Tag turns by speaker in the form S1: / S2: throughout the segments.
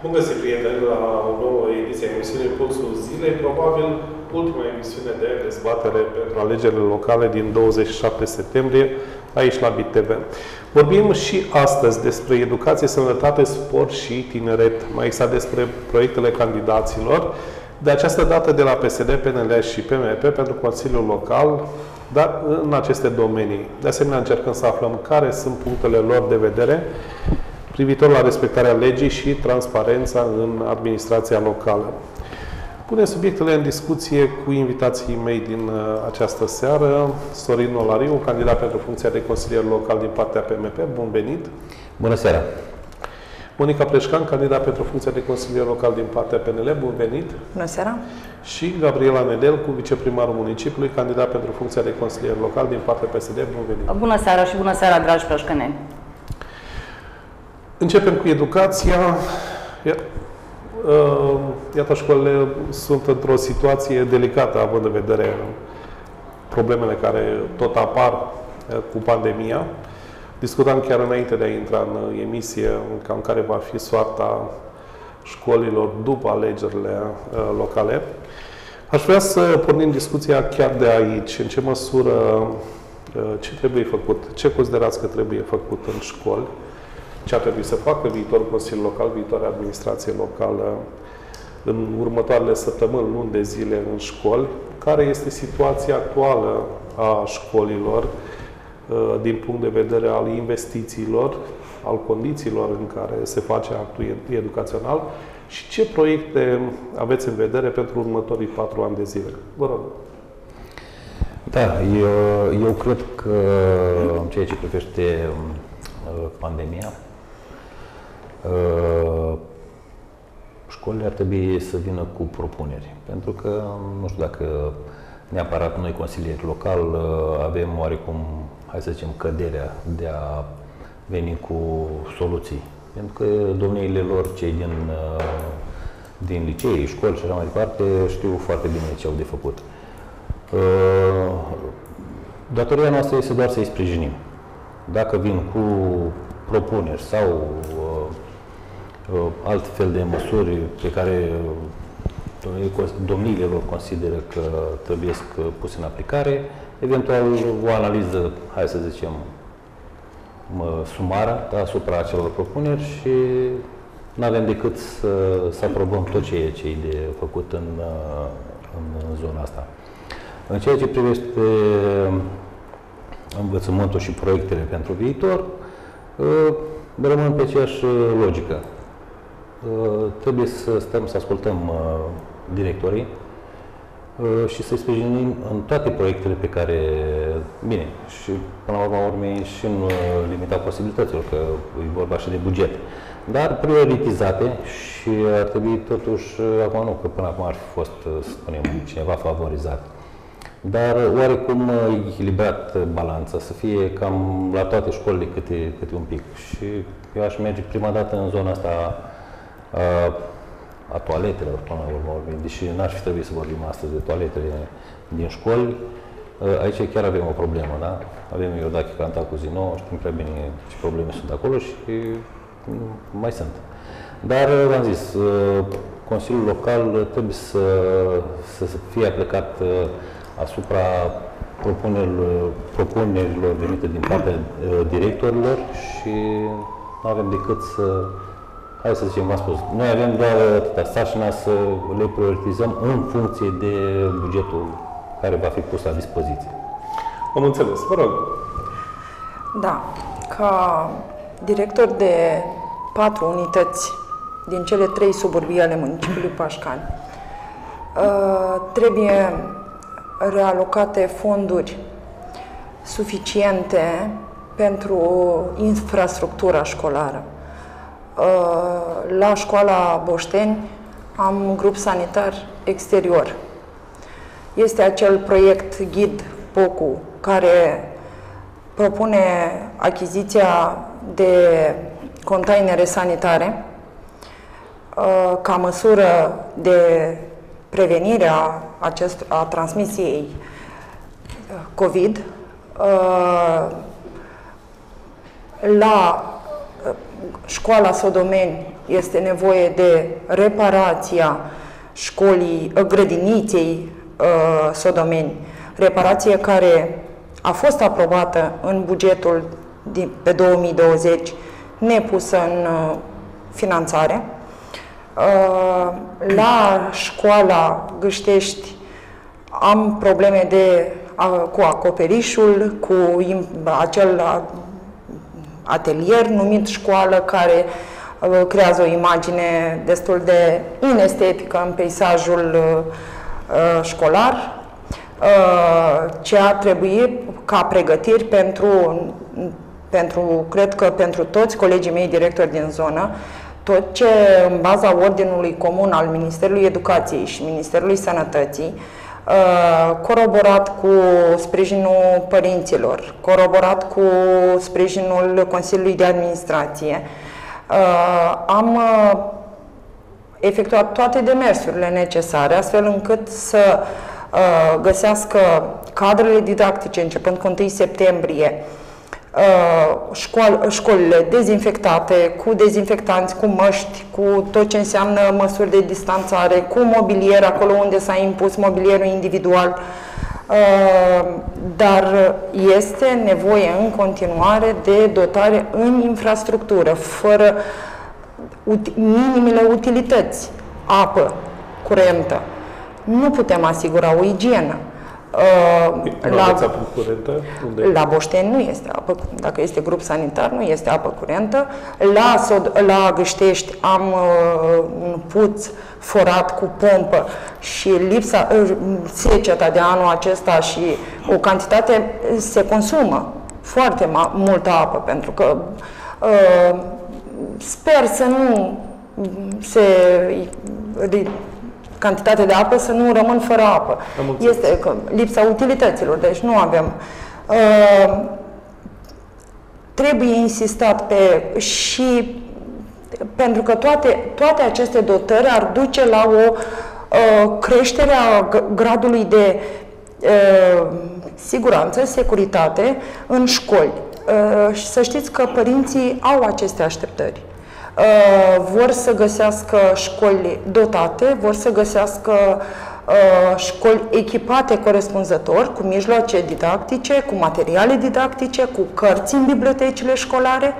S1: Bun găsit, prieteni, la o nouă ediție a emisiunii Pulsul Zilei, probabil ultima emisiune de dezbatere pentru alegerile locale din 27 septembrie, aici la BITV. Vorbim și astăzi despre educație, sănătate, sport și tineret, mai exact despre proiectele candidaților, de această dată de la PSD, PNL și PMP pentru Consiliul Local, dar în aceste domenii. De asemenea, încercăm să aflăm care sunt punctele lor de vedere privitor la respectarea legii și transparența în administrația locală. Punem subiectele în discuție cu invitații mei din această seară. Sorin Olariu, candidat pentru funcția de consilier local din partea PMP. Bun venit!
S2: Bună seara!
S1: Monica Pleșcan, candidat pentru funcția de consilier local din partea PNL. Bun venit!
S3: Bună seara!
S1: Și Gabriela Nedelcu, viceprimarul municipiului, candidat pentru funcția de consilier local din partea PSD. Bun venit!
S3: Bună seara și bună seara, dragi pleșcăneni!
S1: Începem cu educația. Iată, școlile sunt într-o situație delicată, având în vedere problemele care tot apar cu pandemia. Discutam chiar înainte de a intra în emisie cam care va fi soarta școlilor după alegerile locale. Aș vrea să pornim discuția chiar de aici. În ce măsură, ce trebuie făcut, ce considerați că trebuie făcut în școli, ce ar trebui să facă viitorul Consiliu Local, viitoarea administrație locală în următoarele săptămâni, luni de zile în școli, care este situația actuală a școlilor din punct de vedere al investițiilor, al condițiilor în care se face actul educațional și ce proiecte aveți în vedere pentru următorii 4 ani de zile. Vă rog.
S2: Da, eu cred că în ceea ce privește pandemia, școlile ar trebui să vină cu propuneri. Pentru că, nu știu dacă neapărat noi, consilieri local, avem oarecum, hai să zicem, căderea de a veni cu soluții. Pentru că domniile lor, cei din licee, școli și așa mai departe, știu foarte bine ce au de făcut. Datoria noastră este doar să-i sprijinim. Dacă vin cu propuneri sau alt fel de măsuri pe care domniile lor consideră că trebuie puse în aplicare, eventual o analiză, hai să zicem, sumară asupra acelor propuneri și nu avem decât să aprobăm tot ceea ce e de făcut în zona asta. În ceea ce privește învățământul și proiectele pentru viitor, rămân pe aceeași logică. Trebuie să stăm să ascultăm directorii și să-i sprijinim în toate proiectele pe care, bine, și până la urmă și în limita posibilităților, că e vorba și de buget, dar prioritizate și ar trebui totuși, acum nu, că până acum ar fi fost, să spunem, cineva favorizat, dar oarecum echilibrat balanța, să fie cam la toate școlile câte un pic. Și eu aș merge prima dată în zona asta a toaletelor, până la urmă, deși n-ar fi trebuit să vorbim astăzi de toaletele din școli. Aici chiar avem o problemă, da? Avem Iordache Cantacuzino, știm prea bine ce probleme sunt acolo și mai sunt. Dar, v-am zis, Consiliul Local trebuie să fie aplicat asupra propunerilor venite din partea directorilor și nu avem decât să, hai să zicem, v-am spus, noi avem doar atâta sarcina să le prioritizăm în funcție de bugetul care va fi pus la dispoziție.
S1: Am înțeles, vă rog.
S3: Da, ca director de 4 unități din cele 3 suburbii ale municipiului Pașcani, trebuie realocate fonduri suficiente pentru infrastructura școlară. La școala Boșteni am un grup sanitar exterior. Este acel proiect Ghid POCU care propune achiziția de containere sanitare ca măsură de prevenire a transmisiei COVID școala Sodomeni este nevoie de reparația grădiniței Sodomeni, reparație care a fost aprobată în bugetul pe 2020, nepusă în finanțare. La școala Gâștești am probleme cu acoperișul, cu acel atelier numit școală, care creează o imagine destul de inestetică în peisajul școlar. Ce ar trebui ca pregătiri cred că pentru toți colegii mei directori din zonă, tot ce în baza ordinului comun al Ministerului Educației și Ministerului Sănătății, coroborat cu sprijinul părinților, coroborat cu sprijinul Consiliului de Administrație, am efectuat toate demersurile necesare, astfel încât să găsească cadrele didactice, începând cu 1 septembrie, școlile dezinfectate, cu dezinfectanți, cu măști, cu tot ce înseamnă măsuri de distanțare, cu mobilier, acolo unde s-a impus mobilierul individual, dar este nevoie în continuare de dotare în infrastructură, fără minimile utilități, apă curentă. Nu putem asigura o igienă. La Boșteni nu este apă, dacă este grup sanitar, nu este apă curentă. La Gâștești am un puț forat cu pompă și seceta de anul acesta și o cantitate se consumă foarte multă apă, pentru că sper să nu cantitatea de apă să nu rămân fără apă. Este lipsa utilităților, deci nu avem. Trebuie insistat și pentru că toate aceste dotări ar duce la o creștere a gradului de siguranță, securitate în școli. Și să știți că părinții au aceste așteptări. Vor să găsească școli dotate, vor să găsească școli echipate corespunzător, cu mijloace didactice, cu materiale didactice, cu cărți în bibliotecile școlare.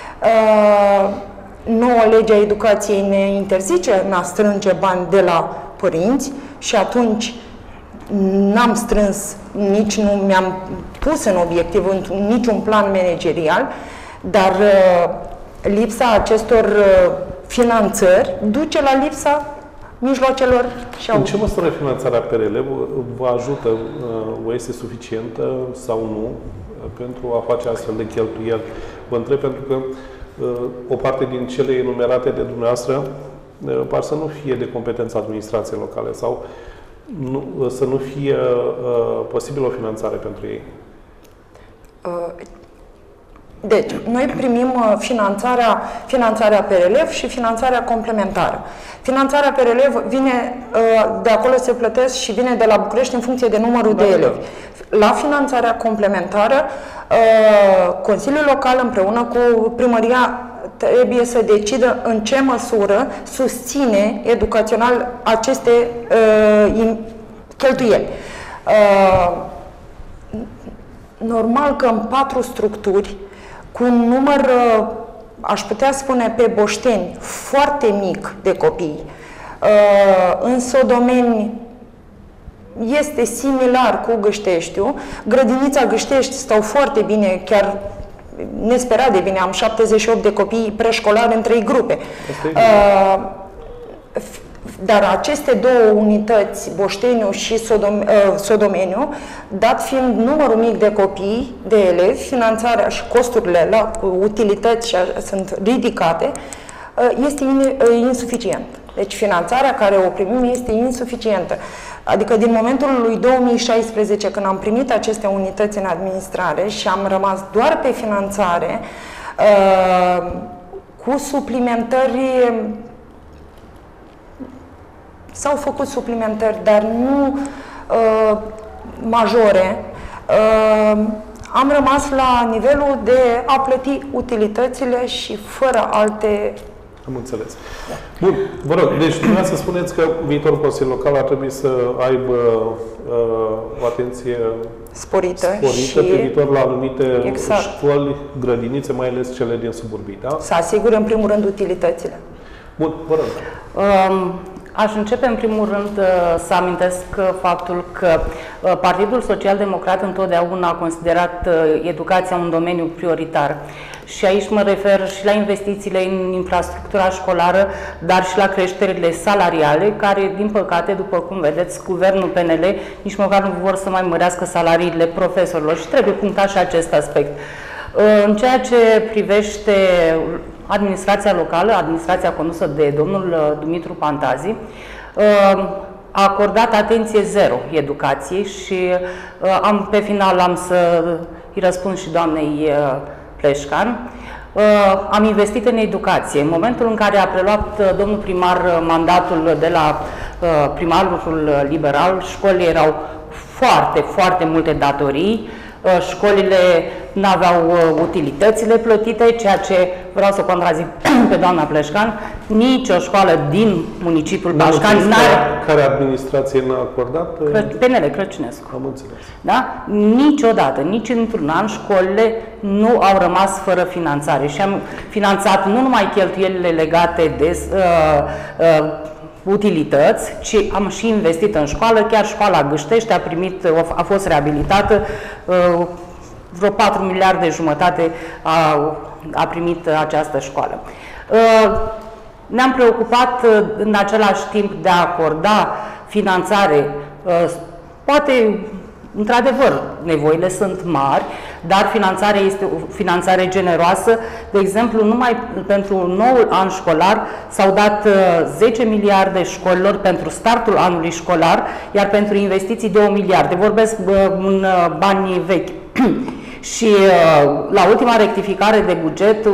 S3: Noua lege a educației ne interzice a strânge bani de la părinți și atunci n-am strâns, nici nu mi-am pus în obiectiv în niciun plan managerial, dar lipsa acestor finanțări duce la lipsa mijloacelor.
S1: În ce măsură finanțarea PRL vă ajută, vă este suficientă sau nu pentru a face astfel de cheltuieli? Vă întreb pentru că o parte din cele enumerate de dumneavoastră par să nu fie de competența administrației locale sau să nu fie posibil o finanțare pentru ei.
S3: Deci, noi primim finanțarea pe relev și finanțarea complementară. Finanțarea pe relev vine, de acolo se plătesc și vine de la București în funcție de numărul de elevi. La finanțarea complementară, Consiliul Local împreună cu primăria trebuie să decidă în ce măsură susține educațional aceste cheltuieli. Normal că în 4 structuri, cu un număr, aș putea spune, pe Boșteni, foarte mic de copii, în Sodomeni este similar cu Gâșteștiul. Grădinița Gâștești stau foarte bine, chiar nesperat de bine, am 78 de copii preșcolari în 3 grupe. Dar aceste două unități, Boșteniu și Sodomeniu, dat fiind numărul mic de copii, de elevi, finanțarea și costurile la utilități sunt ridicate, este insuficient. Deci finanțarea care o primim este insuficientă. Adică din momentul lui 2016, când am primit aceste unități în administrare și am rămas doar pe finanțare, cu suplimentări. S-au făcut suplimentări, dar nu majore. am rămas la nivelul de a plăti utilitățile și fără alte...
S1: Am înțeles. Bun, vă rog, deci dumneavoastră să spuneți că viitorul Consiliu Local ar trebui să aibă o atenție
S3: sporită și
S1: privitor la anumite
S3: exact.
S1: școli, grădinițe, mai ales cele din suburbii, da?
S3: Să asigure în primul rând utilitățile.
S1: Bun, vă rog.
S4: Aș începe în primul rând să amintesc faptul că Partidul Social Democrat întotdeauna a considerat educația un domeniu prioritar. Și aici mă refer și la investițiile în infrastructura școlară, dar și la creșterile salariale, care, din păcate, după cum vedeți, guvernul PNL nici măcar nu vor să mai mărească salariile profesorilor și trebuie punctat și acest aspect. În ceea ce privește administrația locală, administrația condusă de domnul Dumitru Pantazi, a acordat atenție zero educației și pe final am să îi răspund și doamnei Pleșcan. Am investit în educație. În momentul în care a preluat domnul primar mandatul de la primarul liberal, școlile erau foarte multe datorii, școlile nu aveau utilitățile plătite, ceea ce vreau să contrazic pe doamna Pleșcan, nici o școală din municipiul Pașcani n-are...
S1: Care administrație n-a acordat?
S4: PNL Crăciunescu.
S1: Am înțeles.
S4: Da? Niciodată, nici într-un an, școlile nu au rămas fără finanțare și am finanțat nu numai cheltuielile legate de utilități, ci am și investit în școală. Chiar școala Gâștești a fost reabilitată, vreo 4 miliarde jumătate a primit această școală. Ne-am preocupat în același timp de a acorda finanțare, poate într-adevăr nevoile sunt mari, dar finanțarea este o finanțare generoasă. De exemplu, numai pentru noul an școlar s-au dat 10 miliarde școlilor pentru startul anului școlar, iar pentru investiții 2 miliarde. Vorbesc în bani vechi. Și la ultima rectificare de buget,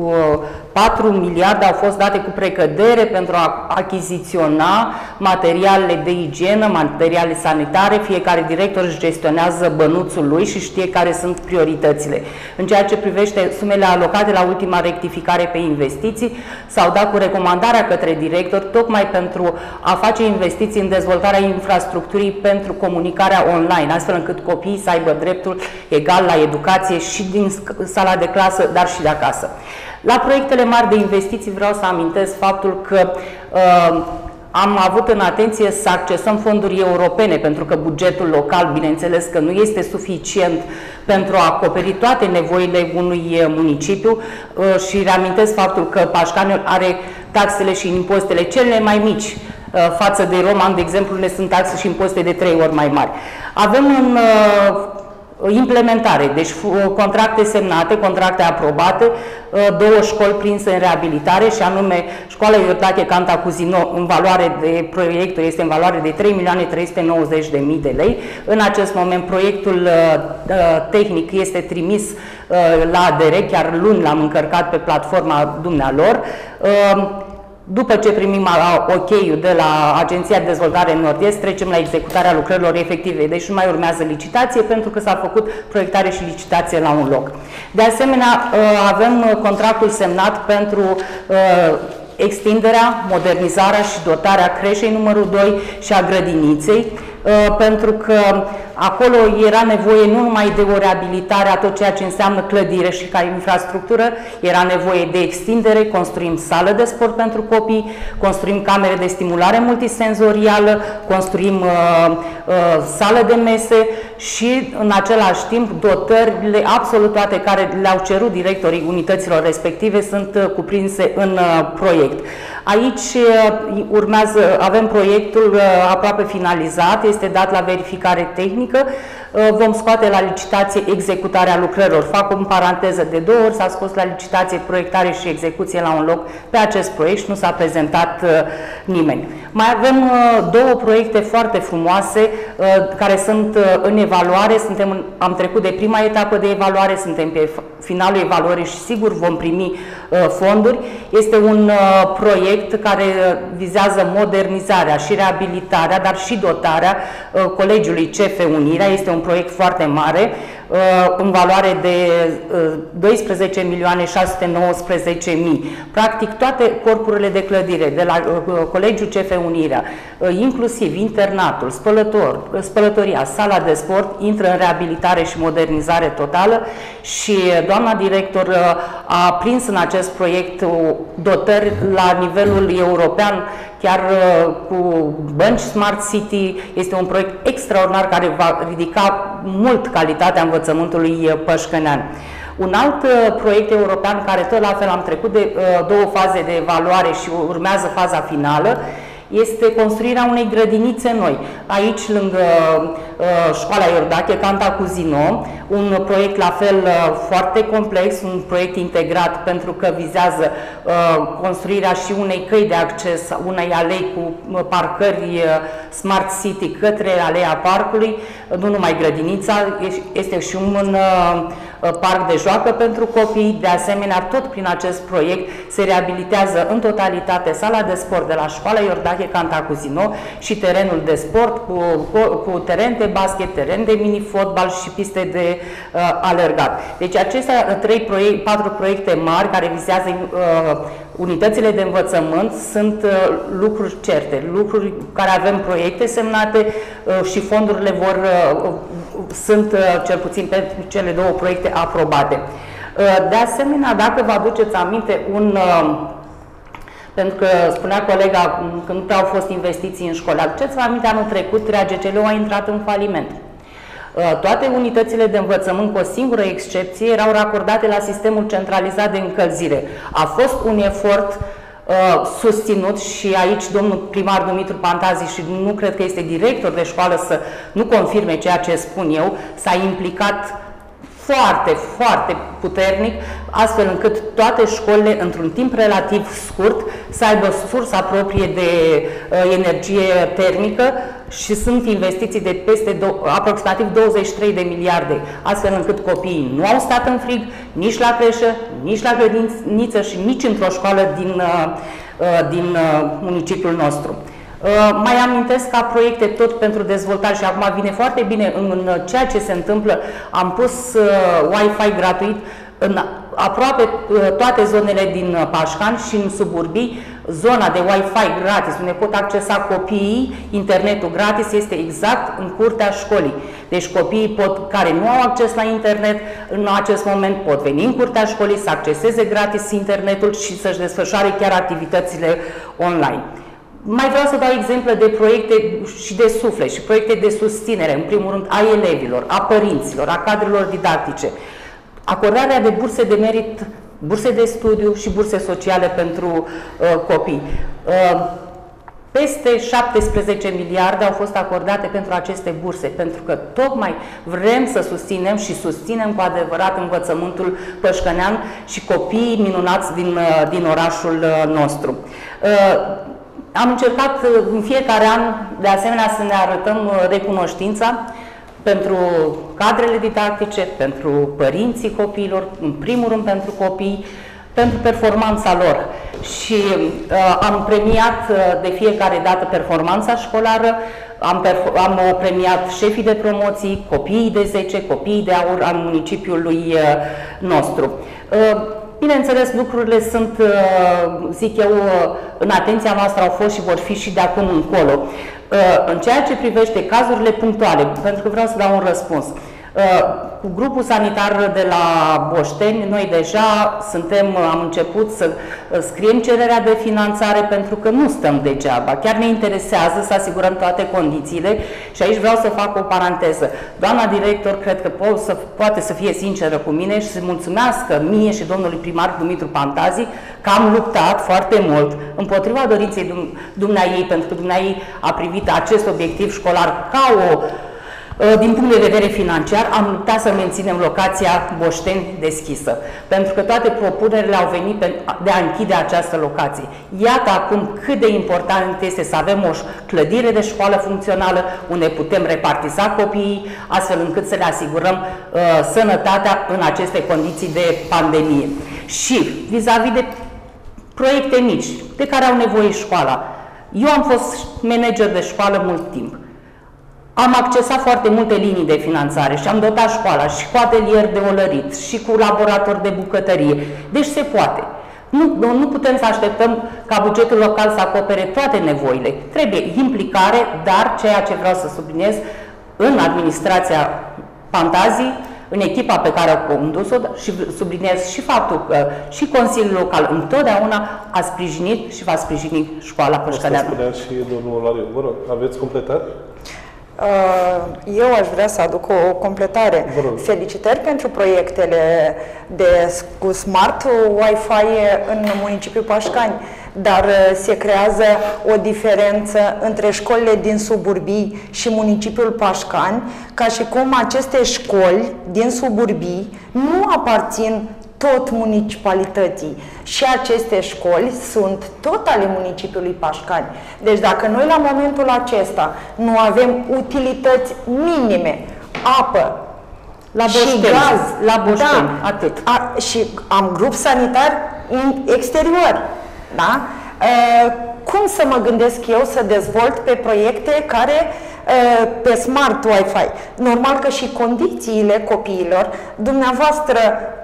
S4: 4 miliarde au fost date cu precădere pentru a achiziționa materialele de igienă, materiale sanitare. Fiecare director își gestionează bănuțul lui și știe care sunt prioritățile. În ceea ce privește sumele alocate la ultima rectificare pe investiții, s-au dat cu recomandarea către director tocmai pentru a face investiții în dezvoltarea infrastructurii pentru comunicarea online, astfel încât copiii să aibă dreptul egal la educație și din sala de clasă, dar și de acasă. La proiectele mari de investiții vreau să amintesc faptul că am avut în atenție să accesăm fonduri europene, pentru că bugetul local, bineînțeles că nu este suficient pentru a acoperi toate nevoile unui municipiu și reamintesc faptul că Pașcani are taxele și impozitele cele mai mici față de Roman, de exemplu, ne sunt taxe și impozite de 3 ori mai mari. Avem în implementare, deci contracte semnate, contracte aprobate, 2 școli prinse în reabilitare, și anume școala Iordache Cantacuzino, în valoare de proiectul este în valoare de 3.390.000 de lei. În acest moment proiectul tehnic este trimis la ADR, chiar luni l-am încărcat pe platforma dumnealor. După ce primim OK-ul de la Agenția de Dezvoltare Nord-Est, trecem la executarea lucrărilor efective. Deci nu mai urmează licitație, pentru că s-a făcut proiectare și licitație la un loc. De asemenea, avem contractul semnat pentru extinderea, modernizarea și dotarea creșei numărul 2 și a grădiniței, pentru că acolo era nevoie nu numai de o reabilitare a tot ceea ce înseamnă clădire și ca infrastructură, era nevoie de extindere, construim sală de sport pentru copii, construim camere de stimulare multisenzorială, construim sală de mese și în același timp dotările absolut toate care le-au cerut directorii unităților respective sunt cuprinse în proiect. Aici avem proiectul aproape finalizat, este dat la verificare tehnică, vom scoate la licitație executarea lucrărilor. Fac o paranteză, de 2 ori s-a scos la licitație proiectare și execuție la un loc pe acest proiect și nu s-a prezentat nimeni. Mai avem 2 proiecte foarte frumoase care sunt în evaluare, am trecut de prima etapă de evaluare, suntem pe finalul evaluării și sigur vom primi fonduri. Este un proiect care vizează modernizarea și reabilitarea, dar și dotarea Colegiului CF Unirea. Este un proiect foarte mare. în valoare de 12.619.000. Practic toate corpurile de clădire, de la Colegiul CF Unirea, inclusiv internatul, spălătoria, sala de sport, intră în reabilitare și modernizare totală și doamna director a prins în acest proiect dotări la nivelul european, chiar cu bănci Smart City. Este un proiect extraordinar care va ridica mult calitatea învățământului pășcănean. Un alt proiect european care tot la fel am trecut de două faze de evaluare și urmează faza finală, este construirea unei grădinițe noi. Aici, lângă școala Iordache, Cantacuzino, un proiect la fel foarte complex, un proiect integrat pentru că vizează construirea și unei căi de acces, unei alei cu parcări Smart City către aleea parcului, nu numai grădinița, este și un parc de joacă pentru copii. De asemenea, tot prin acest proiect se reabilitează în totalitate sala de sport de la școala Iordache Cantacuzino și terenul de sport cu teren de basket, teren de mini-fotbal și piste de alergat. Deci acestea 4 proiecte mari care vizează unitățile de învățământ sunt lucruri certe, lucruri care avem proiecte semnate și fondurile sunt cel puțin pentru cele două proiecte aprobate. De asemenea, dacă vă aduceți aminte, pentru că spunea colega că nu prea au fost investiții în școli, aduceți-vă aminte, anul trecut RAGCL-ul a intrat în faliment. Toate unitățile de învățământ, cu o singură excepție, erau racordate la sistemul centralizat de încălzire. A fost un efort susținut și aici domnul primar Dumitru Pantazi, și nu cred că este director de școală să nu confirme ceea ce spun eu, s-a implicat foarte, foarte puternic, astfel încât toate școlile, într-un timp relativ scurt, să aibă sursa proprie de energie termică și sunt investiții de peste aproximativ 23 de miliarde, astfel încât copiii nu au stat în frig, nici la creșă, nici la grădiniță și nici într-o școală din municipiul nostru. Mai amintesc ca proiecte tot pentru dezvoltare și acum vine foarte bine în ceea ce se întâmplă. Am pus Wi-Fi gratuit în aproape toate zonele din Pașcan și în suburbii. Zona de Wi-Fi gratis, unde pot accesa copiii, internetul gratis, este exact în curtea școlii. Deci copiii care nu au acces la internet, în acest moment pot veni în curtea școlii, să acceseze gratis internetul și să-și desfășoare chiar activitățile online. Mai vreau să dau exemple de proiecte și de suflet și proiecte de susținere, în primul rând, a elevilor, a părinților, a cadrelor didactice. Acordarea de burse de merit, burse de studiu și burse sociale pentru copii. Peste 17 miliarde au fost acordate pentru aceste burse, pentru că tocmai vrem să susținem și susținem cu adevărat învățământul pășcănean și copiii minunați din orașul nostru. Am încercat în fiecare an, de asemenea, să ne arătăm recunoștința pentru cadrele didactice, pentru părinții copiilor, în primul rând pentru copii, pentru performanța lor. Și am premiat de fiecare dată performanța școlară, am premiat șefii de promoții, copiii de 10, copiii de aur al municipiului nostru. Bineînțeles, lucrurile sunt, zic eu, în atenția noastră au fost și vor fi și de acum încolo. În ceea ce privește cazurile punctuale, pentru că vreau să dau un răspuns, cu grupul sanitar de la Boșteni, noi deja am început să scriem cererea de finanțare, pentru că nu stăm degeaba. Chiar ne interesează să asigurăm toate condițiile și aici vreau să fac o paranteză. Doamna director, cred că poate să fie sinceră cu mine și să mulțumească mie și domnului primar Dumitru Pantazi că am luptat foarte mult împotriva dorinței dumneaei, pentru că dumneaei a privit acest obiectiv școlar ca din punct de vedere financiar, am luptat să menținem locația Boșteni deschisă, pentru că toate propunerile au venit de a închide această locație. Iată acum cât de important este să avem o clădire de școală funcțională, unde putem repartiza copiii, astfel încât să le asigurăm sănătatea în aceste condiții de pandemie. Și vis-a-vis de proiecte mici, de care au nevoie școala. Eu am fost manager de școală mult timp. Am accesat foarte multe linii de finanțare și am dotat școala și cu atelier de olărit și cu laborator de bucătărie. Deci se poate. Nu putem să așteptăm ca bugetul local să acopere toate nevoile. Trebuie implicare, dar ceea ce vreau să subliniez, în administrația Pantazii, în echipa pe care o condus-o, și subliniez și faptul că și Consiliul Local întotdeauna a sprijinit și va sprijini școala Pășcăleanu.
S1: Asta spunea și domnul Olariu. Vă rog, aveți completări?
S3: Eu aș vrea să aduc o completare. Felicitări pentru proiectele cu Smart Wi-Fi în municipiul Pașcani, dar se creează o diferență între școlile din suburbii și municipiul Pașcani, ca și cum aceste școli din suburbii nu aparțin tot municipalității și aceste școli sunt tot ale municipiului Pașcani. Deci dacă noi la momentul acesta nu avem utilități minime, apă
S4: la
S3: și
S4: Boșteni,
S3: gaz,
S4: la Boșteni, atât.
S3: Și am grup sanitar exterior, da? Cum să mă gândesc eu să dezvolt pe proiecte care pe Smart Wi-Fi? Normal că și condițiile copiilor, dumneavoastră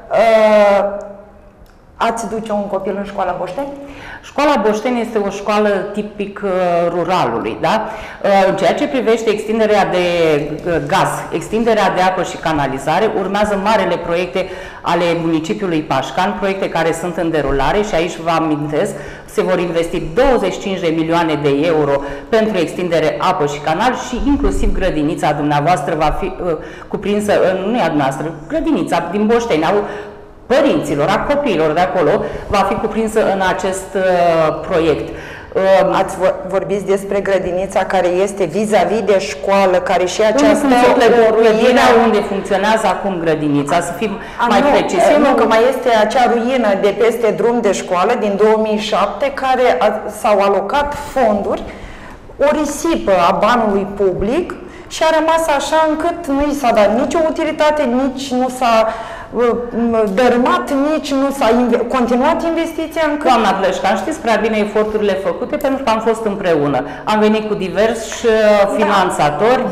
S3: ați duce un copil în școala Boșteni?
S4: Școala Boșteni este o școală tipic ruralului, da? În ceea ce privește extinderea de gaz, extinderea de apă și canalizare, urmează marele proiecte ale municipiului Pașcan, proiecte care sunt în derulare și aici vă amintesc, se vor investi 25 de milioane de euro pentru extindere apă și canal și inclusiv grădinița dumneavoastră va fi cuprinsă, nu e a dumneavoastră, grădinița din Boșteni, au părinților, a copiilor de acolo, va fi cuprinsă în acest proiect.
S3: Ați vorbit despre grădinița care este vis-a-vis de școală, care și această
S4: ruină unde funcționează acum grădinița, să fim mai precis.
S3: Nu, că mai este acea ruină de peste drum de școală din 2007 care s-au alocat fonduri, o risipă a banului public și a rămas așa încât nu i s-a dat nicio utilitate, nici nu s-a dărâmat, nici nu s-a continuat investiția încât...
S4: Doamna Plășcan, știți prea bine eforturile făcute pentru că am fost împreună. Am venit cu diversi finanțatori,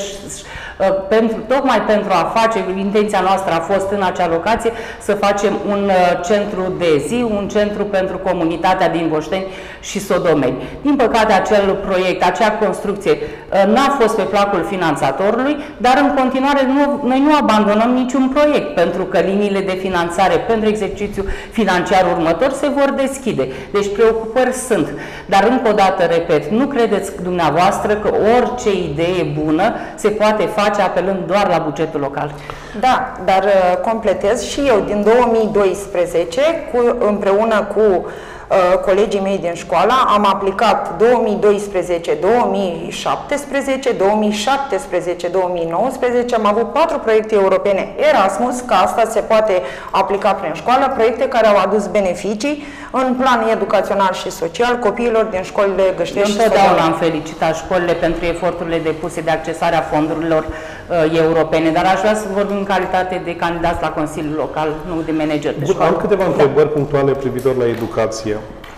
S4: tocmai pentru a face, intenția noastră a fost în acea locație să facem un centru de zi, un centru pentru comunitatea din Boșteni și Sodomeni. Din păcate, acel proiect, acea construcție n-a fost pe placul finanțatorului, dar în continuare noi nu abandonăm niciun proiect, pentru că liniile de finanțare pentru exercițiul financiar următor se vor deschide. Deci preocupări sunt. Dar încă o dată, repet, nu credeți dumneavoastră că orice idee bună se poate face apelând doar la bugetul local.
S3: Da, dar completez și eu din 2012 împreună cu colegii mei din școală am aplicat 2012, 2017, 2017, 2019, am avut 4 proiecte europene Erasmus, că asta se poate aplica prin școală, proiecte care au adus beneficii în plan educațional și social copiilor din școlile Găștești și Sodomeni.
S4: Întotdeauna am felicitat școlile pentru eforturile depuse de accesarea fondurilor europene, dar aș vrea să vorbim în calitate de candidat la Consiliul Local, nu de manager de școală.
S1: Am câteva întrebări punctuale privitor la educație.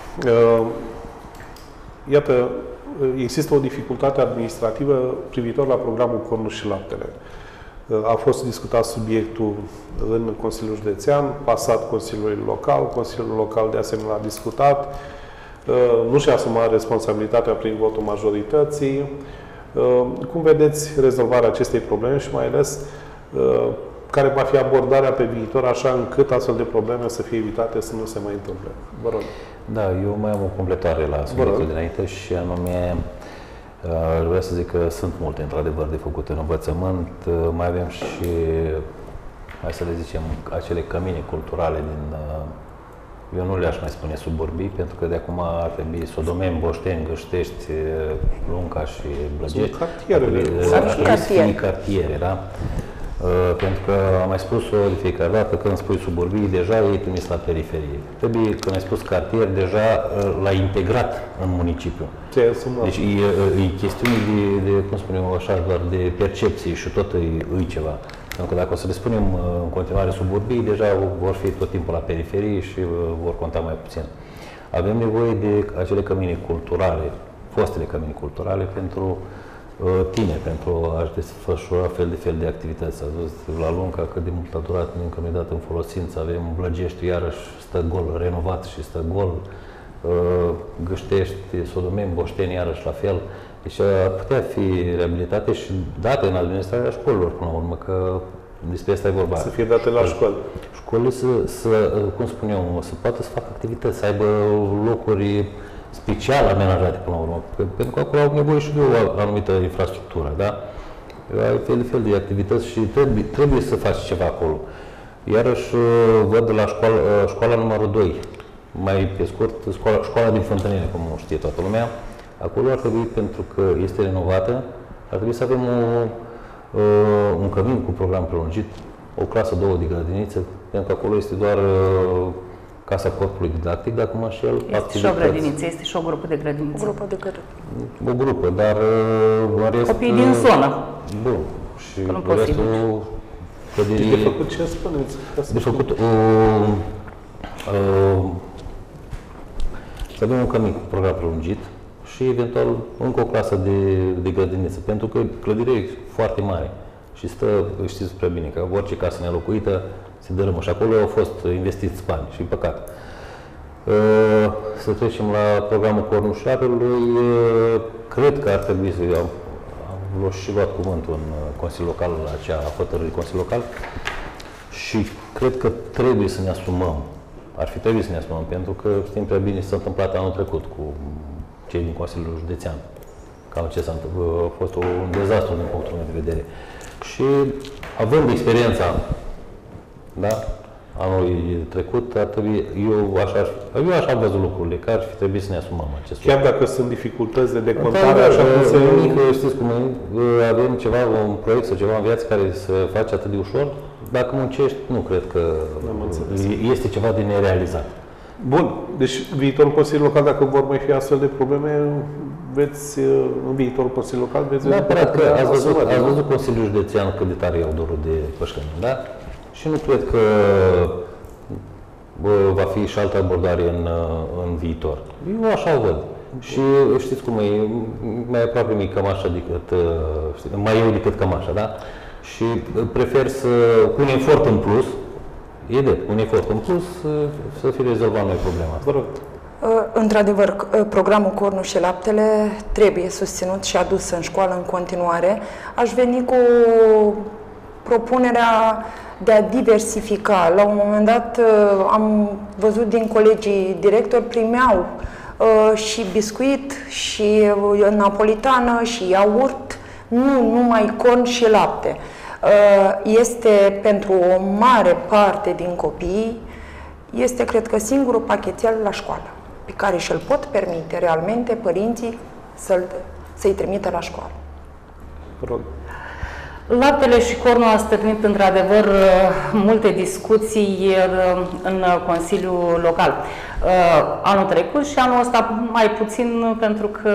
S1: Iată, există o dificultate administrativă privitor la programul Cornul și Laptele. A fost discutat subiectul în Consiliul Județean, pasat Consiliului Local, Consiliul Local de asemenea a discutat, nu și-a asumat responsabilitatea prin votul majorității. Cum vedeți rezolvarea acestei probleme și mai ales care va fi abordarea pe viitor așa încât astfel de probleme să fie evitate să nu se mai întâmple? Vă rog.
S2: Da, eu mai am o completare la subiectul dinainte și anume vreau să zic că sunt multe într-adevăr de făcut în învățământ. Mai avem și, hai să le zicem, acele cămine culturale din, eu nu le-aș mai spune suburbii, pentru că de acum ar trebui Sodomeni, Boșteni, Găștești, Lunca și Blăgești.
S1: Sunt
S2: cartiere, da? Pentru că am mai spus-o de fiecare dată, când spui suburbii, deja e trimis la periferie. Trebuie, când ai spus cartier, deja l-ai integrat în municipiu. Deci e chestiune de, cum spunem așa, doar de percepție și tot e ceva. Pentru că dacă o să le spunem în continuare suburbii, deja vor fi tot timpul la periferie și vor conta mai puțin. Avem nevoie de acele cămine culturale, fostele cămine culturale, pentru tineri pentru a-și desfășura fel de activități. Ați văzut la Lunca cât de mult a durat, încă nu e dat în folosință. Avem Blăgești, iarăși stă gol, renovat și stă gol. Gâștești, Sodomeni, Boșteni, iarăși la fel. Deci ar putea fi reabilitate și date în administrarea școlilor, până la urmă, că despre asta e vorba.
S1: Să fie date la școli.
S2: Școlile cum spun eu, să poată să facă activități, să aibă locuri special amenajate până la urmă, pentru că acolo au nevoie și de o anumită infrastructură, da? Ai fel de activități și trebuie să faci ceva acolo. Iarăși văd de la școala numărul 2, mai pe scurt, școala din Fântânele, cum știe toată lumea. Acolo ar trebui, pentru că este renovată, ar trebui să avem un cămin cu program prelungit, o clasă, 2 de grădiniță, pentru că acolo este doar Casa Corpului Didactic, dacă mă înșel.
S4: Este și o grădiniță, este și o grupă de grădiniță.
S2: O grupă, dar în rest...
S4: Copiii din zonă.
S2: Bun. Și restul clădirii...
S1: De făcut ce spuneți?
S2: De făcut să avem un cămin cu program prelungit și eventual încă o clasă de grădiniță, pentru că clădirea e foarte mare și știți prea bine că orice casă nelocuită se dărâmă și acolo au fost investiți bani și păcat. Să trecem la programul Cornușarului, cred că ar trebui să am și luat cuvântul în Consiliul Local, la acea hotărâre de Consiliul Local și cred că trebuie să ne asumăm, ar fi trebuit să ne asumăm, pentru că știm prea bine ce s-a întâmplat anul trecut cu cei din Consiliul Județean. Cam ce s-a întâmplat, a fost un dezastru din punctul meu de vedere. Și având experiența, da, anul trecut, ar trebui, eu așa am văzut lucrurile, că ar fi trebuit să ne asumăm acest lucru.
S1: Chiar dacă sunt dificultăți de decontare, așa cum se...
S2: Știți cum avem ceva, un proiect sau ceva în viață care se face atât de ușor, dacă muncești, nu cred că este ceva de nerealizat.
S1: Bun, deci viitorul Consiliu Local, dacă vor mai fi astfel de probleme, veți, în viitorul Consiliu Local, veți...
S2: Neapărat că ați văzut Consiliul Județean cât de tare iau dorul de Pășcăni, da? Și nu cred că va fi și altă abordare în viitor. Eu așa o văd. Și știți cum e, mai aproape mi-e cămașa decât, mai eu decât cămașa, da? Și prefer să, cu un efort în plus, un efort în plus, să fie rezolvat noi problema asta.
S1: Vă rog.
S3: Într-adevăr, programul Cornu și Laptele trebuie susținut și adus în școală în continuare. Aș veni cu propunerea de a diversifica. La un moment dat am văzut din colegii directori primeau și biscuit, și napolitană, și iaurt, nu numai corn și lapte. Este pentru o mare parte din copii, este, cred că, singurul pachetel la școală, pe care și-l pot permite realmente părinții să-i trimită la școală.
S1: Rog.
S4: Laptele și cornul a stârnit într-adevăr multe discuții în Consiliul Local. Anul trecut și anul ăsta mai puțin pentru că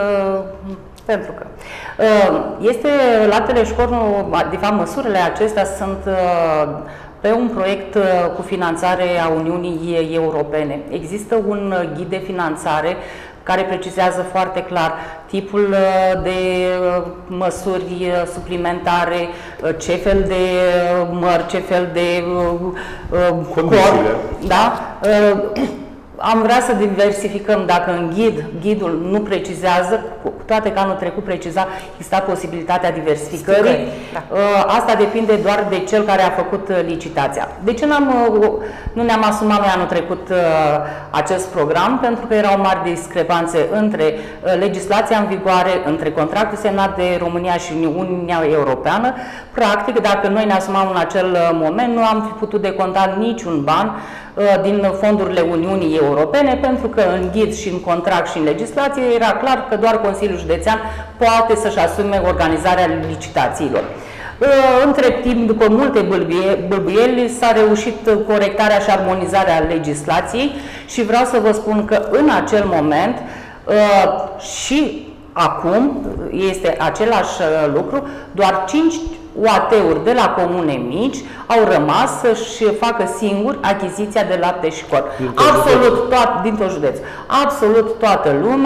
S4: este laptele și cornul, de fapt măsurile acestea sunt pe un proiect cu finanțare a Uniunii Europene. Există un ghid de finanțare care precizează foarte clar tipul de măsuri suplimentare, ce fel de mări, ce fel de corp, da? Am vrea să diversificăm, dacă în ghidul nu precizează, cu toate că anul trecut preciza, exista posibilitatea diversificării. Da. Asta depinde doar de cel care a făcut licitația. De ce nu ne-am asumat noi anul trecut acest program? Pentru că erau mari discrepanțe între legislația în vigoare, între contractul semnat de România și Uniunea Europeană. Practic, dacă noi ne asumam în acel moment, nu am fi putut deconta niciun ban din fondurile Uniunii Europene, pentru că în ghid și în contract și în legislație era clar că doar Consiliul Județean poate să-și asume organizarea licitațiilor. Între timp, după multe bâlbâieli, s-a reușit corectarea și armonizarea legislației și vreau să vă spun că în acel moment și acum este același lucru, doar 5 UAT-uri de la comune mici au rămas să-și facă singuri achiziția de lapte și corn. Absolut tot județ. Absolut toată lumea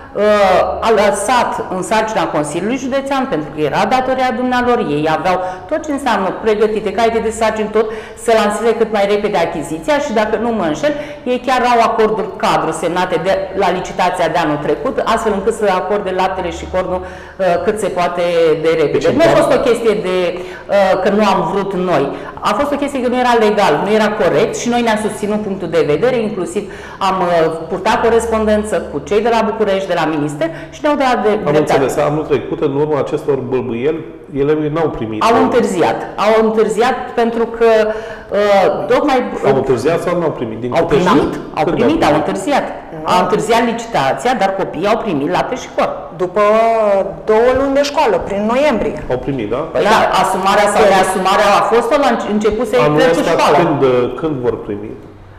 S4: a lăsat în sarcina Consiliului Județean, pentru că era datoria dumnealor, ei aveau tot ce înseamnă pregătite, caiete de sarcini, tot, să lanseze cât mai repede achiziția și dacă nu mă înșel, ei chiar au acorduri cadru semnate la licitația de anul trecut, astfel încât să acorde laptele și cornul cât se poate de repede. Deci, nu a fost o chestie de că nu am vrut noi, a fost o chestie că nu era legal, nu era corect și noi ne-am susținut punctul de vedere, inclusiv am purtat corespondență cu cei de la București, de la Minister și ne-au dat de
S1: Am înțeles, anul trecut, în urma acestor bâlbâieli, elevii n-au primit.
S4: Au întârziat pentru că tocmai...
S1: Au întârziat sau nu au primit?
S4: Au întârziat. Au întârziat licitația, dar copiii au primit lapte și cor.
S3: După 2 luni de școală, prin noiembrie.
S1: Au primit, da?
S4: Păi da, asumarea sau reasumarea a fost la început să-i prețul școală.
S1: Când vor primi?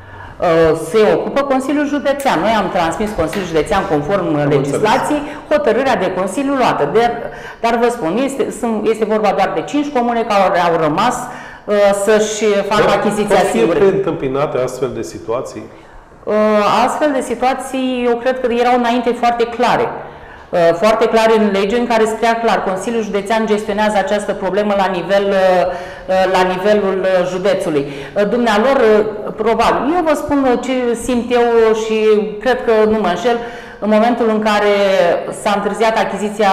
S4: Se ocupă Consiliul Județean. Noi am transmis Consiliul Județean conform legislației hotărârea de Consiliu luată. Dar vă spun, este vorba doar de 5 comune care au rămas să-și facă achiziția singure.
S1: Pot fi preîntâmpinate astfel de situații?
S4: Astfel de situații, eu cred că erau înainte foarte clare. Foarte clar în lege, în care scria clar, Consiliul Județean gestionează această problemă la nivelul județului. Dumnealor, probabil, eu vă spun ce simt eu și cred că nu mă înșel, în momentul în care s-a întârziat achiziția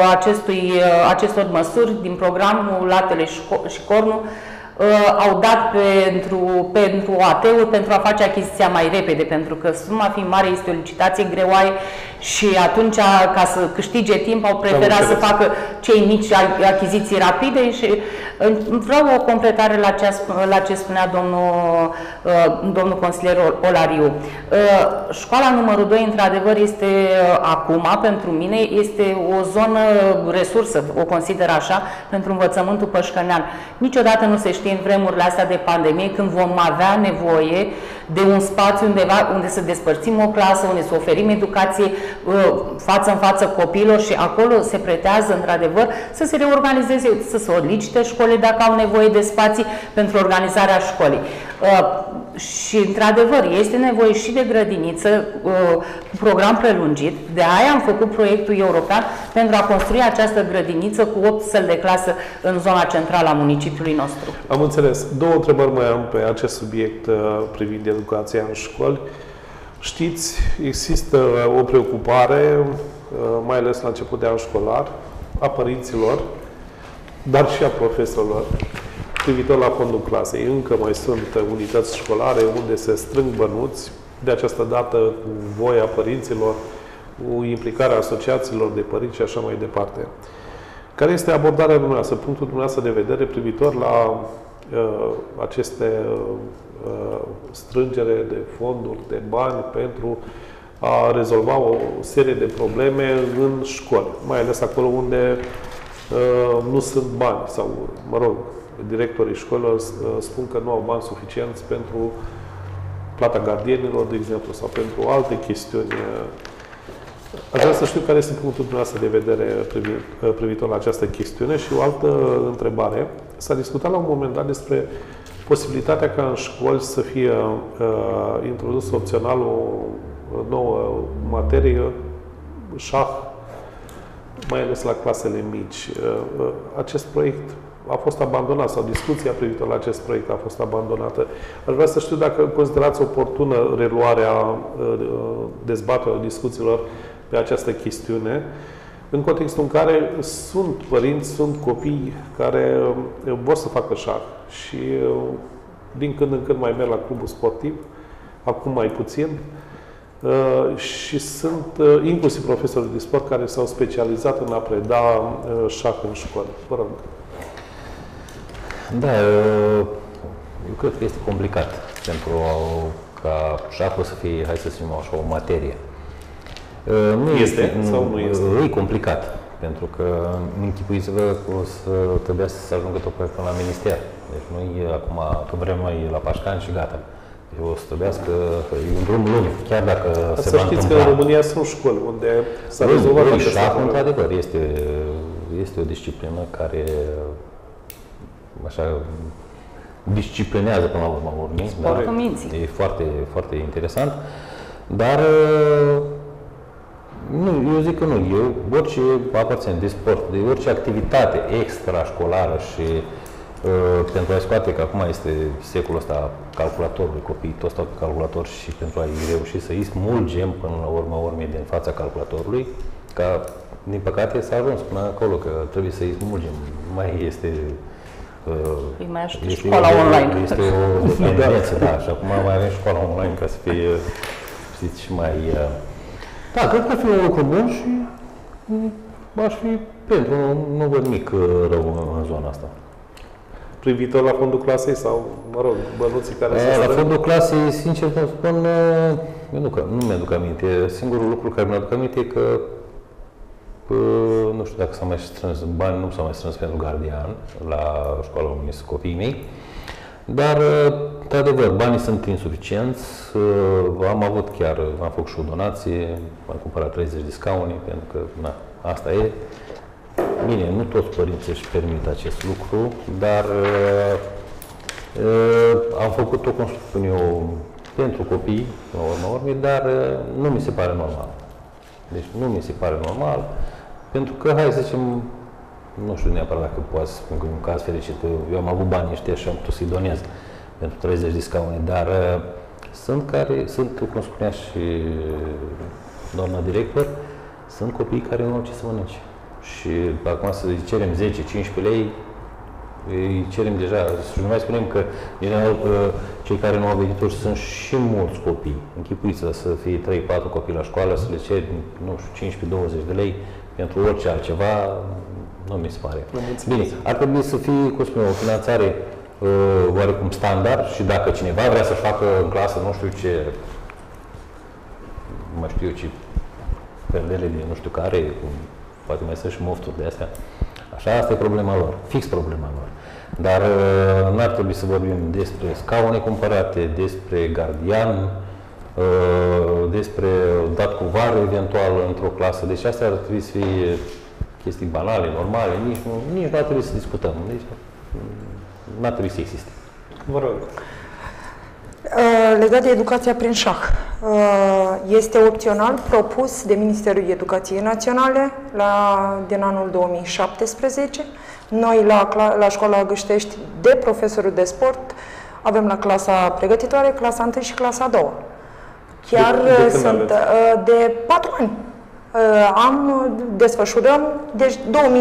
S4: acestor măsuri din programul Laptele și Cornul, au dat pentru AT-uri pentru a face achiziția mai repede, pentru că suma fiind mare este o licitație greoaie și atunci, ca să câștige timp, au preferat să facă cei mici achiziții rapide și vreau o completare la ce spunea domnul consilier Olariu. Școala numărul 2, într-adevăr, este acum, pentru mine, este o zonă resursă, o consider așa, pentru învățământul pășcănean. Niciodată nu se știe în vremurile astea de pandemie, când vom avea nevoie de un spațiu undeva unde să despărțim o clasă, unde să oferim educație față în față copiilor și acolo se pretează, într-adevăr, să se reorganizeze, să se solicite școlile dacă au nevoie de spații pentru organizarea școlii. Și, într-adevăr, este nevoie și de grădiniță, program prelungit. De aia am făcut proiectul european pentru a construi această grădiniță cu 8 săli de clasă în zona centrală a municipiului nostru.
S1: Am înțeles. 2 întrebări mai am pe acest subiect privind educația în școli. Știți, există o preocupare, mai ales la început de an școlar, a părinților, dar și a profesorilor, privitor la fondul clasei. Încă mai sunt unități școlare unde se strâng bănuți, de această dată cu voia părinților, cu implicarea asociațiilor de părinți și așa mai departe. Care este abordarea dumneavoastră, punctul dumneavoastră de vedere privitor la aceste strângere de fonduri, de bani pentru a rezolva o serie de probleme în școli, mai ales acolo unde nu sunt bani sau, mă rog, directorii școlilor spun că nu au bani suficienți pentru plata gardienilor, de exemplu, sau pentru alte chestiuni. Aș vrea să știu care este punctul dumneavoastră de vedere privitor la această chestiune și o altă întrebare. S-a discutat la un moment dat despre posibilitatea ca în școli să fie introdus opțional o nouă materie, șah, mai ales la clasele mici. Acest proiect a fost abandonat sau discuția privitor la acest proiect a fost abandonată. Aș vrea să știu dacă considerați oportună reluarea dezbaterilor, discuțiilor pe această chestiune, în contextul în care sunt părinți, sunt copii care vor să facă șah și din când în când mai merg la clubul sportiv, acum mai puțin, și sunt inclusiv profesori de sport care s-au specializat în a preda șah în școală. Vă rog.
S2: Da, eu cred că este complicat pentru ca șahul să fie, hai să zicem așa, o materie. Nu
S1: este sau nu este?
S2: E complicat, pentru că închipuiți-vă că o să trebuia să ajungă tot până la minister. Deci noi acum, că vrem noi la Pașcani și gata. Deci o să trebuiască, e un drum lung, chiar dacă se va întâmpla. Să știți că în România sunt școli unde s-a rezolvat acest lucru. Într-adevăr, este o disciplină care așa disciplinează până la urmă
S4: urmă.
S2: E foarte, foarte interesant, dar Nu, eu zic că nu. Eu, orice aparține de sport, de orice activitate extrașcolară și pentru a scoate, că acum este secolul ăsta calculatorului, copiii toți stau pe calculator și pentru a-i reuși să îi smulgem până la urma urmei din fața calculatorului, ca din păcate s-a ajuns până acolo, că trebuie să îi smulgem. Mai este
S4: mai este școala online.
S2: Este o dependență, da, și acum mai avem școala online ca să fie, știți, și mai... Da, cred că ar fi un lucru bun și aș fi pentru, nu văd nimic rău în zona asta.
S1: Privitor la fondul clasei sau, mă rog, bănuții care se
S2: La fondul clasei, sincer, cum spun, nu mi-aduc aminte. Singurul lucru care mi-aduc aminte e că nu știu dacă s-au mai strâns bani, nu s-au mai strâns pentru gardian la școala unui copiii mei, dar, într-adevăr, banii sunt insuficienți. Am făcut și o donație, am cumpărat 30 de scaune, pentru că, na, asta e. Bine, nu toți părinții își permit acest lucru, dar am făcut-o, cum spun eu, pentru copii, la urma urmei, dar nu mi se pare normal. Deci nu mi se pare normal, pentru că, hai să zicem, nu știu neapărat dacă poate spun că un caz fericit, că eu am avut banii ăștia și am putut să-i donez pentru 30 de scaune, dar sunt, cum spunea și doamna director, sunt copii care nu au ce să mănânce. Și acum să cerem 10-15 lei, îi cerem deja, și nu mai spunem că, general, cei care nu au venituri sunt și mulți copii. Închipuiți să fie 3-4 copii la școală, să le ceri, nu știu, 15-20 de lei pentru orice altceva, nu mi se pare. Bine, ar trebui să fie, cum spun eu, o finanțare oarecum standard și dacă cineva vrea să facă în clasă, nu știu ce, mai știu eu ce, perdele de nu știu care, poate mai sunt și mofturi de astea. Așa, asta e problema lor, fix problema lor. Dar n-ar trebui să vorbim despre scaune cumpărate, despre gardian, despre dat cu vară eventual într-o clasă. Deci astea ar trebui să fie chestii banale, normale, nici nu ar trebui să discutăm. Deci n-ar trebui să existe.
S1: Vă rog.
S3: Legat de educația prin șah, este opțional propus de Ministerul Educației Naționale din anul 2017. Noi la școala Gâștești, de profesorul de sport, avem la clasa pregătitoare, clasa 1 și clasa 2. Chiar sunt de 4 ani. Desfășurăm, deci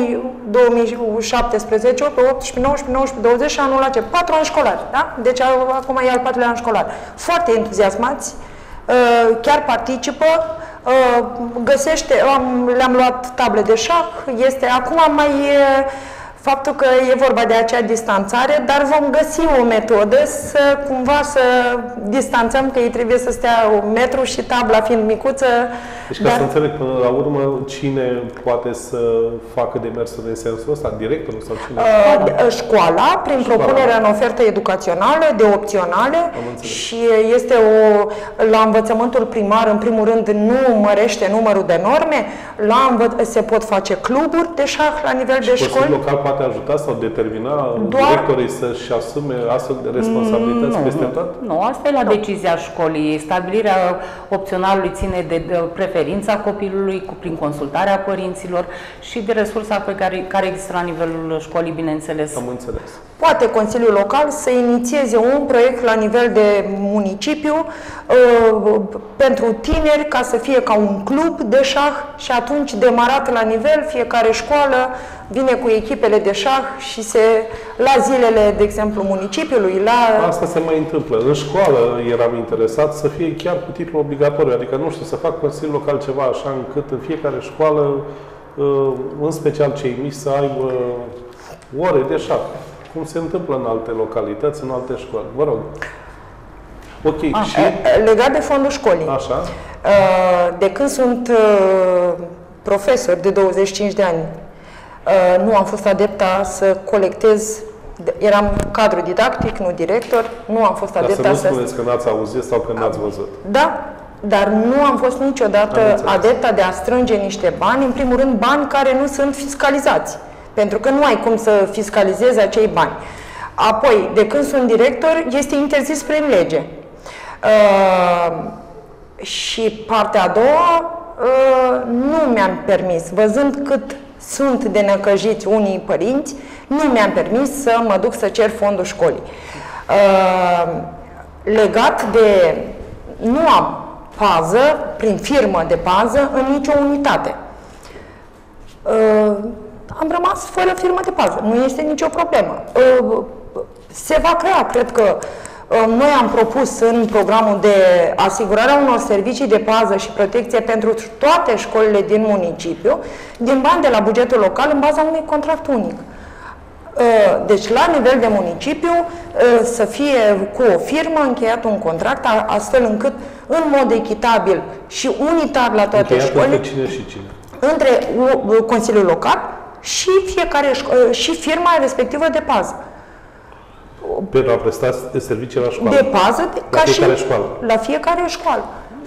S3: 2017, 18, 19, 19, 20 și anul acesta, 4 ani școlari, da? Deci acum e al 4-lea an școlar. Foarte entuziasmați, chiar participă, le-am luat table de șah, acum mai faptul că e vorba de acea distanțare, dar vom găsi o metodă să cumva să distanțăm, că ei trebuie să stea 1 metru și tabla fiind micuță.
S1: Deci ca să înțeleg până la urmă, cine poate să facă demersul în sensul ăsta? Directorul sau cine?
S3: Școala, prin propunerea în ofertă educațională, de opționale, și este la învățământul primar, în primul rând, nu mărește numărul de norme, se pot face cluburi de șah la nivel de școli.
S1: Consiliul local poate ajuta sau determina directorii să-și asume astfel de responsabilități peste tot?
S4: Nu, asta e la decizia școlii. Stabilirea opționalului ține de preferința copilului, prin consultarea părinților și de resursa care există la nivelul școlii, bineînțeles.
S1: Am înțeles.
S3: Poate Consiliul Local să inițieze un proiect la nivel de municipiu pentru tineri, ca să fie ca un club de șah și atunci demarat la nivel, fiecare școală vine cu echipele de șah și la zilele, de exemplu, municipiului,
S1: Asta se mai întâmplă. În școală eram interesat să fie chiar cu titlu obligatoriu, adică, nu știu, să fac Consiliul Local ceva așa încât în fiecare școală, în special cei mici, să aibă ore de șah, cum se întâmplă în alte localități, în alte școli. Vă rog. Ok. Și
S3: legat de fondul școlii.
S1: Așa.
S3: De când sunt profesor de 25 de ani, nu am fost adepta să colectez, eram cadru didactic, nu director, nu am fost adepta
S1: să... Dar să nu spuneți că n-ați auzit sau că n-ați văzut.
S3: Da, dar nu am fost niciodată adepta de a strânge niște bani, în primul rând bani care nu sunt fiscalizați, pentru că nu ai cum să fiscalizezi acei bani. Apoi, de când sunt director, este interzis prin lege. Și partea a doua, nu mi-am permis, văzând cât sunt de năcăjiți unii părinți, nu mi-am permis să mă duc să cer fondul școlii. Legat de... nu am pază, prin firmă de pază, în nicio unitate. Am rămas fără firmă de pază, nu este nicio problemă. Se va crea, cred că noi am propus în programul de asigurare a unor servicii de pază și protecție pentru toate școlile din municipiu, din bani de la bugetul local, în baza unui contract unic. Deci, la nivel de municipiu, să fie cu o firmă încheiat un contract, astfel încât, în mod echitabil și unitar la toate școlile,
S1: între cine și cine?
S3: Între Consiliul Local și și firma respectivă de pază.
S1: Pentru a presta servicii la școală.
S3: De pază,
S1: la fiecare școală.
S3: La fiecare școală.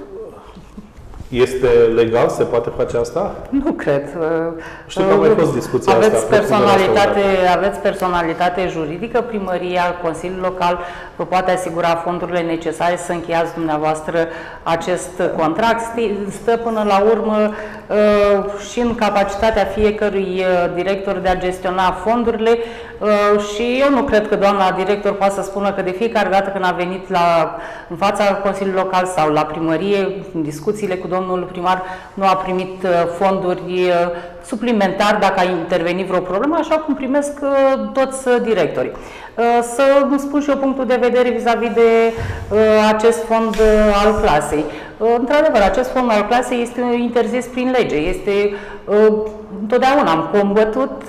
S1: Este legal? Se poate face asta?
S4: Nu cred.
S1: Știu că a mai fost discuția
S4: aveți personalitate juridică, primăria, Consiliul Local vă poate asigura fondurile necesare să încheiați dumneavoastră acest contract. Stă până la urmă și în capacitatea fiecărui director de a gestiona fondurile și eu nu cred că doamna director poate să spună că de fiecare dată când a venit în fața Consiliului Local sau la primărie, în discuțiile cu domnul primar, nu a primit fonduri suplimentar dacă a intervenit vreo problemă, așa cum primesc toți directorii. Să îmi spun și eu punctul de vedere vis-a-vis de acest fond al clasei. Într-adevăr, acest fond al clasei este interzis prin lege. Este, întotdeauna am combătut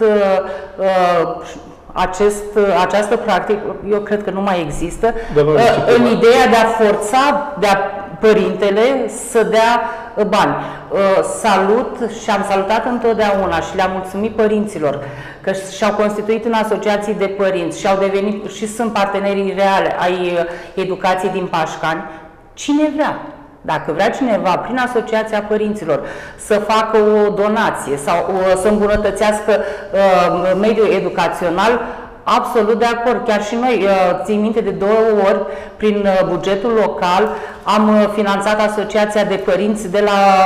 S4: această practică, eu cred că nu mai există, în ideea de a forța părintele să dea bani. Salut și am salutat întotdeauna și le-am mulțumit părinților că și-au constituit în asociații de părinți și au devenit și sunt partenerii reale ai educației din Pașcani. Cine vrea? Dacă vrea cineva, prin Asociația Părinților, să facă o donație sau să îmbunătățească mediul educațional, absolut de acord. Chiar și noi, țin minte, de 2 ori, prin bugetul local, am finanțat Asociația de Părinți de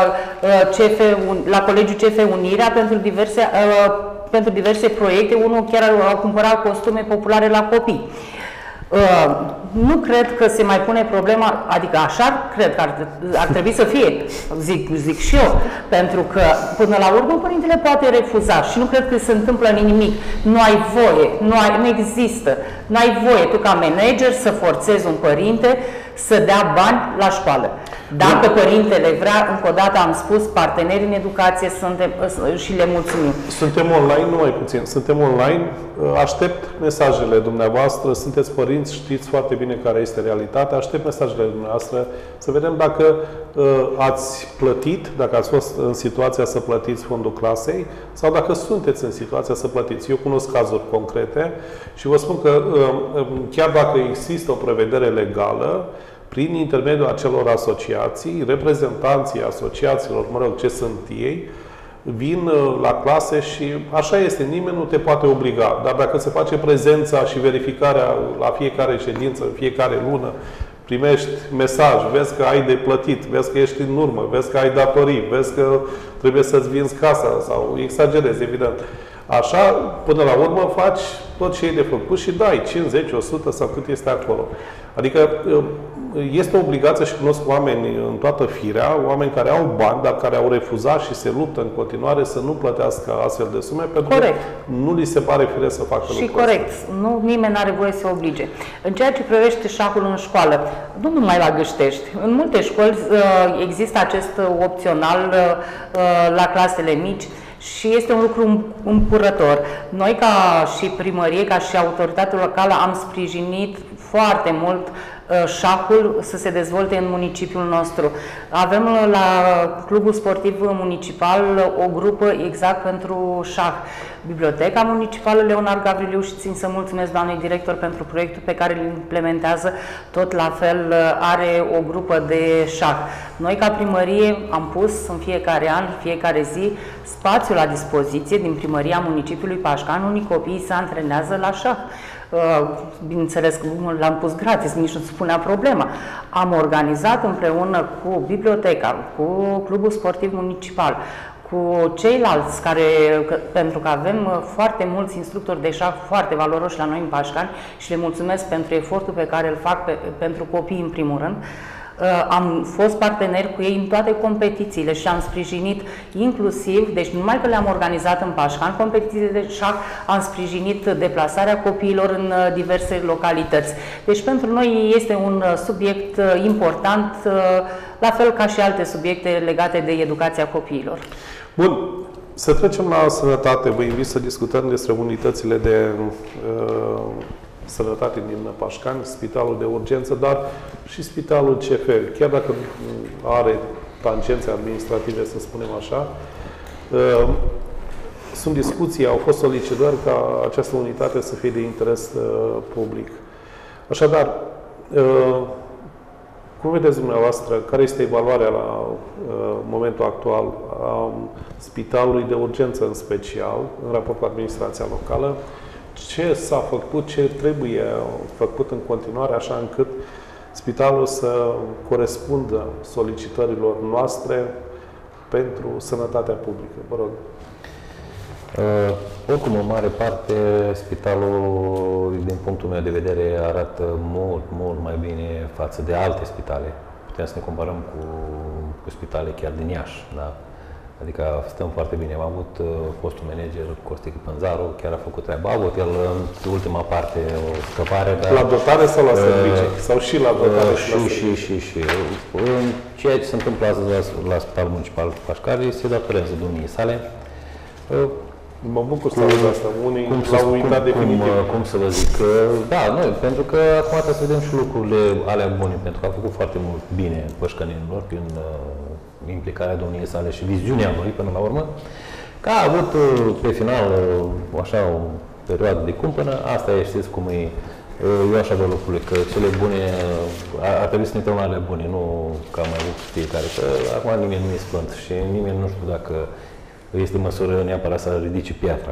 S4: la Colegiul CF Unirea pentru diverse proiecte. Unul chiar a cumpărat costume populare la copii. Nu cred că se mai pune problema, adică așa cred că ar trebui să fie, zic și eu, pentru că până la urmă părintele poate refuza și nu cred că se întâmplă nimic. Nu ai voie, nu există, nu ai voie tu ca manager să forțezi un părinte să dea bani la școală. Dacă părintele vrea, încă o dată am spus, parteneri în educație suntem și le mulțumim.
S1: Suntem online, nu mai puțin, suntem online, aștept mesajele dumneavoastră, sunteți părinți, știți foarte bine care este realitatea, aștept mesajele dumneavoastră să vedem dacă ați plătit, dacă ați fost în situația să plătiți fondul clasei sau dacă sunteți în situația să plătiți. Eu cunosc cazuri concrete și vă spun că chiar dacă există o prevedere legală, prin intermediul acelor asociații, reprezentanții asociațiilor, mă rog, ce sunt ei, vin la clase și așa este, nimeni nu te poate obliga. Dar dacă se face prezența și verificarea la fiecare ședință, în fiecare lună, primești mesaj, vezi că ai de plătit, vezi că ești în urmă, vezi că ai datorii, vezi că trebuie să-ți vinzi casa sau exagerezi, evident. Așa, până la urmă, faci tot ce e de făcut și dai 50, 100 sau cât este acolo. Adică este o obligație și cunosc oameni în toată firea, oameni care au bani, dar care au refuzat și se luptă în continuare să nu plătească astfel de sume, pentru că nu li se pare firesc să facă lucrul ăsta.
S4: Corect. Nu, nimeni nu are voie să oblige. În ceea ce privește șahul în școală, nu numai la Gâștești, în multe școli există acest opțional la clasele mici, și este un lucru împurător. Noi, ca și primărie, ca și autoritatea locală, am sprijinit foarte mult șahul să se dezvolte în municipiul nostru. Avem la Clubul Sportiv Municipal o grupă exact pentru șah. Biblioteca Municipală Leonard Gavriliu și țin să mulțumesc doamnei director pentru proiectul pe care îl implementează, tot la fel are o grupă de șah. Noi ca primărie am pus în fiecare an, fiecare zi, spațiu la dispoziție din primăria municipiului Pașcan, unii copii se antrenează la șah. bineînțeles că l-am pus gratis, nici nu spunea problema. Am organizat împreună cu biblioteca, cu Clubul Sportiv Municipal, cu ceilalți pentru că avem foarte mulți instructori de șah foarte valoroși la noi în Pașcani și le mulțumesc pentru efortul pe care îl fac pentru copii în primul rând. Am fost parteneri cu ei în toate competițiile și am sprijinit inclusiv, deci numai că le-am organizat în Pașcani, competițiile de șah, am sprijinit deplasarea copiilor în diverse localități. Deci pentru noi este un subiect important, la fel ca și alte subiecte legate de educația copiilor.
S1: Bun, să trecem la sănătate. Vă invit să discutăm despre unitățile de sănătate din Pașcani, spitalul de urgență, dar și spitalul CFR. Chiar dacă are tangențe administrative, să spunem așa, sunt discuții, au fost solicitări ca această unitate să fie de interes public. Așadar, cum vedeți dumneavoastră, care este evaluarea la momentul actual a spitalului de urgență în special, în raport cu administrația locală? Ce s-a făcut, ce trebuie făcut în continuare, așa încât spitalul să corespundă solicitărilor noastre pentru sănătatea publică? Vă rog.
S2: Oricum, în mare parte, spitalul, din punctul meu de vedere, arată mult mai bine față de alte spitale. Putem să ne comparăm cu spitale chiar din Iași, da? Adică stăm foarte bine. Am avut fostul manager, Costi Pânzaru, chiar a făcut treaba. A avut el în ultima parte o scăpare, dar...
S1: La dotare sau la servicii? Sau și la dotare
S2: și. Ceea ce se întâmplă astăzi la Spitalul Municipal Pașcani se datorează domniei sale.
S1: Mă bucur să aud asta. Unii l-au uitat definitiv.
S2: Cum să vă zic? Da, noi, pentru că acum trebuie să vedem și lucrurile alea bune, pentru că a făcut foarte mult bine pășcănenilor prin implicarea domniei sale și viziunea lui până la urmă, că a avut pe final așa o perioadă de cumpănă. Asta e, știți cum e. Eu așa văd lucrurile, că cele bune, ar trebui să ne uităm la ale bune, nu ca mai avut fiecare, că acum nimeni nu e sfânt și nimeni nu știu dacă este măsură neapărat să ridice piatra.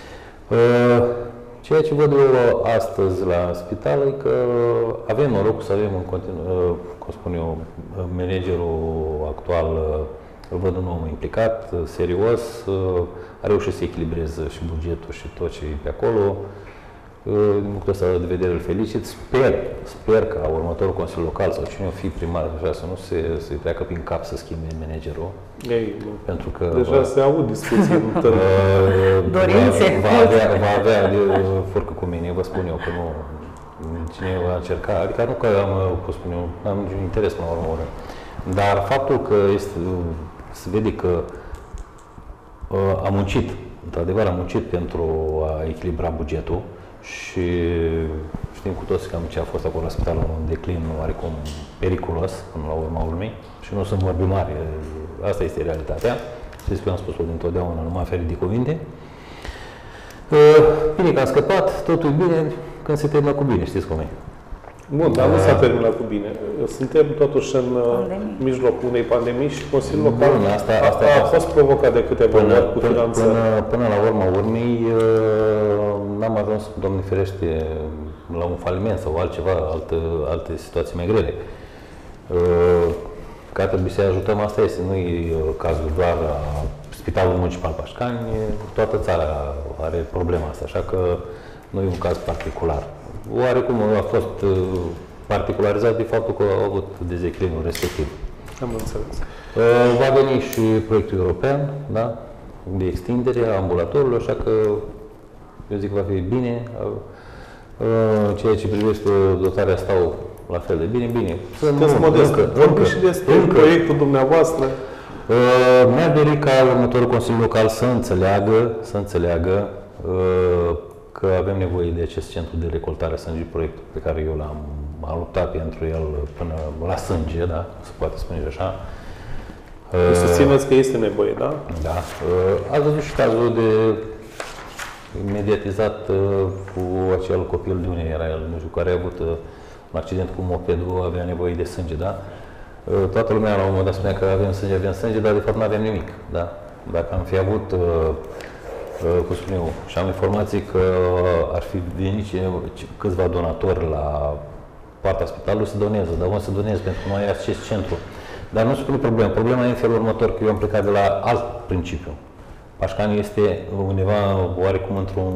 S2: Ceea ce văd eu astăzi la spital e că avem norocul să avem în continuare, cum spun eu, managerul actual, îl văd un om implicat, serios, a reușit să echilibreze și bugetul și tot ce e pe acolo. Din punctul ăsta de vedere îl felicit. Sper ca următorul Consiliu Local sau cine o fi primar, așa, să nu se treacă prin cap să schimbe managerul. Pentru că
S1: deja se aud discuții în
S4: dorințe.
S2: Va avea de furcă cu mine, vă spun eu că nu. Cine va încerca, adică nu că am, cum spun eu, am niciun interes până la urmă. Dar faptul că se vede că a muncit, într-adevăr a muncit pentru a echilibra bugetul și știm cu toți cam ce a fost acolo la spitalul, un declin oarecum periculos până la urma urmei și nu sunt vorbi mari, asta este realitatea. Știți că eu am spus-o dintotdeauna, nu mă feri de cuvinte. Bine că am scăpat, totul e bine când se termină cu bine, știți cum e.
S1: Bun, dar nu s-a terminat cu bine. Suntem totuși în mijlocul unei pandemii și Consiliul Local a fost provocat de câteva ori cu finanțări.
S2: Până la urma urmei, n-am ajuns, Doamne ferește, la un faliment sau altceva, alte situații mai grele. Că ar trebui să-i ajutăm, asta este, nu e cazul doar la Spitalul Municipal Pașcani, toată țara are problema asta, așa că nu e un caz particular. Oarecum a fost particularizat de faptul că au avut dezechilibrul respectiv.
S1: Am înțeles.
S2: Va veni și proiectul european, da? De extindere a ambulatorului, așa că eu zic că va fi bine. Ceea ce privește dotarea stau la fel de bine.
S1: Sunteți modestă. Vorbiți și despre proiectul dumneavoastră.
S2: Mi-ar dori ca următorul Consiliu Local să înțeleagă că avem nevoie de acest centru de recoltare a sânge, proiectul pe care eu l-am luptat pentru el până la sânge, da? Se poate spune și așa.
S1: Susțineți că este nevoie, da?
S2: Da. Ați văzut și cazul de mediatizat cu acel copil, de unde era el, nu știu, care a avut un accident cu mopedul, avea nevoie de sânge, da? Toată lumea la un moment dat spunea că avem sânge, dar de fapt nu avem nimic, da? Dacă am fi avut cum spun eu, și am informații că ar fi venit câțiva donatori la partea spitalului să doneze, dar unde să doneze pentru că nu ai acest centru. Dar nu spune problema. Problema e în felul următor, că eu am plecat de la alt principiu. Pașcani este undeva oarecum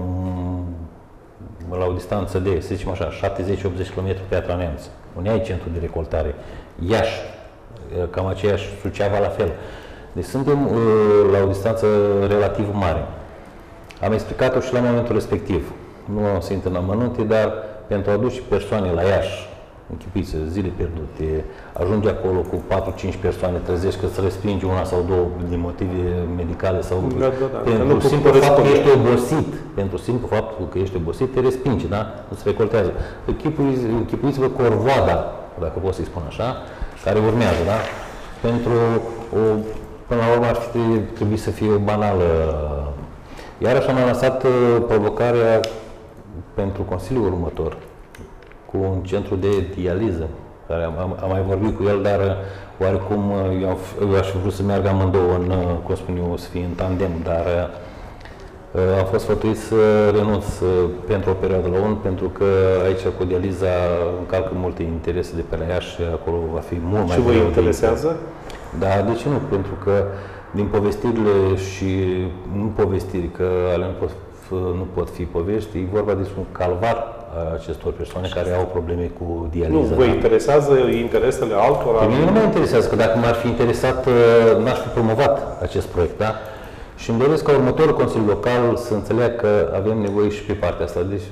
S2: la o distanță de, să zicem așa, 70-80 km Piatra Neamț, unde ai centru de recoltare. Iași, cam aceeași, Suceava la fel. Deci suntem la o distanță relativ mare. Am explicat-o și la momentul respectiv. Nu am să intru în amănunte, dar pentru a aduce persoane la Iași, închipuiți, zile pierdute, ajunge acolo cu 4-5 persoane, trezești că îți respingi una sau două din motive medicale sau pentru simplu fapt că ești obosit, pentru simplu faptul că ești obosit, te respingi, da? Îți recoltează. Închipuiți-vă corvoada, dacă pot să-i spun așa, care urmează, da? Pentru până la urmă ar trebui să fie o banală. Iarăși am lansat provocarea pentru Consiliul următor, cu un centru de dializă, care am mai vorbit cu el, dar oarecum eu aș fi vrut să meargă amândouă cum spun eu, să fie în tandem, dar am fost sfătuit să renunț pentru o perioadă la unul, pentru că aici cu dializa încalcă multe interese de pe la Iași și acolo va fi mult mai greu.
S1: Și vă interesează?
S2: Da, de ce nu? Pentru că din povestirile și nu povestiri, că ale nu pot fi povești, e vorba despre un calvar a acestor persoane care au probleme cu dializă.
S1: Nu, vă interesează interesele altora?
S2: Pe mine nu mă interesează, că dacă m-ar fi interesat, n-aș fi promovat acest proiect, da? Și îmi doresc ca următorul Consiliu Local să înțeleagă că avem nevoie și pe partea asta. Deci,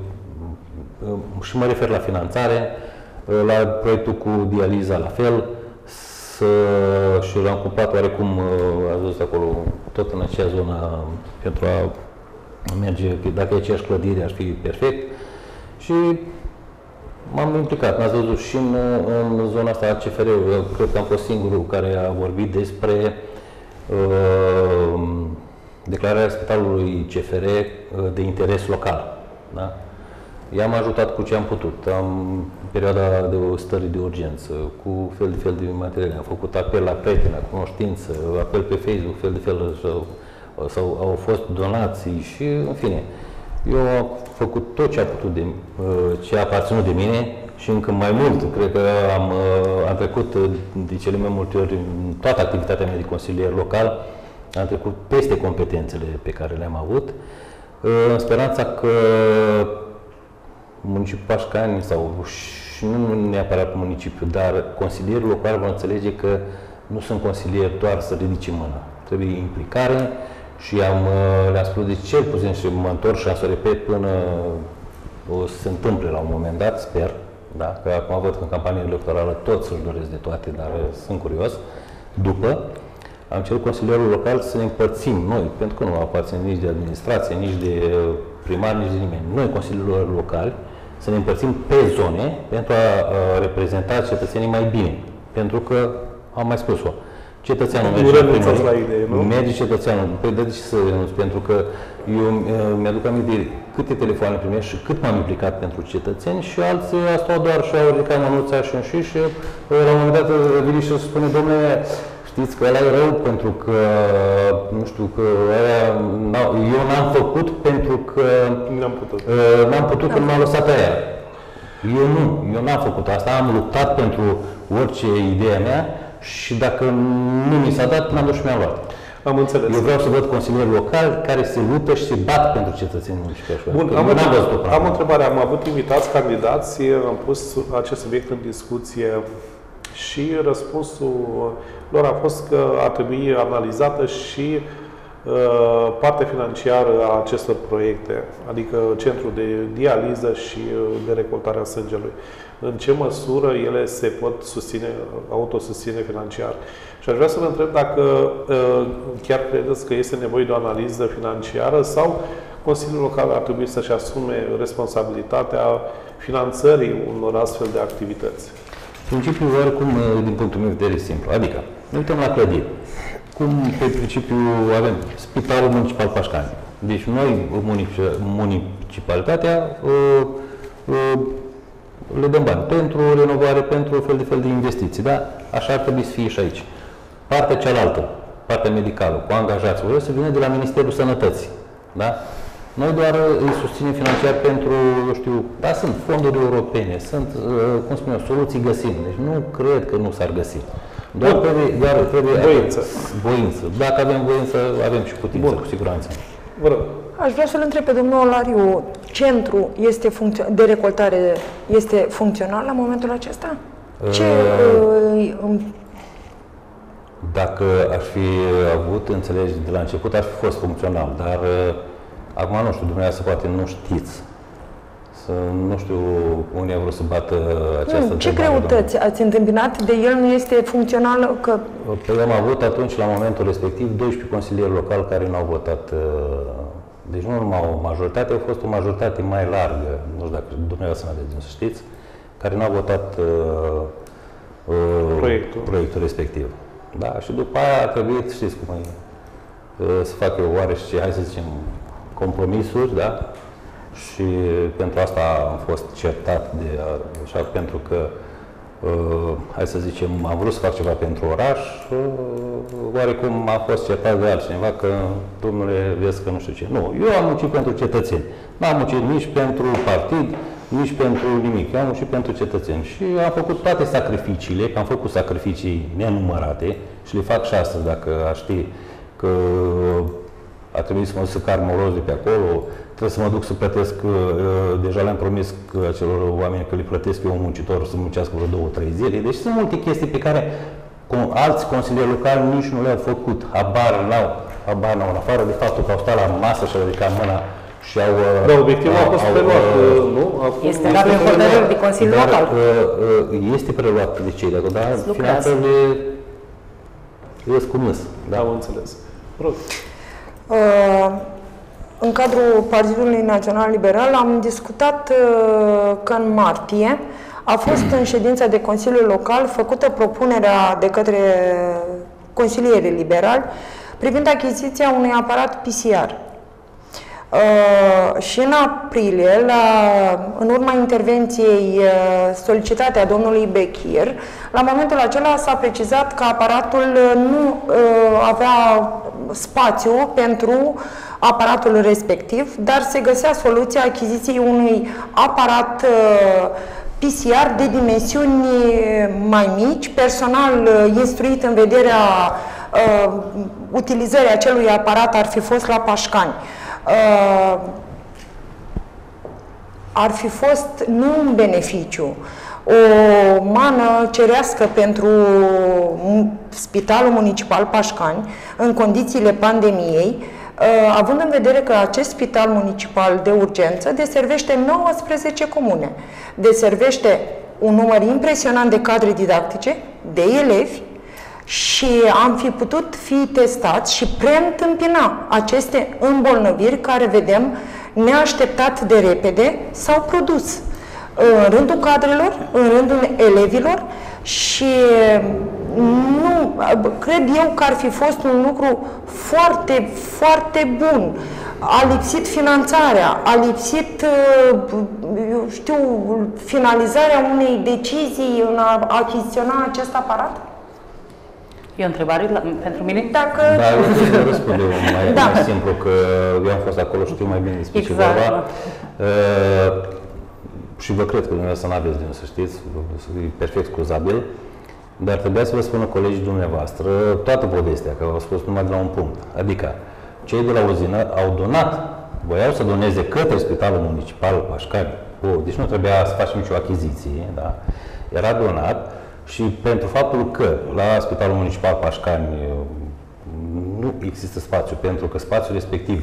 S2: și mă refer la finanțare, la proiectul cu dializa la fel, și l-am cumpărat oarecum, ați văzut acolo, tot în acea zonă, pentru a merge, dacă e aceeași clădire, ar fi perfect. Și m-am implicat, n-ați văzut, și în zona asta a CFR-ului. Cred că am fost singurul care a vorbit despre declararea spitalului CFR de interes local. Da? I-am ajutat cu ce am putut. În perioada de stări de urgență, cu fel de materiale. Am făcut apel la prieteni, la cunoștință, apel pe Facebook, fel de fel, sau au fost donații și, în fine. Eu am făcut tot ce a putut, ce a aparținut de mine și încă mai mult. Cred că am trecut de cele mai multe ori în toată activitatea mea de consilier local, am trecut peste competențele pe care le-am avut, în speranța că municipiul Pașcani sau și nu neapărat municipiul, dar consilierul local va înțelege că nu sunt consilier doar să ridice mâna. Trebuie implicare și le-am spus de cel puțin și mă întorc și am să repet până o să se întâmple la un moment dat, sper, da? Că acum văd că în campania electorală toți își doresc de toate, dar sunt curios. După, am cerut consilierul local să ne împărțim noi, pentru că nu aparțin nici de administrație, nici de primar, nici de nimeni. Noi, consilierilor locali, să ne împărțim pe zone pentru a reprezenta cetățenii mai bine. Pentru că, am mai spus-o, cetățeanul merge cetățeanul. Păi de ce să renunț? Pentru că eu mi-aduc aminte de câte telefoane primești și cât m-am implicat pentru cetățeni și alții stau doar și au ridicat mânuța și la un moment dat vine și spune, domnule, știți că ăla e rău pentru că, nu știu, că eu n-am făcut pentru că n-am putut când m-a lăsat aia. Eu n-am făcut asta, am luptat pentru orice idee mea și dacă nu mi s-a dat, n-am dus și mi-am luat.
S1: Am înțeles.
S2: Eu vreau să văd consilieri locali care se luptă și se bat pentru cetățenii municipali.
S1: Bun, am o întrebare. Am avut invitați candidați, am pus acest subiect în discuție și răspunsul lor a fost că ar trebui analizată și partea financiară a acestor proiecte, adică centrul de dializă și de recoltare a sângelui. În ce măsură ele se pot autosusține financiar? Și aș vrea să vă întreb dacă chiar credeți că este nevoie de o analiză financiară sau Consiliul Local ar trebui să-și asume responsabilitatea finanțării unor astfel de activități?
S2: Principiul, oricum, din punctul meu de vedere, simplu. Adică, ne uităm la clădiri. Cum, pe principiu, avem Spitalul Municipal Pașcani. Deci, noi, municipalitatea, le dăm bani pentru renovare, pentru fel de investiții. Da? Așa ar trebui să fie și aici. Partea cealaltă, partea medicală, cu angajații, să vină de la Ministerul Sănătății. Da? Noi doar îi susținem financiar pentru, eu știu, da, sunt fonduri europene, sunt, cum spun eu, soluții găsim. Deci nu cred că nu s-ar găsi. Doar trebuie voință. Dacă avem voință, avem și putință, cu siguranță.
S1: Vă rog.
S3: Aș vrea să-l întreb pe domnul Olariu, centrul de recoltare este funcțional la momentul acesta?
S2: Dacă aș fi avut, înțelegi, de la început ar fi fost funcțional, dar acum nu știu, dumneavoastră poate nu știți. Nu știu unde a vrut să bată această
S3: Ce greutăți ați întâmpinat de el nu este funcțional?
S2: Păi am avut atunci, la momentul respectiv, 12 consilieri locali care nu au votat. Deci nu numai o majoritate, a fost o majoritate mai largă, nu știu dacă dumneavoastră n-aveți, să știți, care nu au votat proiectul respectiv. Da, și după aia a trebuit, știți cum e, să facă oarește, hai să zicem, compromisuri, da? Și pentru asta am fost certat așa, pentru că, hai să zicem, am vrut să fac ceva pentru oraș, oarecum am fost certat de altcineva că, domnule, vezi că nu știu ce. Nu, eu am muncit pentru cetățeni. N-am muncit nici pentru partid, nici pentru nimic. Eu am muncit pentru cetățeni. Și am făcut toate sacrificiile, că am făcut sacrificii nenumărate și le fac și astăzi, dacă aș ști că a trebuit să mă duc să car moroz de pe acolo, trebuie să mă duc să plătesc, deja le-am promis acelor oameni că le plătesc eu un muncitor să muncească vreo 2-3 zile. Deci sunt multe chestii pe care alți consilieri locali nici nu le-au făcut. Habar n-au, în afară de faptul că au stat la masă și au ridicat mâna și au...
S1: Dar obiectivul a fost preluat, nu?
S4: Este dat pe hotărâri de Consiliul Local.
S2: Este preluat de cei de acolo, dar finanțările ies cum ies.
S1: Da, am înțeles. Rog.
S3: În cadrul Partidului Național Liberal am discutat că în martie a fost în ședința de Consiliul Local făcută propunerea de către consilierii liberali privind achiziția unui aparat PCR. Și în aprilie, în urma intervenției solicitate a domnului Bechir, la momentul acela s-a precizat că aparatul nu avea spațiu pentru aparatul respectiv, dar se găsea soluția achiziției unui aparat PCR de dimensiuni mai mici, personal instruit în vederea utilizării acelui aparat ar fi fost la Pașcani. Ar fi fost nu un beneficiu, o mană cerească pentru Spitalul Municipal Pașcani în condițiile pandemiei, având în vedere că acest spital municipal de urgență deservește 19 comune, deservește un număr impresionant de cadre didactice, de elevi, și am fi putut fi testați și preîntâmpina aceste îmbolnăviri care vedem neașteptat de repede s-au produs în rândul cadrelor, în rândul elevilor și nu, cred eu că ar fi fost un lucru foarte, foarte bun. A lipsit finanțarea, a lipsit, eu știu, finalizarea unei decizii în a achiziționa acest aparat?
S4: E o întrebare pentru mine?
S3: Dacă...
S2: Da, eu trebuie să răspund eu mai simplu, că eu am fost acolo, știu mai bine despre ce vorba. Și vă cred că dumneavoastră n-aveți de unde să știți, e perfect scuzabil, dar trebuia să vă spună colegii dumneavoastră toată povestea, că au spus numai de la un punct. Adică, cei de la uzină au donat, voiau să doneze către Spitalul Municipal Pașcani, deci nu trebuia să facem nicio achiziție, da? Era donat. Și pentru faptul că la Spitalul Municipal Pașcani nu există spațiu, pentru că spațiul respectiv...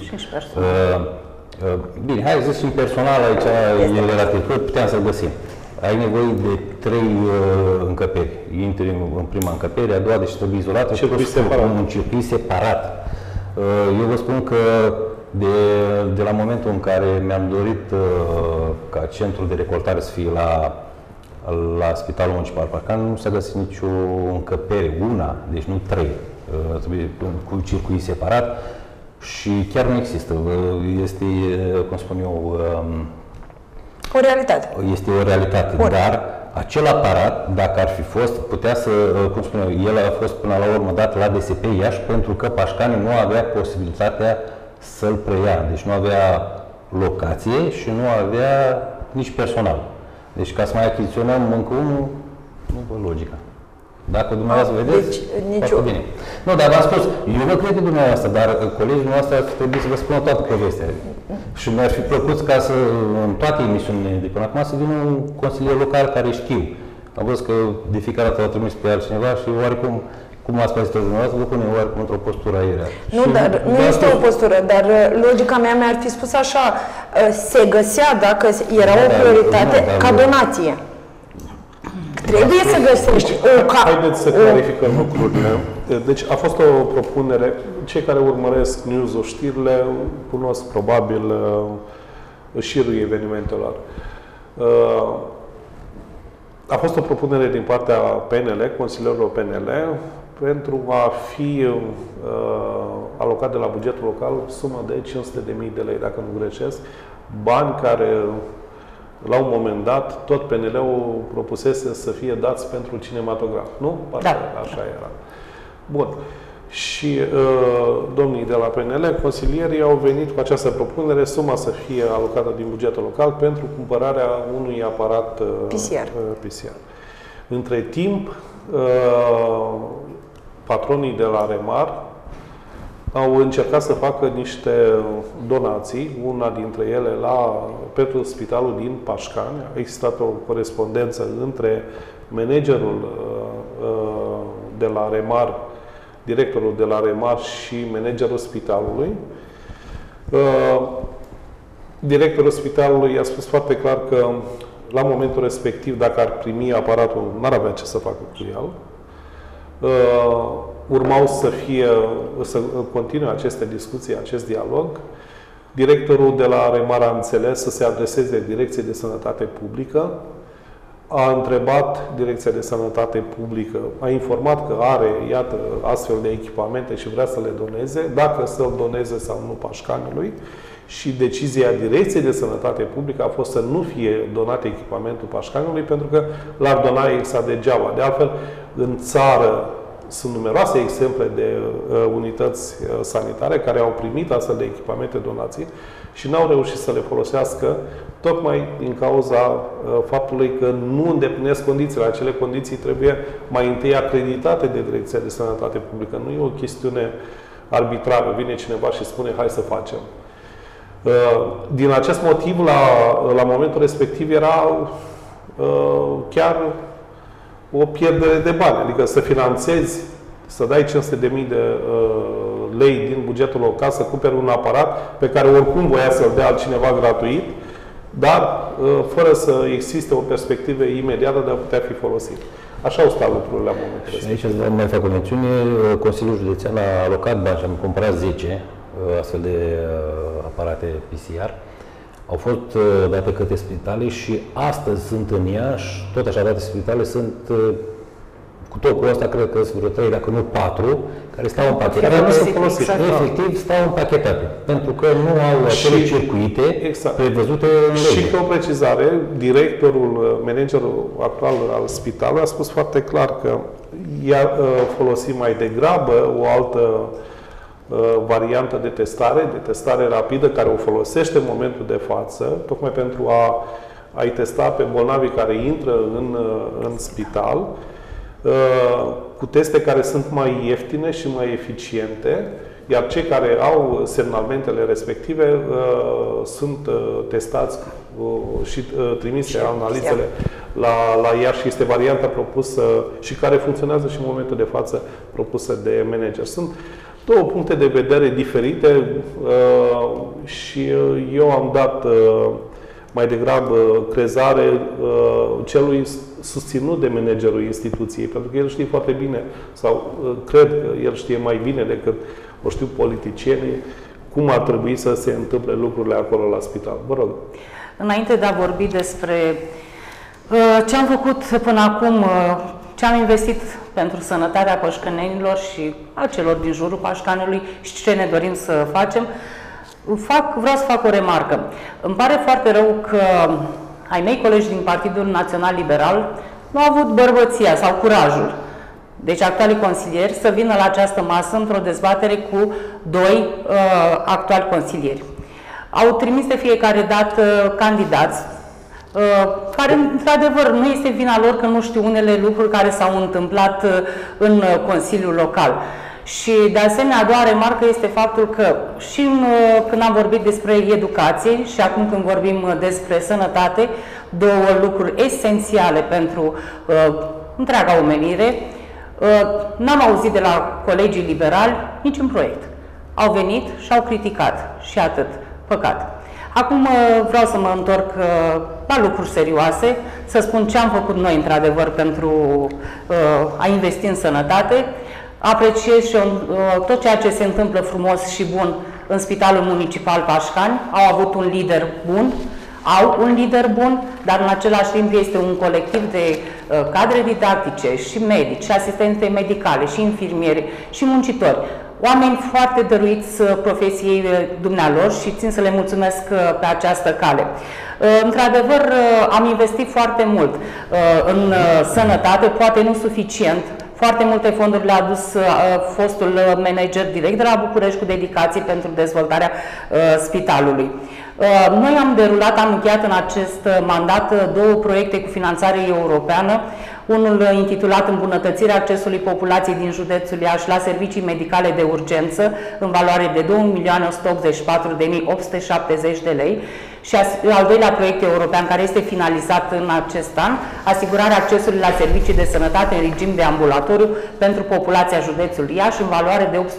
S2: bine, hai să zicem personal, aici e relativ, puteam să-l găsim. Ai nevoie de 3 încăperi. Intri în prima încăpere, a doua, deci trebuie izolată și un circuit separat. Eu vă spun că de la momentul în care mi-am dorit ca centrul de recoltare să fie la Spitalul Municipal Pașcani, nu s-a găsit nicio încăpere, una, deci nu 3, cu circuit separat și chiar nu există. Este, cum spun eu,
S3: o realitate.
S2: Este o realitate, dar acel aparat, dacă ar fi fost, putea să, cum spun eu, el a fost până la urmă dat la DSP Iași pentru că Pașcani nu avea posibilitatea să-l preia. Deci nu avea locație și nu avea nici personal. Deci ca să mai achiziționăm încă unul, nu văd logica. Dacă dumneavoastră vedeți, foarte bine. Nu, dar v-am spus, eu vă cred de dumneavoastră, dar colegii dumneavoastră trebuie să vă spună toată povestea. Și mi-ar fi plăcut ca să, în toate emisiunile de până acum, să vină un consilier local care știu. Am văzut că de fiecare dată l-a trimis pe altcineva și oarecum, cum ați păzit dumneavoastră, vă pune oarecum într-o postură aiurea.
S3: Nu, dar nu este o postură, dar logica mea mi-ar fi spus așa, se găsea dacă era o prioritate ca donație. Trebuie să găsești o
S1: Haideți să clarificăm lucrurile. Deci a fost o propunere, cei care urmăresc news-ul, știrile, cunosc probabil șirul evenimentelor. A fost o propunere din partea PNL, consilierilor PNL, pentru a fi alocat de la bugetul local suma de 500.000 de lei, dacă nu greșesc, bani care la un moment dat, tot PNL-ul propusese să fie dați pentru cinematograf. Nu? Așa era. Bun. Și domnii de la PNL, consilierii, au venit cu această propunere, suma să fie alocată din bugetul local pentru cumpărarea unui aparat PCR. Între timp, patronii de la Remar au încercat să facă niște donații, una dintre ele pentru spitalul din Pașcani. A existat o corespondență între managerul de la Remar, directorul de la Remar și managerul spitalului. Directorul spitalului a spus foarte clar că la momentul respectiv, dacă ar primi aparatul, n-ar avea ce să facă cu el. Urmau să continue aceste discuții, acest dialog. Directorul de la Remar a înțeles să se adreseze Direcției de Sănătate Publică, a întrebat Direcția de Sănătate Publică, a informat că are, iată, astfel de echipamente și vrea să le doneze, dacă să-l doneze sau nu Pașcanului, și decizia Direcției de Sănătate Publică a fost să nu fie donat echipamentul Pașcanului, pentru că l-ar dona exact degeaba. De altfel, în țară sunt numeroase exemple de unități sanitare care au primit astfel de echipamente donații și n-au reușit să le folosească tocmai din cauza faptului că nu îndeplinesc condițiile. Acele condiții trebuie mai întâi acreditate de Direcția de Sănătate Publică. Nu e o chestiune arbitrară. Vine cineva și spune, hai să facem. Din acest motiv, la momentul respectiv, era chiar o pierdere de bani. Adică să finanțezi, să dai 500.000 de lei din bugetul local, să cumperi un aparat pe care oricum voia să-l dea altcineva gratuit, dar fără să existe o perspectivă imediată de a putea fi folosit. Așa au stat lucrurile la momentul respectiv.
S2: Și aici mai fac o mențiune. Consiliul Județean a alocat bani și am cumpărat 10 astfel de aparate PCR. Au fost date către spitale și astăzi sunt în Iași, tot așa date spitale, sunt cu tot cu asta, cred că sunt vreo 3, dacă nu 4, care stau împachetate. Care nu sunt folosite. Efectiv, stau împachetate. Pentru că nu au acele circuite prevăzute în lege.
S1: Și pe o precizare, directorul, managerul actual al spitalului a spus foarte clar că i-a folosit mai degrabă o altă variantă de testare rapidă, care o folosește în momentul de față, tocmai pentru a-i testa pe bolnavii care intră în spital, cu teste care sunt mai ieftine și mai eficiente, iar cei care au semnalmentele respective sunt testați și trimise analizele la Iași, și este varianta propusă și care funcționează și în momentul de față propusă de manager. Sunt două puncte de vedere diferite și eu am dat mai degrabă crezare celui susținut de managerul instituției, pentru că el știe foarte bine, sau cred că el știe mai bine decât o știu politicienii, cum ar trebui să se întâmple lucrurile acolo la spital. Vă rog.
S4: Înainte de a vorbi despre ce am făcut până acum, ce am investit pentru sănătatea pașcănenilor și a celor din jurul Pașcanului și ce ne dorim să facem, vreau să fac o remarcă. Îmi pare foarte rău că ai mei colegi din Partidul Național Liberal nu au avut bărbăția sau curajul deci actualii consilieri, să vină la această masă într-o dezbatere cu doi actuali consilieri. Au trimis de fiecare dată candidați, care într-adevăr nu este vina lor că nu știu unele lucruri care s-au întâmplat în Consiliul Local. Și de asemenea, a doua remarcă este faptul că și când am vorbit despre educație și acum când vorbim despre sănătate, două lucruri esențiale pentru întreaga omenire, n-am auzit de la colegii liberali niciun proiect. Au venit și au criticat și atât. Păcat. Acum vreau să mă întorc la lucruri serioase, să spun ce am făcut noi într-adevăr pentru a investi în sănătate. Apreciez și tot ceea ce se întâmplă frumos și bun în Spitalul Municipal Pașcani. Au avut un lider bun, au un lider bun, dar în același timp este un colectiv de cadre didactice și medici, și asistente medicale, și infirmieri, și muncitori. Oameni foarte dăruiți profesiei dumnealor și țin să le mulțumesc pe această cale. Într-adevăr, am investit foarte mult în sănătate, poate nu suficient. Foarte multe fonduri le-a adus fostul manager direct de la București cu dedicații pentru dezvoltarea spitalului. Noi am derulat, am încheiat în acest mandat două proiecte cu finanțare europeană, unul intitulat Îmbunătățirea accesului populației din județul Iași la servicii medicale de urgență în valoare de 2.184.870 de lei și al doilea proiect european care este finalizat în acest an, asigurarea accesului la servicii de sănătate în regim de ambulatoriu pentru populația județului Iași în valoare de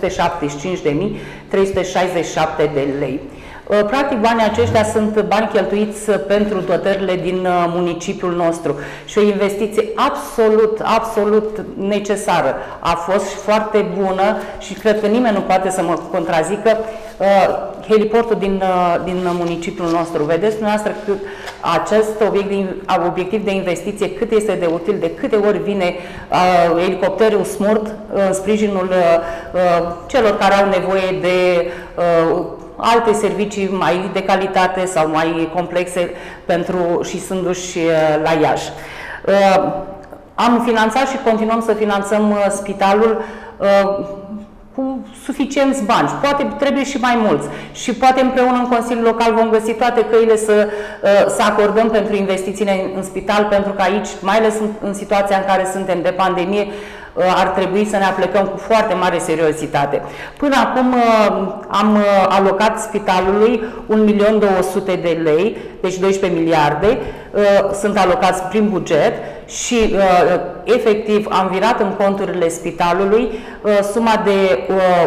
S4: 875.367 de lei. Practic, banii aceștia sunt bani cheltuiți pentru dotările din municipiul nostru și o investiție absolut necesară. A fost foarte bună și cred că nimeni nu poate să mă contrazică. Heliportul din municipiul nostru. Vedeți dumneavoastră că acest obiectiv de investiție cât este de util, de câte ori vine elicopterul SMURD în sprijinul celor care au nevoie de alte servicii mai de calitate sau mai complexe și sunt duși la Iași. Am finanțat și continuăm să finanțăm spitalul cu suficienți bani. Poate trebuie și mai mulți. Și poate împreună în Consiliul Local vom găsi toate căile să acordăm pentru investițiile în spital, pentru că aici, mai ales în situația în care suntem de pandemie, ar trebui să ne aplecăm cu foarte mare seriozitate. Până acum am alocat spitalului 1.200.000 de lei, deci 12 miliarde, sunt alocați prin buget și efectiv am virat în conturile spitalului suma de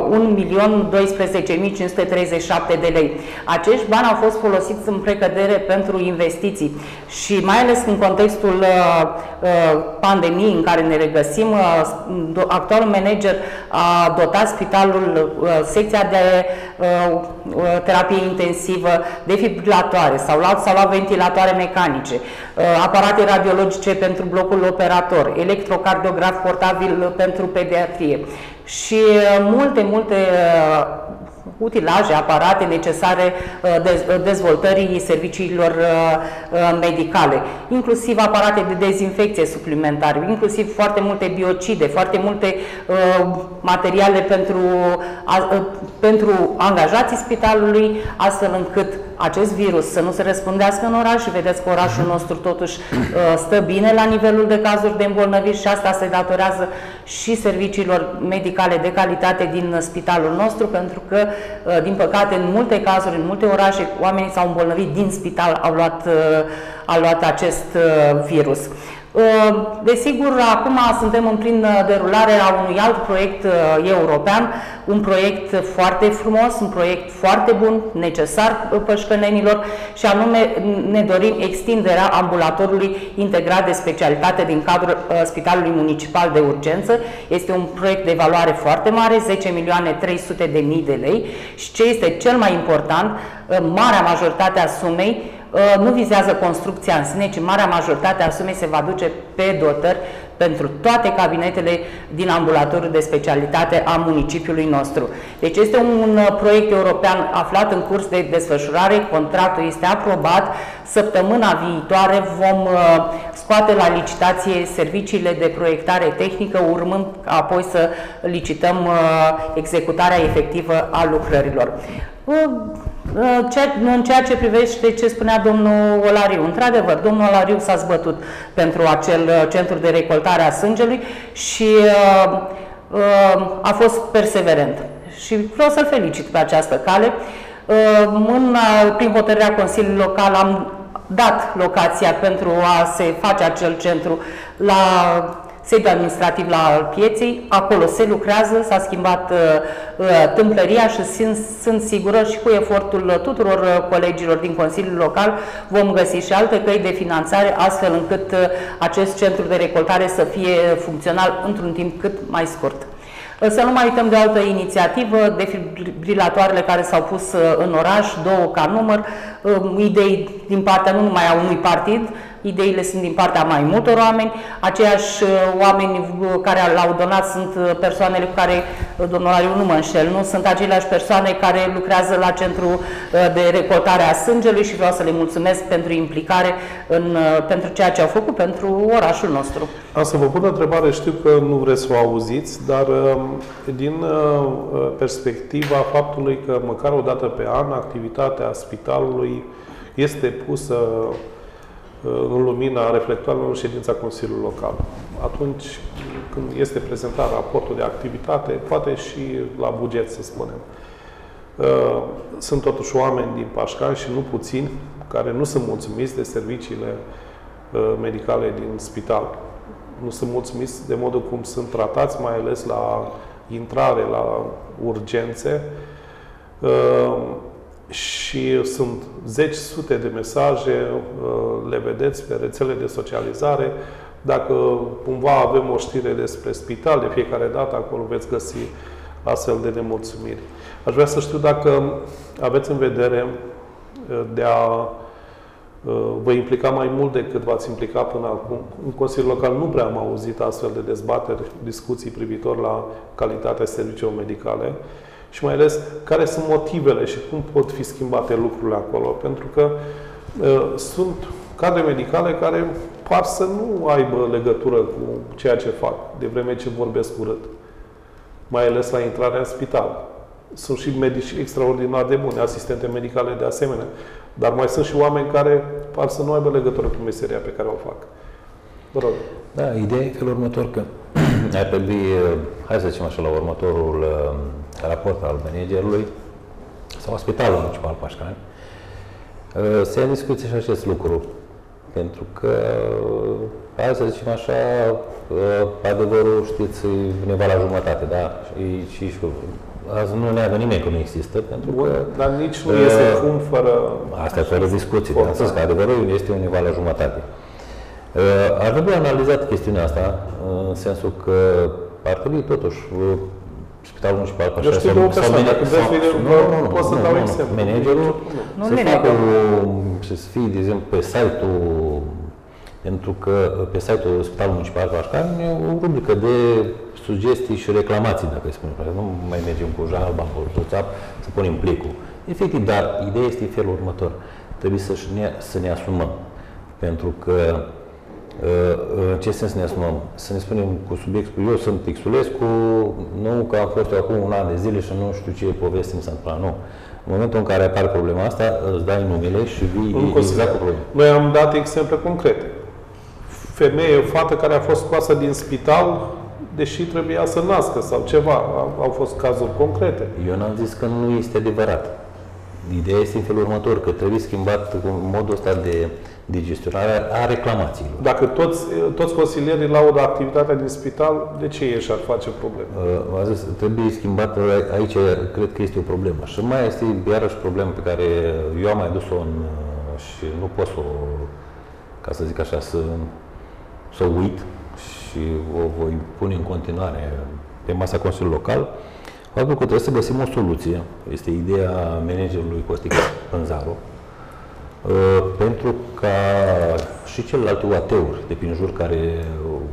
S4: 1.012.537 de lei. Acești bani au fost folosiți în precădere pentru investiții și mai ales în contextul pandemiei în care ne regăsim, actualul manager a dotat spitalul, secția de terapie intensivă, defibrilatoare, s-au luat ventilatoare mecanice, aparate radiologice pentru blocul operator, electrocardiograf portabil pentru pediatrie și multe utilaje, aparate necesare dezvoltării serviciilor medicale, inclusiv aparate de dezinfecție suplimentare, inclusiv foarte multe biocide, foarte multe materiale pentru angajații spitalului, astfel încât acest virus să nu se răspândească în oraș și vedeți că orașul nostru totuși stă bine la nivelul de cazuri de îmbolnăviri și asta se datorează și serviciilor medicale de calitate din spitalul nostru, pentru că, din păcate, în multe cazuri, în multe orașe, oamenii s-au îmbolnăvit din spital, au luat acest virus. Desigur, acum suntem în plin derulare a unui alt proiect european, un proiect foarte frumos, un proiect foarte bun, necesar pășcănenilor și anume ne dorim extinderea ambulatorului integrat de specialitate din cadrul Spitalului Municipal de Urgență. Este un proiect de valoare foarte mare, 10.300.000 de lei și ce este cel mai important, marea majoritate a sumei nu vizează construcția în sine, ci marea majoritate a sumei se va duce pe dotări pentru toate cabinetele din ambulatorul de specialitate a municipiului nostru. Deci este un proiect european aflat în curs de desfășurare, contractul este aprobat, săptămâna viitoare vom scoate la licitație serviciile de proiectare tehnică, urmând apoi să licităm executarea efectivă a lucrărilor. În ceea ce privește ce spunea domnul Olariu, într-adevăr, domnul Olariu s-a zbătut pentru acel centru de recoltare a sângelui și a fost perseverent. Și vreau să-l felicit pe această cale. Prin hotărârea Consiliului Local am dat locația pentru a se face acel centru la sediul administrativ la Pieței, acolo se lucrează, s-a schimbat tâmplăria și sunt sigură și cu efortul tuturor colegilor din Consiliul Local vom găsi și alte căi de finanțare, astfel încât acest centru de recoltare să fie funcțional într-un timp cât mai scurt. Să nu mai uităm de o altă inițiativă, defibrilatoarele care s-au pus în oraș, 2 ca număr, idei din partea nu numai a unui partid, ideile sunt din partea mai multor oameni, aceiași oameni care l-au donat sunt persoanele cu care, domnul Ariu, nu mă înșel, nu sunt aceleași persoane care lucrează la centru de recoltare a sângelui și vreau să le mulțumesc pentru implicare pentru ceea ce au făcut pentru orașul nostru.
S1: Am să vă pun o întrebare, știu că nu vreți să o auziți, dar din perspectiva faptului că măcar o dată pe an activitatea spitalului este pusă în lumina reflectoarelor în ședința Consiliului Local. Atunci când este prezentat raportul de activitate, poate și la buget, să spunem. Sunt totuși oameni din Pașcani și nu puțini care nu sunt mulțumiți de serviciile medicale din spital. Nu sunt mulțumiți de modul cum sunt tratați, mai ales la intrare, la urgențe. Și sunt zeci, sute de mesaje, le vedeți pe rețele de socializare. Dacă cumva avem o știre despre spital, de fiecare dată acolo veți găsi astfel de nemulțumiri. Aș vrea să știu dacă aveți în vedere de a vă implica mai mult decât v-ați implicat până acum. În Consiliul Local nu prea am auzit astfel de dezbateri, discuții privitor la calitatea serviciilor medicale. Și mai ales, care sunt motivele și cum pot fi schimbate lucrurile acolo. Pentru că sunt cadre medicale care par să nu aibă legătură cu ceea ce fac, de vreme ce vorbesc urât. Mai ales la intrarea în spital. Sunt și medici extraordinar de buni, asistente medicale de asemenea. Dar mai sunt și oameni care par să nu aibă legătură cu meseria pe care o fac. Vă rog.
S2: Da, ideea e felul următor că ar trebui, hai să zicem așa, la următorul raport al managerului sau a Spitalului Municipal Pașcani, să ia discuție și acest lucru. Pentru că, hai să zicem așa, adevărul, știți, undeva la jumătate, da? Și azi nu neagă nimeni că nu există, pentru că...
S1: Dar nici nu este fum fără...
S2: Asta e fără discuții, dar am spus că adevărul este undeva la jumătate. Ar trebui analizat chestiunea asta, în sensul că ar trebui totuși Spitalul Municipal Pașcani
S1: sau
S2: managerul să facă să fie, de exemplu, pe site-ul, pentru că pe site-ul Spitalului Municipal Pașcani o rubrică de sugestii și reclamații, dacă îi spunem. Nu mai mergem cu jalba, cu WhatsApp, să punem plicul. Efectiv, dar ideea este felul următor. Trebuie să ne asumăm. Pentru că în ce sens ne asumăm? Să ne spunem cu subiectul, eu sunt Xulescu, nu că am fost eu acum un an de zile și nu știu ce poveste mi s-a întâmplat, nu. În momentul în care apare problema asta, îți dai numele și vii exact cu problema.
S1: Noi am dat exemple concrete. Femeie, fată care a fost scoasă din spital, deși trebuia să nască sau ceva. Au fost cazuri concrete.
S2: Eu n-am zis că nu este adevărat. Ideea este în felul următor, că trebuie schimbat modul ăsta de gestionare a reclamațiilor.
S1: Dacă toți consilierii laudă activitatea din spital, de ce ei și-ar face probleme?
S2: Am zis, trebuie schimbat, aici cred că este o problemă. Și mai este iarăși problemă pe care eu am mai dus-o și nu pot să o, ca să zic așa, să o uit și o voi pune în continuare pe masa Consiliului Local. Faptul că trebuie să găsim o soluție, este ideea managerului Costică Pânzaru, pentru ca și celelalte UAT-uri de prin jur care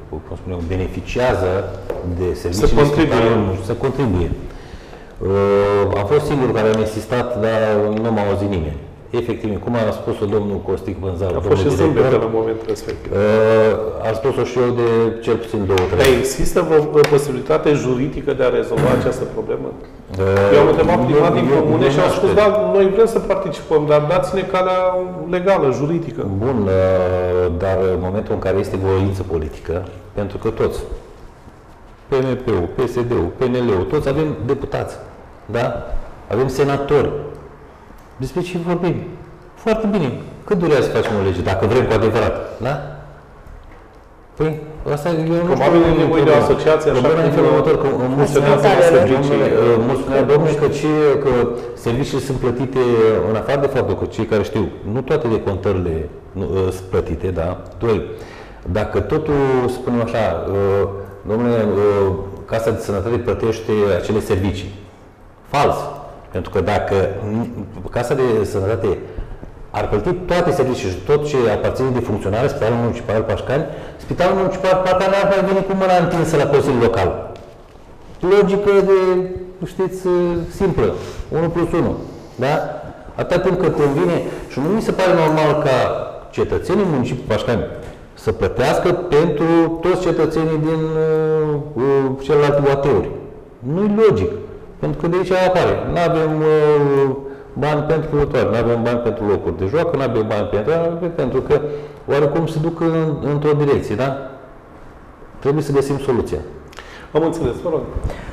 S2: cum spun eu, beneficiază de serviciile spitalului, să contribuie. Am fost singurul care am insistat, dar nu m-a auzit nimeni. Efectiv, cum a spus-o domnul Costic Vânzaru,
S1: a fost și zâmbete la momentul respectiv.
S2: Am spus-o și eu de cel puțin 2-3.
S1: Dar există o posibilitate juridică de a rezolva această problemă? Eu am întrebat primar din comune și am spus, da, noi vrem să participăm, dar dați-ne calea legală, juridică.
S2: Bun, dar în momentul în care este voință politică, pentru că toți, PMP-ul, PSD-ul, PNL-ul, toți avem deputați, da? Avem senatori. Despre ce vorbim? Foarte bine. Cât durează să facem o lege, dacă vrem cu adevărat, da? Păi, asta eu nu
S1: știu. Avem nevoie de o asociație, așa
S2: cum în felul următor, că mulți spunea domnul că serviciile sunt plătite, în afară de faptul că cei care știu, nu toate decontările sunt plătite, da? Doi, dacă totul, spunem așa, domnule, Casa de Sănătate plătește acele servicii. Fals. Pentru că dacă Casa de Sănătate ar plăti toate serviciile și tot ce aparține de funcționare, Spitalul Municipal Pașcani, Spitalul Municipal Pașcani ar mai veni cu mâna întinsă la Consiliul Local. Logică de, știți, simplă. 1+1. Da? Atât timp cât convine și nu mi se pare normal ca cetățenii Municipiului Pașcani să plătească pentru toți cetățenii din celelalte UAT-uri. Nu-i logic. Pentru că de aici apare. Nu avem bani pentru plătoare, nu avem bani pentru locuri de joacă, nu avem bani pentru că oarecum se duc într-o direcție, da? Trebuie să găsim soluția.
S1: Am înțeles, vă rog.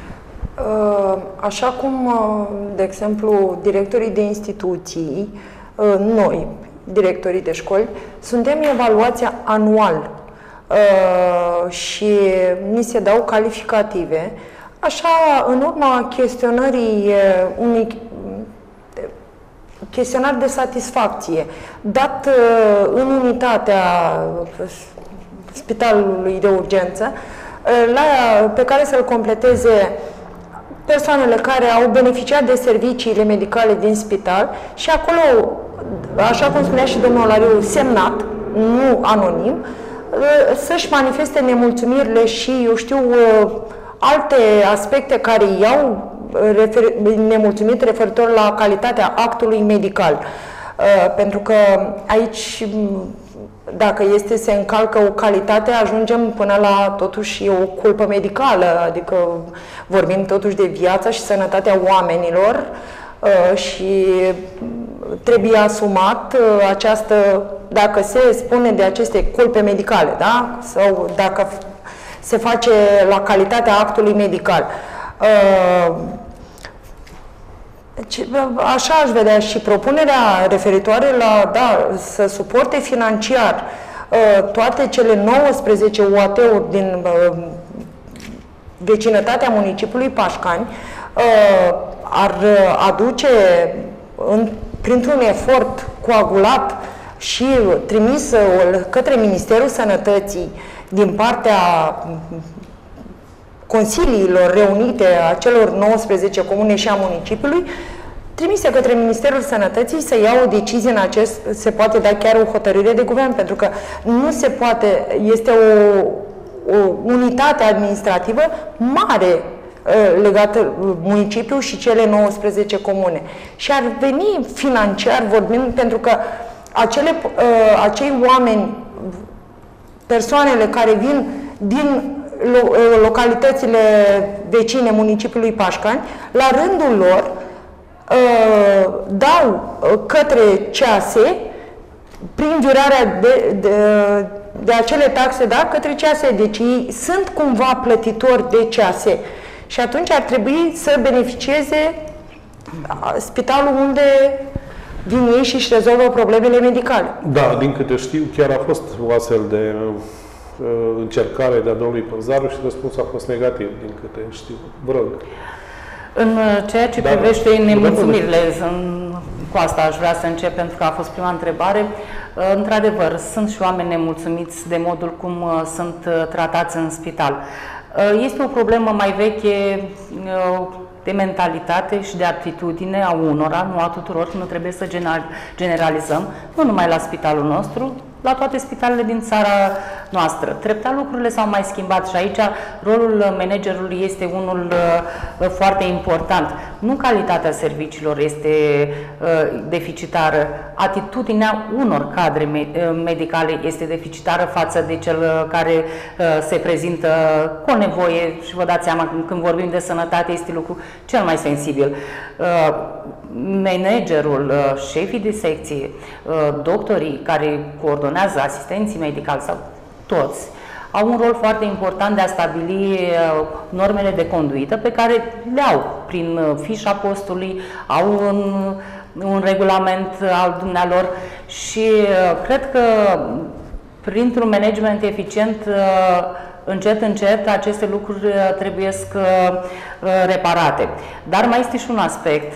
S3: Așa cum, de exemplu, directorii de instituții, noi, directorii de școli, suntem evaluați anual și ni se dau calificative. Așa, în urma chestionării unui chestionar de satisfacție, dat în unitatea spitalului de urgență, pe care să-l completeze persoanele care au beneficiat de serviciile medicale din spital și acolo, așa cum spunea și domnul Olariu, semnat, nu anonim, să-și manifeste nemulțumirile și, eu știu, alte aspecte care i-au nemulțumit referitor la calitatea actului medical. Pentru că aici, dacă se încalcă o calitate, ajungem până la, totuși, o culpă medicală, adică vorbim totuși de viața și sănătatea oamenilor și trebuie asumat dacă se spune de aceste culpe medicale, da? Sau dacă se face la calitatea actului medical. Așa aș vedea și propunerea referitoare la, să suporte financiar toate cele 19 UAT-uri din vecinătatea municipiului Pașcani, ar aduce printr-un efort coagulat și trimis către Ministerul Sănătății din partea consiliilor reunite a celor 19 comune și a municipiului, trimise către Ministerul Sănătății să ia o decizie în se poate da chiar o hotărâre de guvern, pentru că nu se poate, este o unitate administrativă mare legată municipiul și cele 19 comune. Și ar veni financiar vorbind, pentru că acei oameni, persoanele care vin din localitățile vecine municipiului Pașcani, la rândul lor dau către CASE, prin jurarea de acele taxe, da, către CASE. Deci ei sunt cumva plătitori de CASE. Și atunci ar trebui să beneficieze spitalul unde vin ei și își rezolvă problemele medicale.
S1: Da, din câte știu, chiar a fost o astfel de încercare de-a domnului Pânzaru și răspunsul a fost negativ, din câte știu. Vă rog.
S4: În ceea ce privește nemulțumirile, cu asta aș vrea să încep, pentru că a fost prima întrebare. Într-adevăr, sunt și oameni nemulțumiți de modul cum sunt tratați în spital. Este o problemă mai veche de mentalitate și de atitudine a unora, nu a tuturor, nu trebuie să generalizăm, nu numai la spitalul nostru, la toate spitalele din țara noastră. Treptat lucrurile s-au mai schimbat și aici rolul managerului este unul foarte important. Nu calitatea serviciilor este deficitară, atitudinea unor cadre medicale este deficitară față de cel care se prezintă cu o nevoie și vă dați seama când vorbim de sănătate este lucru cel mai sensibil. Managerul, șefii de secție, doctorii care coordonează, asistenții medicali sau toți, au un rol foarte important de a stabili normele de conduită pe care le au prin fișa postului, au un regulament al dumnealor și cred că printr-un management eficient încet, încet, aceste lucruri trebuie reparate. Dar mai este și un aspect.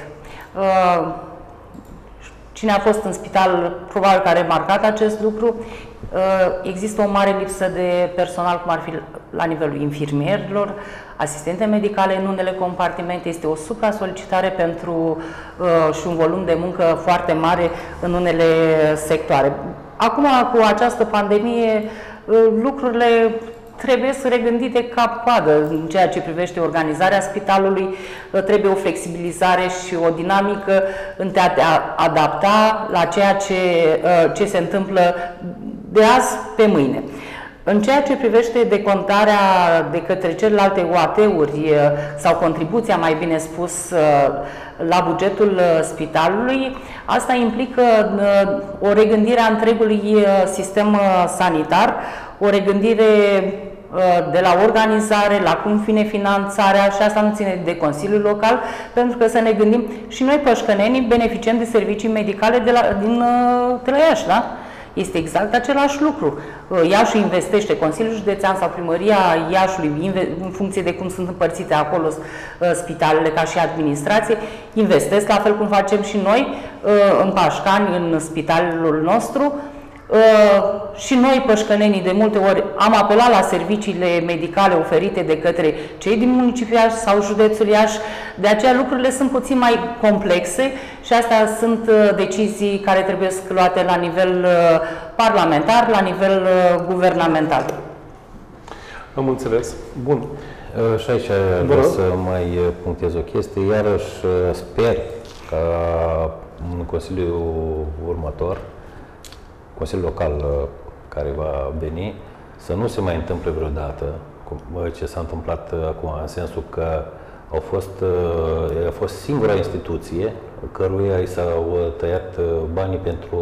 S4: Cine a fost în spital, probabil că a remarcat acest lucru, există o mare lipsă de personal, cum ar fi la nivelul infirmierilor, asistente medicale în unele compartimente, este o supra-solicitare pentru și un volum de muncă foarte mare în unele sectoare. Acum, cu această pandemie, lucrurile trebuie să regândite cap-coadă în ceea ce privește organizarea spitalului, trebuie o flexibilizare și o dinamică în a te adapta la ceea ce se întâmplă de azi pe mâine. În ceea ce privește decontarea de către celelalte UAT-uri sau contribuția, mai bine spus, la bugetul spitalului, asta implică o regândire a întregului sistem sanitar, o regândire de la organizare, la cum vine finanțarea și asta nu ține de Consiliul Local, pentru că să ne gândim și noi pășcănenii beneficiem de servicii medicale de la Iași, da? Este exact același lucru. Iașul investește, Consiliul Județean sau Primăria Iașului, în funcție de cum sunt împărțite acolo spitalele ca și administrație, investesc, la fel cum facem și noi în Pașcani, în spitalul nostru. Și noi, pășcănenii, de multe ori am apelat la serviciile medicale oferite de către cei din municipiul Iași sau județul Iași, de aceea lucrurile sunt puțin mai complexe și astea sunt decizii care trebuie luate la nivel parlamentar, la nivel guvernamental.
S1: Am înțeles. Bun.
S2: Și aici vreau să mai punctez o chestie, iarăși sper ca în Consiliul următor, Consiliul Local care va veni, să nu se mai întâmple vreodată ce s-a întâmplat acum, în sensul că a fost singura instituție căruia i s-au tăiat banii pentru,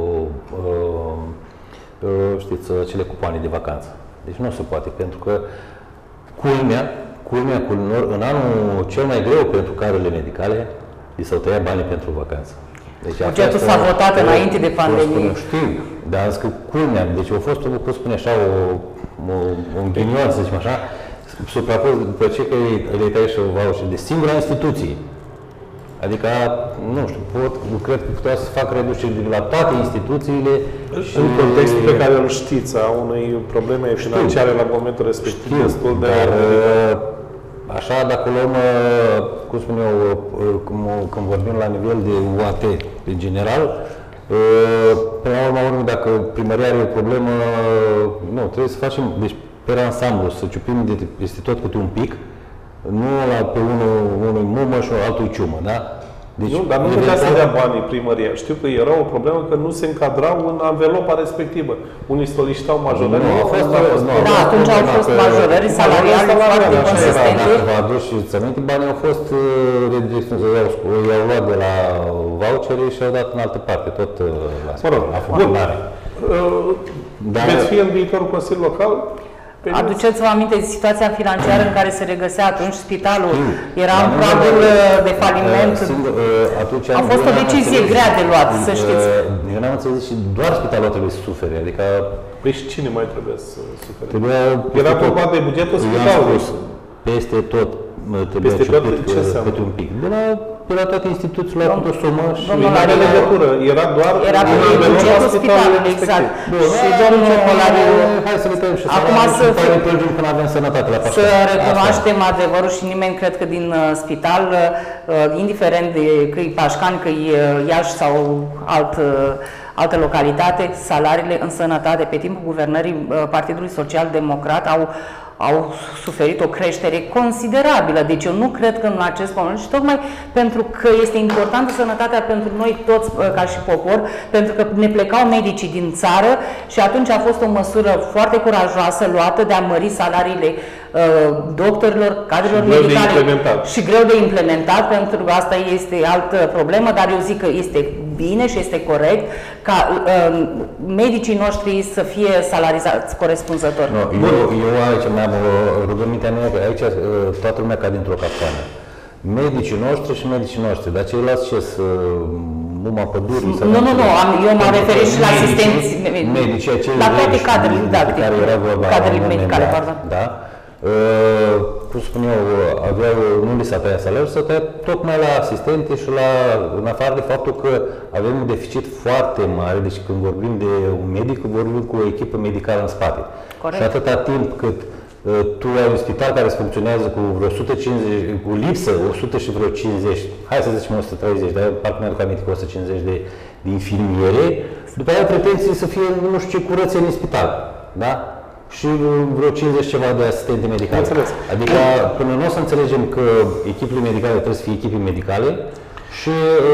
S2: știți, cele cupoane de vacanță. Deci nu se poate, pentru că culmea în anul cel mai greu pentru cadrele medicale, i s-au tăiat banii pentru vacanță. Deci
S4: bugetul s-a votat înainte de pandemie.
S2: Știu, dar am zis că culmea, deci a fost, cum spune așa, un ghinion, să zicem așa, suprapus după ce că le tăie și voucher de singura instituție. Adică, nu știu, cred că putea să fac reduceri de la toate instituțiile.
S1: În contextul pe care îl știți, a unei probleme financiare la momentul respectiv, destul de...
S2: Așa, dacă luăm, cum spun eu, când vorbim la nivel de UAT, în general, până la urmă, dacă primăria are o problemă, nu, trebuie să facem, deci, pe ansamblu, să ciupim peste tot câte un pic, nu pe unul mumă și altul ciumă, da?
S1: Deci, nu, dar nu putea să dea banii primăria. Știu că era o problemă că nu se încadrau în anvelopa respectivă. Unii solicitau majorări.
S4: Da, atunci au fost majorări salariale foarte consistente.
S2: Dacă vă aduci și ți-aminte, banii au fost i-au luat de la vouchere și au dat în altă parte, tot la funcționare.
S1: Veți fi în viitorul Consiliul Local?
S4: Aduceți-vă aminte de situația financiară în care se regăsea atunci spitalul, era în pragul de faliment. A fost o decizie grea de luat, să știți.
S2: Eu n-am înțeles și doar spitalul trebuie să sufere, adică...
S1: Păi și cine mai trebuie să sufere? Era vorba de bugetul spitalului.
S2: Peste tot trebuie câte un pic. De la toate instituțiile au o sumă și...
S1: Nu are legătură, era doar...
S4: Era pe bugetul spitalului, exact. Și domnul Olariu...
S2: Hai să ne tăiem și când avem sănătate la Pașca.
S4: Să recunoaștem adevărul și nimeni cred că din spital, indiferent de că e Pașcan, că e Iași sau altă localitate, salariile în sănătate pe timpul guvernării Partidului Social Democrat au suferit o creștere considerabilă. Deci eu nu cred că în acest moment, și tocmai pentru că este importantă sănătatea pentru noi toți ca și popor, pentru că ne plecau medicii din țară și atunci a fost o măsură foarte curajoasă luată de a mări salariile doctorilor, cadrelor medicale și greu de implementat, pentru că asta este altă problemă, dar eu zic că este bine și este corect ca medicii noștri să fie salarizați corespunzător.
S2: No, eu aici mi-am rugămintea mea că aici toată lumea cade dintr-o capcană. Medicii noștri și medicii noștri, dar ceilalți ce muma pădurii?
S4: Nu, eu m-am referit și la asistenți
S2: medici,
S4: la toate cadrele didactice, cadrele medicale, pardon.
S2: Da? Cum spun eu, nu li s-a tăiat salariul, s-a tăiat tocmai la asistente și în afară de faptul că avem un deficit foarte mare, deci când vorbim de un medic, vorbim cu o echipă medicală în spate.
S4: Corect.
S2: Și atâta timp cât tu ai un spital care funcționează cu vreo 150, cu lipsă 100 și vreo 50, hai să zicem 130, dar parcă mi-aduc aminte că 150 de infirmiere, după aia pretenții să fie nu știu ce curățe în spital, da? Și vreo 50 ceva de asistente medicale. Adică până nu o să înțelegem că echipele medicale trebuie să fie echipe medicale și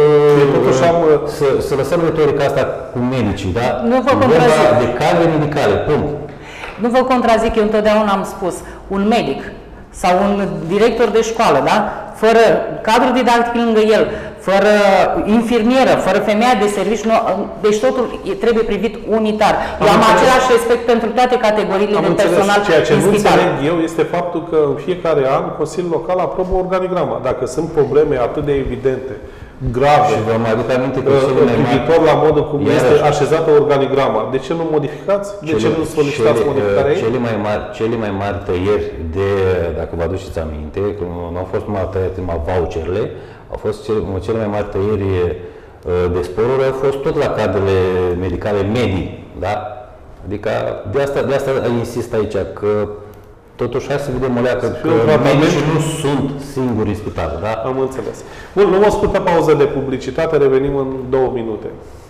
S2: să lăsăm retorica asta cu medicii, da?
S4: Nu vă contrazic.
S2: De cadre medicale, punct.
S4: Nu vă contrazic, eu întotdeauna am spus, un medic sau un director de școală, da? Fără cadru didactic lângă el, fără infirmieră, fără femeia de serviciu, deci totul trebuie privit unitar. Eu am același respect pentru toate categoriile de personal.
S1: Ceea ce nu înțeleg eu este faptul că în fiecare an Consiliul Local aprobă organigrama. Dacă sunt probleme atât de evidente, grave,
S2: și vă mai aduc aminte că
S1: privitor la modul cum este așezată organigrama, de ce nu modificați? De ce nu solicitați modificarea ei?
S2: Cele mai mari tăieri dacă vă aduceți aminte, că nu au fost numai tăiate numai voucherele, au fost cele mai mari tăieri de sporuri, au fost tot la cadrele medicale medii, da? Adică de asta insist aici, că totuși hai să vedem o leacă că medicii nu sunt singuri în spital, da?
S1: Am înțeles. Bun, luăm o scurtă pauză de publicitate, revenim în 2 minute.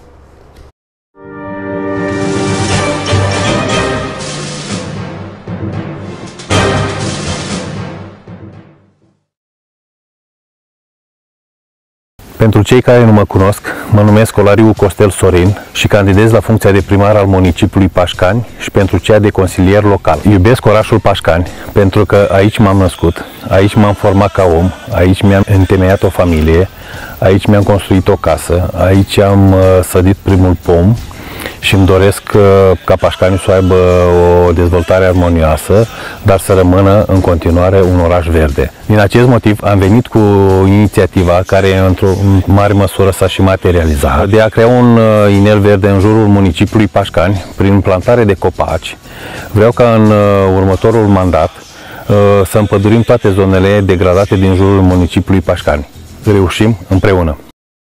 S2: Pentru cei care nu mă cunosc, mă numesc Olariu Costel Sorin și candidez la funcția de primar al municipiului Pașcani și pentru cea de consilier local. Iubesc orașul Pașcani pentru că aici m-am născut, aici m-am format ca om, aici mi-am întemeiat o familie, aici mi-am construit o casă, aici am sădit primul pom și îmi doresc ca Pașcaniu să aibă o dezvoltare armonioasă, dar să rămână în continuare un oraș verde. Din acest motiv am venit cu inițiativa care într-o mare măsură s-a și materializat de a crea un inel verde în jurul municipiului Pașcani prin plantare de copaci. Vreau ca în următorul mandat să împădurim toate zonele degradate din jurul municipiului Pașcani. Reușim împreună!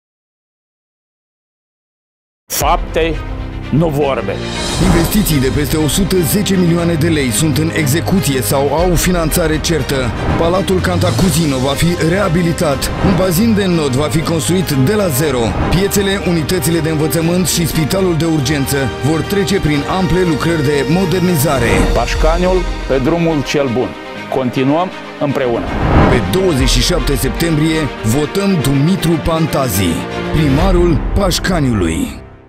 S5: Fapte, nu vorbe.
S6: Investiții de peste 110 milioane de lei sunt în execuție sau au finanțare certă. Palatul Cantacuzino va fi reabilitat. Un bazin de înot va fi construit de la zero. Piețele, unitățile de învățământ și spitalul de urgență vor trece prin ample lucrări de modernizare.
S5: Pașcaniul pe drumul cel bun. Continuăm împreună.
S6: Pe 27 septembrie votăm Dumitru Pantazi, primarul Pașcaniului.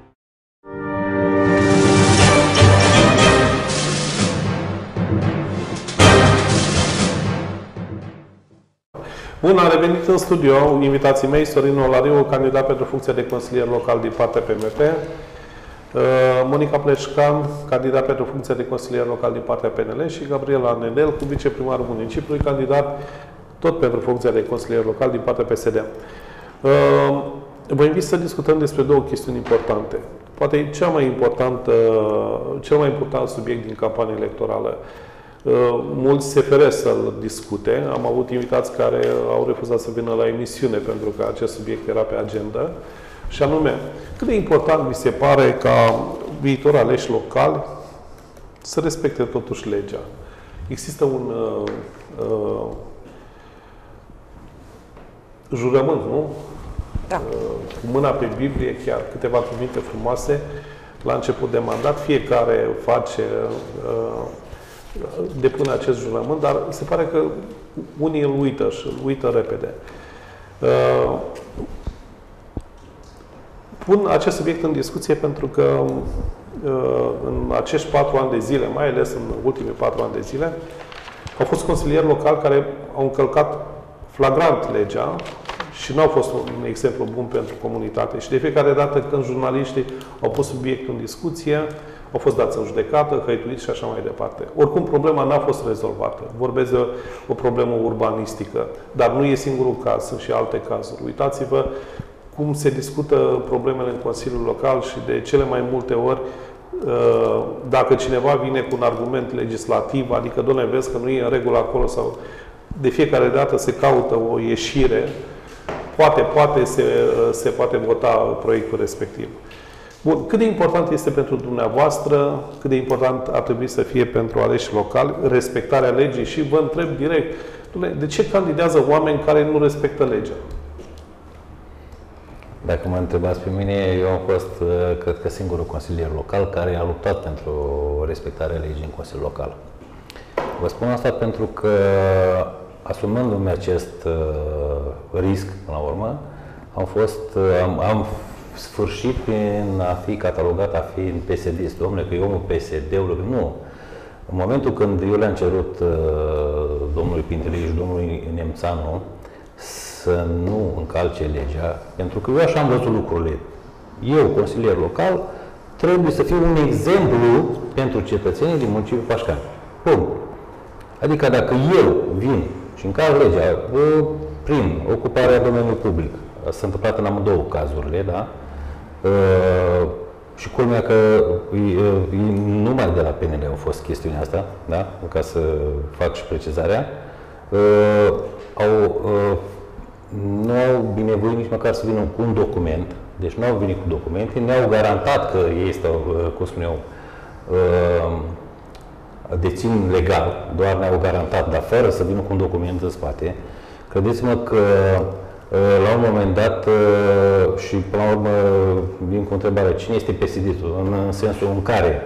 S1: Bun, am revenit în studio. Invitații mei, Sorin Olariu, candidat pentru funcția de consilier local din partea PMP, Monica Pleșcan, candidat pentru funcția de consilier local din partea PNL și Gabriela Nenel, cu viceprimarul municipiului, candidat tot pentru funcția de consilier local din partea PSD. Vă invit să discutăm despre 2 chestiuni importante. Poate cel mai important subiect din campania electorală. Mulți se feresc să-l discute. Am avut invitați care au refuzat să vină la emisiune pentru că acest subiect era pe agenda. Și anume, cât de important vi se pare ca viitori aleși locali să respecte totuși legea? Există un jurământ, nu? cu mâna pe Biblie, chiar câteva cuvinte frumoase la început de mandat. Fiecare face, depune acest jurământ, dar se pare că unii îl uită și îl uită repede. Pun acest subiect în discuție pentru că în acești 4 ani de zile, mai ales în ultimii 4 ani de zile, au fost consilieri locali care au încălcat flagrant legea și nu au fost un exemplu bun pentru comunitate. Și de fiecare dată când jurnaliștii au pus subiectul în discuție, au fost dați în judecată, hăituiți și așa mai departe. Oricum, problema n-a fost rezolvată. Vorbesc de o problemă urbanistică, dar nu e singurul caz, sunt și alte cazuri. Uitați-vă cum se discută problemele în Consiliul Local și de cele mai multe ori, dacă cineva vine cu un argument legislativ, adică, doamne, vezi că nu e în regulă acolo sau de fiecare dată se caută o ieșire, poate se poate vota proiectul respectiv. Bun. Cât de important este pentru dumneavoastră, cât de important ar trebui să fie pentru aleși locali respectarea legii? Și vă întreb direct, de ce candidează oameni care nu respectă legea?
S2: Dacă mă întrebați pe mine, eu am fost, cred că, singurul consilier local care a luptat pentru respectarea legii în Consiliul Local. Vă spun asta pentru că, asumându-mi acest risc, până la urmă, am sfârșit prin a fi catalogat a fi în PSD. Dom'le, că eu omul PSD-ului, nu. În momentul când eu le-am cerut domnului Pintelei și domnului Nemțanu să nu încalce legea, pentru că eu așa am văzut lucrurile. Eu, consilier local, trebuie să fiu un exemplu pentru cetățenii din municipiul Pașcani. Punct. Adică dacă eu vin și încalc legea prin ocuparea domeniului public, s-a întâmplat în amândouă cazurile, da? Și culmea că numai de la PNL au fost chestiunea asta, da? Ca să fac și precizarea, nu au binevoit nici măcar să vină cu un document, deci nu au venit cu documente, ne-au garantat că ei stau, cum spun eu, dețin legal, doar ne-au garantat, dar fără să vină cu un document în spate. Credeți-mă că la un moment dat, și până la urmă vin cu întrebarea, cine este PSD-ul, în sensul în care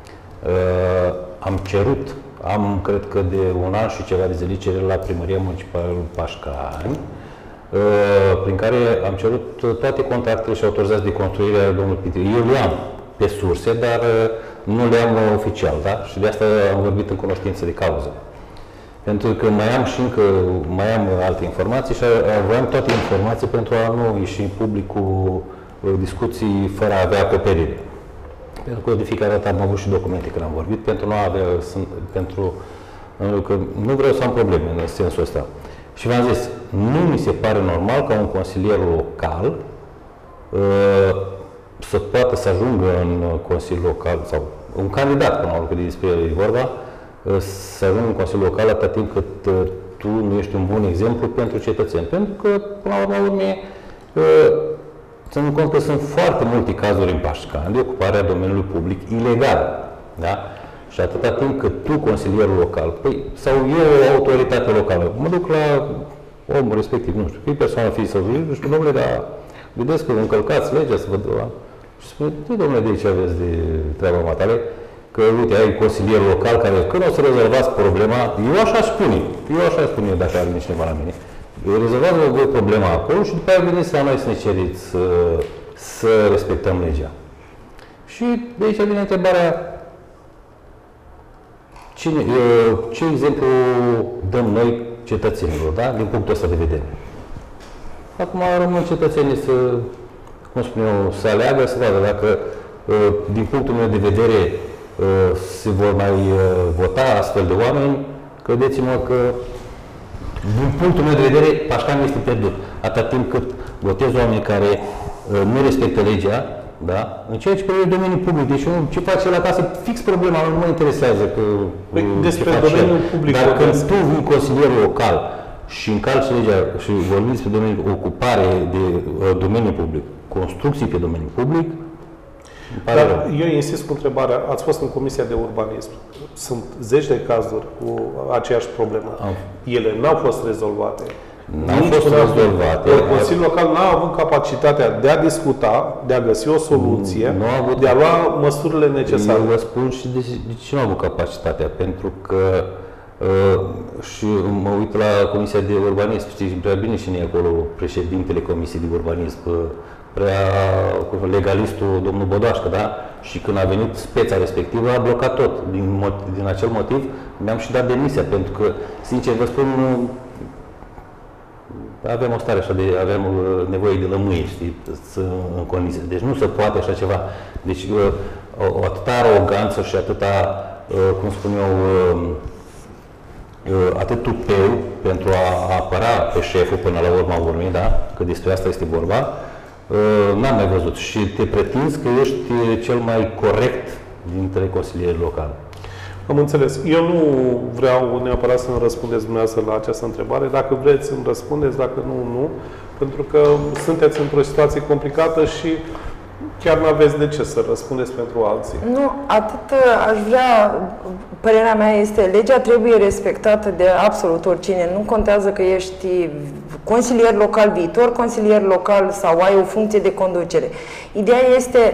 S2: am cerut, cred că de un an și ceva de zile, cerere la Primăria Municipală Pașcani, prin care am cerut toate contractele și autorizații de construire a domnului Pintelei. Eu le am pe surse, dar nu le am oficial, da? Și de asta am vorbit în cunoștință de cauză. Pentru că mai am alte informații și aveam toate informații pentru a nu ieși în public cu discuții fără a avea acoperire. Pentru că de fiecare dată am avut și documente când am vorbit, pentru că nu vreau să am probleme în sensul ăsta. Și v-am zis, nu mi se pare normal ca un consilier local să poată să ajungă în Consiliul Local, sau un candidat, până la urmă, că despre el e vorba, să ajungă în Consiliul Local atât timp cât tu nu ești un bun exemplu pentru cetățeni. Pentru că, până la urmă, ținând cont că sunt foarte multe cazuri în Pașcani de ocuparea domeniului public ilegal. Da? Și atâta timp cât tu, consilierul local, sau eu, autoritate locală, mă duc la omul respectiv, nu știu, fie persoană, fie să nu știu, domnule, dar vedeți că încălcați legea, să vă dă. Și spune, domnule, de ce aveți de treaba matale? Că, uite, ai consilier local care, când o să rezolvați problema, eu așa spune dacă are cineva la mine, rezolvați voi problema acolo și după aia veniți la noi să ne cereți să respectăm legea. Și de aici vine întrebarea, ce exemplu dăm noi cetățenilor, da? Din punctul ăsta de vedere. Acum rămân cetățenii să, cum spun eu, să aleagă, să vadă dacă, din punctul meu de vedere, se vor mai vota astfel de oameni, credeți-mă că, din punctul meu de vedere, Pașcani este pierdut. Atât timp cât votez oameni care nu respectă legea, da? În ceea ce privește domeniul public. Deci ce face el acasă, fix problema, nu mă interesează că
S1: despre domeniul public.
S2: Dar când tu vii consilier local și încalci legea și vorbim despre domeniul ocupare de domeniul public, construcții pe domeniul public,
S1: dar eu insist cu întrebarea, ați fost în Comisia de Urbanism. Sunt zeci de cazuri cu aceeași problemă. Ele n-au fost rezolvate.
S2: N-au fost rezolvate.
S1: Consiliul Local n-a avut capacitatea de a discuta, de a găsi o soluție, de a lua măsurile necesare.
S2: Eu vă spun și de ce nu au avut capacitatea. Pentru că și mă uit la Comisia de Urbanism, știți prea bine și e acolo președintele Comisiei de Urbanism, prea legalistul domnul Bodoașcă, da? Și când a venit speța respectivă, a blocat tot. Din acel motiv mi-am și dat demisia, pentru că, sincer vă spun, avem o stare așa avem nevoie de lămâiri, știi, în condiții. Deci nu se poate așa ceva. Deci o atâta aroganță și atâta, cum spun eu, atât tupeu pentru a apăra pe șeful până la urma urmei, da? Că despre asta este vorba, n-am mai văzut. Și te pretinzi că ești cel mai corect dintre consilierii locali.
S1: Am înțeles. Eu nu vreau neapărat să-mi răspundeți dumneavoastră la această întrebare. Dacă vreți, îmi răspundeți, dacă nu, nu. Pentru că sunteți într-o situație complicată și chiar nu aveți de ce să răspundeți pentru alții.
S3: Nu, atât aș vrea, părerea mea este, legea trebuie respectată de absolut oricine. Nu contează că ești consilier local, viitor consilier local sau ai o funcție de conducere. Ideea este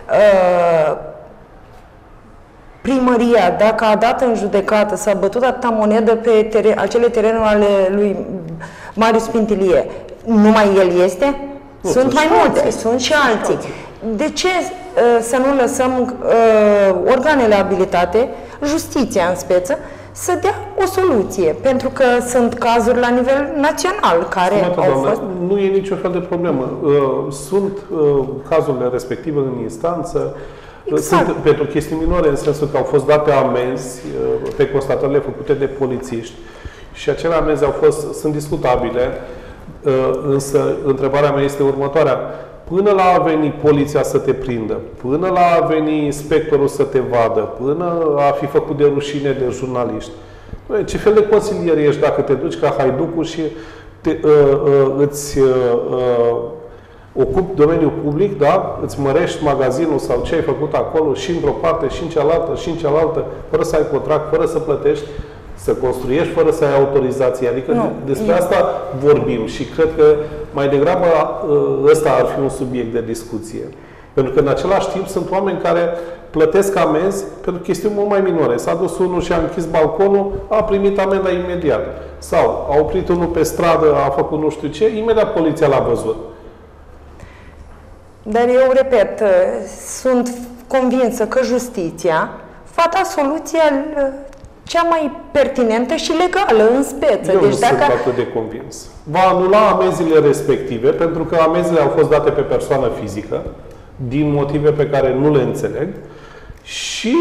S3: primăria, dacă a dat în judecată, s-a bătut atâta monedă pe acele terenuri ale lui Marius Pintilie, numai el este?
S1: Nu,
S3: sunt mai multe,
S1: alții.
S3: sunt și alții. De ce să nu lăsăm organele abilitate, justiția în speță, să dea o soluție? Pentru că sunt cazuri la nivel național care au fost...
S1: Nu e niciun fel de problemă. Sunt cazurile respective în instanță.
S3: Exact.
S1: Sunt pentru chestii minore, în sensul că au fost date amenzi pe constatările făcute de polițiști și acele amenzi sunt discutabile, însă întrebarea mea este următoarea. Până la a veni poliția să te prindă, până la a veni inspectorul să te vadă, până a fi făcut de rușine de jurnaliști, ce fel de consilier ești dacă te duci ca haiducul și îți ocupi domeniul public, da? Îți mărești magazinul sau ce ai făcut acolo și într-o parte și în cealaltă și în cealaltă, fără să ai contract, fără să plătești, să construiești fără să ai autorizație. Adică despre asta vorbim și cred că mai degrabă ăsta ar fi un subiect de discuție. Pentru că în același timp sunt oameni care plătesc amenzi pentru chestiuni mult mai minore. S-a dus unul și a închis balconul, a primit amenda imediat. Sau a oprit unul pe stradă, a făcut nu știu ce, imediat poliția l-a văzut.
S3: Dar eu repet, sunt convinsă că justiția va da soluția cea mai pertinentă și legală în speță.
S1: Eu nu sunt atât de convins. Va anula amenziile respective, pentru că amenziile au fost date pe persoană fizică, din motive pe care nu le înțeleg, și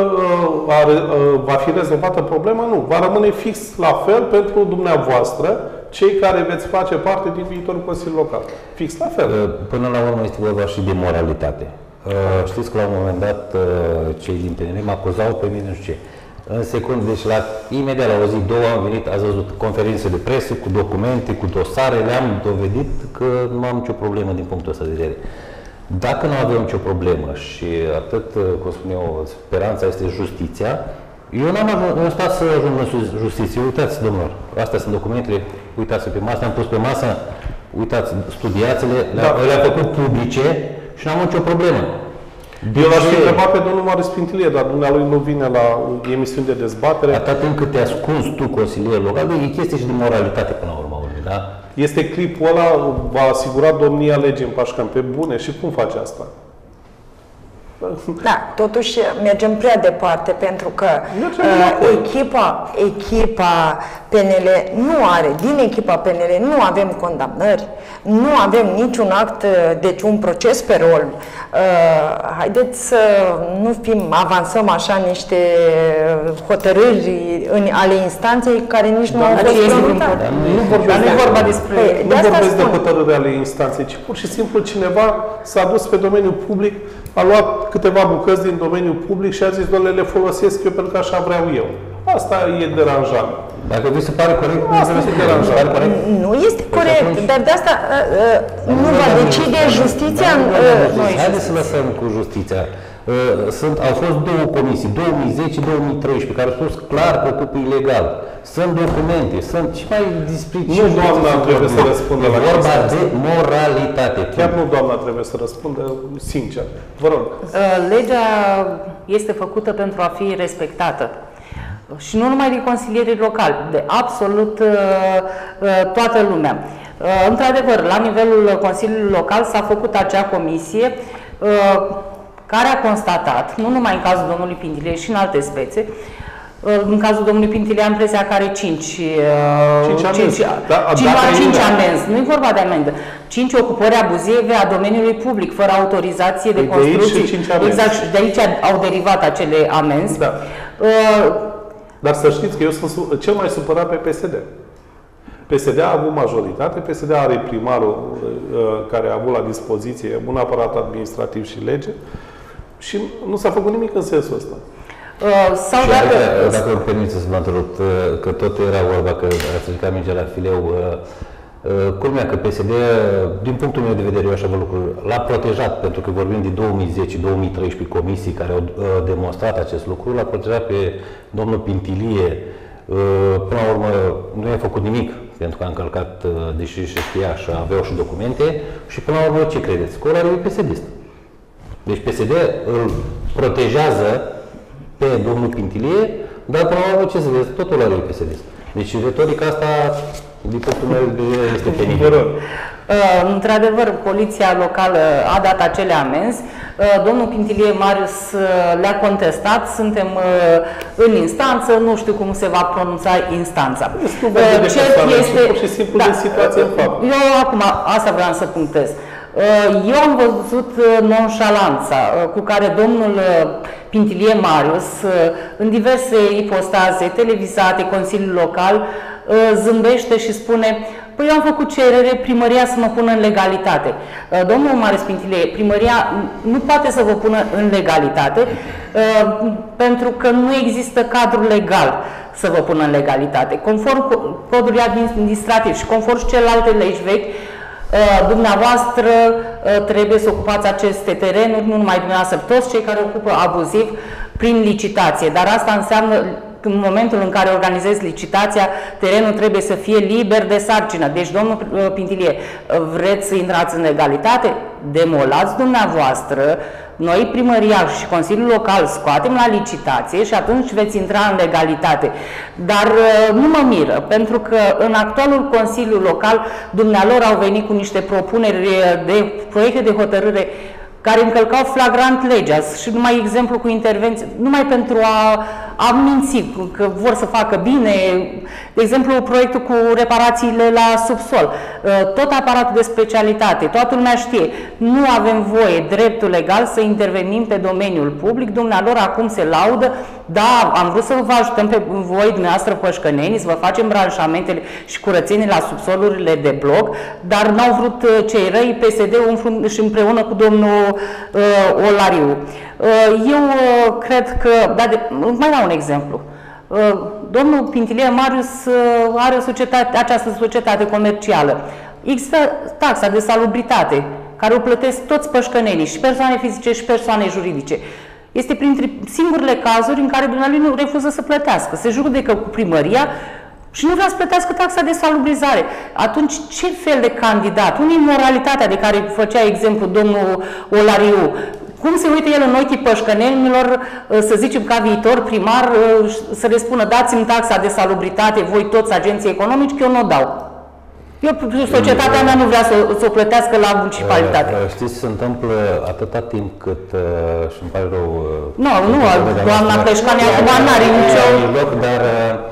S1: va fi rezolvată problema? Nu. Va rămâne fix la fel pentru dumneavoastră, cei care veți face parte din viitorul Consiliu Local. Fix la fel.
S2: Până la urmă este vorba și de moralitate. Știți că la un moment dat cei din PNL mă acuzau pe mine, nu știu ce. În secundă, deci imediat la o zi, două am venit, ați văzut conferințe de presă cu documente, cu dosare, le-am dovedit că nu am nicio problemă din punctul ăsta de vedere. Dacă nu avem nicio problemă și atât, cum spun eu, speranța este justiția, eu n-am stat să ajung în justiție. Uitați, domnilor, astea sunt documentele, uitați pe masă, le-am pus pe masă, uitați, studiați-le, le-am făcut publice și n-am nicio problemă.
S1: Eu l-aș fi întrebat pe domnul Marius Pintilie, dar dumnealui nu vine la emisiuni de dezbatere.
S2: Atât timp cât te ascunzi tu, consilier local, e chestie și de moralitate până la urmă, da?
S1: Este clipul ăla, va asigura domnia legii în Pașcan, pe bune. Și cum face asta?
S3: Da, totuși mergem prea departe, pentru că echipa PNL nu are, din echipa PNL nu avem condamnări, nu avem niciun act, deci un proces pe rol. Haideți să nu avansăm așa niște hotărâri ale instanței care nici nu au fost pronunciate.
S1: Nu vorbesc de hotărâri ale instanței, ci pur și simplu cineva s-a dus pe domeniul public, a luat câteva bucăți din domeniul public și a zis, doamne, le folosesc eu pentru că așa vreau eu. Asta e deranjant.
S2: Dacă vi se pare corect,
S1: asta este deranjant.
S3: Nu este corect, dar de asta nu va decide justiția.
S2: Haideți să lăsăm cu justiția. Au fost două comisii, 2010-2013, care au spus clar că ocupă ilegal. Sunt documente, sunt și mai despre ce...
S1: Nu doamna trebuie să răspundă la
S2: vorba de moralitate.
S1: Chiar nu doamna trebuie să răspundă, sincer. Vă rog.
S4: Legea este făcută pentru a fi respectată. Și nu numai de consilierii locali, de absolut toată lumea. Într-adevăr, la nivelul Consiliului Local s-a făcut acea comisie care a constatat, nu numai în cazul domnului Pintilie, și în alte spețe, în cazul domnului Pintilie am impresia că are 5 amenzi. Nu e vorba de amendă. 5 ocupări abuzive a domeniului public, fără autorizație de construcții. Exact, și de aici au derivat acele amenzi.
S1: Da. Dar să știți că eu sunt cel mai supărat pe PSD. PSD a avut majoritate, PSD are primarul care a avut la dispoziție un aparat administrativ și lege și nu s-a făcut nimic în sensul ăsta.
S2: Sau dacă îmi permiteți să mă întrerup, că tot era vorba că ați ridicat mingea la fileu, culmea că PSD, din punctul meu de vedere, eu așa văd lucruri, l-a protejat, pentru că vorbim de 2010-2013 comisii care au demonstrat acest lucru, l-a protejat pe domnul Pintilie. Până la urmă, nu i-a făcut nimic, pentru că a încălcat, deși se știa și aveau și documente, și până la urmă, ce credeți? Că ăla e PSD-ist. Deci PSD îl protejează pe domnul Pintilie, dar până la urmă, ce să vezi, totul are PSD-ist. Deci retorica asta, din punctul meu de vedere, este penibilă.
S4: Într-adevăr, poliția locală a dat acele amenzi. Domnul Pintilie Marius le-a contestat, suntem în instanță, nu știu cum se va pronunța instanța.
S1: Pur și simplu de situație în fapt.
S4: Eu acum, asta vreau să punctez. Eu am văzut nonșalanța cu care domnul Pintilie Marius, în diverse ipostaze televizate, Consiliul Local, zâmbește și spune: păi eu am făcut cerere, primăria să mă pună în legalitate. Domnul Marius Pintilie, primăria nu poate să vă pună în legalitate pentru că nu există cadru legal să vă pună în legalitate. Conform codului administrativ și conform și celelalte legi vechi, dumneavoastră trebuie să ocupați aceste terenuri, nu numai dumneavoastră, toți cei care ocupă abuziv prin licitație. Dar asta înseamnă că în momentul în care organizezi licitația, terenul trebuie să fie liber de sarcină. Deci, domnul Pintilie, vreți să intrați în legalitate? Demolați dumneavoastră, noi, primăria și Consiliul Local, scoatem la licitație și atunci veți intra în legalitate. Dar nu mă miră, pentru că în actualul Consiliu Local, dumnealor au venit cu niște propuneri de proiecte de hotărâre care încălcau flagrant legea și numai exemplu cu intervenție, numai pentru a minți că vor să facă bine, de exemplu proiectul cu reparațiile la subsol, tot aparatul de specialitate, toată lumea știe, nu avem voie, dreptul legal să intervenim pe domeniul public, dumnealor acum se laudă, da, am vrut să vă ajutăm pe voi, dumneavoastră pășcăneni, să vă facem branșamentele și curățenii la subsolurile de bloc, dar n-au vrut cei răi, PSD-ul și împreună cu domnul Olariu. Eu cred că, mai dau un exemplu. Domnul Pintilie Marius are această societate comercială. Există taxa de salubritate, care o plătesc toți pășcănenii, și persoane fizice și persoane juridice. Este printre singurele cazuri în care dumnealui nu refuză să plătească. Se judecă cu primăria și nu vrea să plătească taxa de salubrizare. Atunci, ce fel de candidat? Unii moralitatea de care făcea exemplu domnul Olariu, cum se uită el în ochii pășcănenilor, să zicem ca viitor primar, să le spună: dați-mi taxa de salubritate, voi toți agenții economici, că eu nu o dau. Societatea mea nu vrea să o plătească la municipalitate.
S2: Știți, se întâmplă atâta timp cât, și îmi pare rău...
S4: Nu, doamna Peșcani acum n-are nicio...
S2: Dar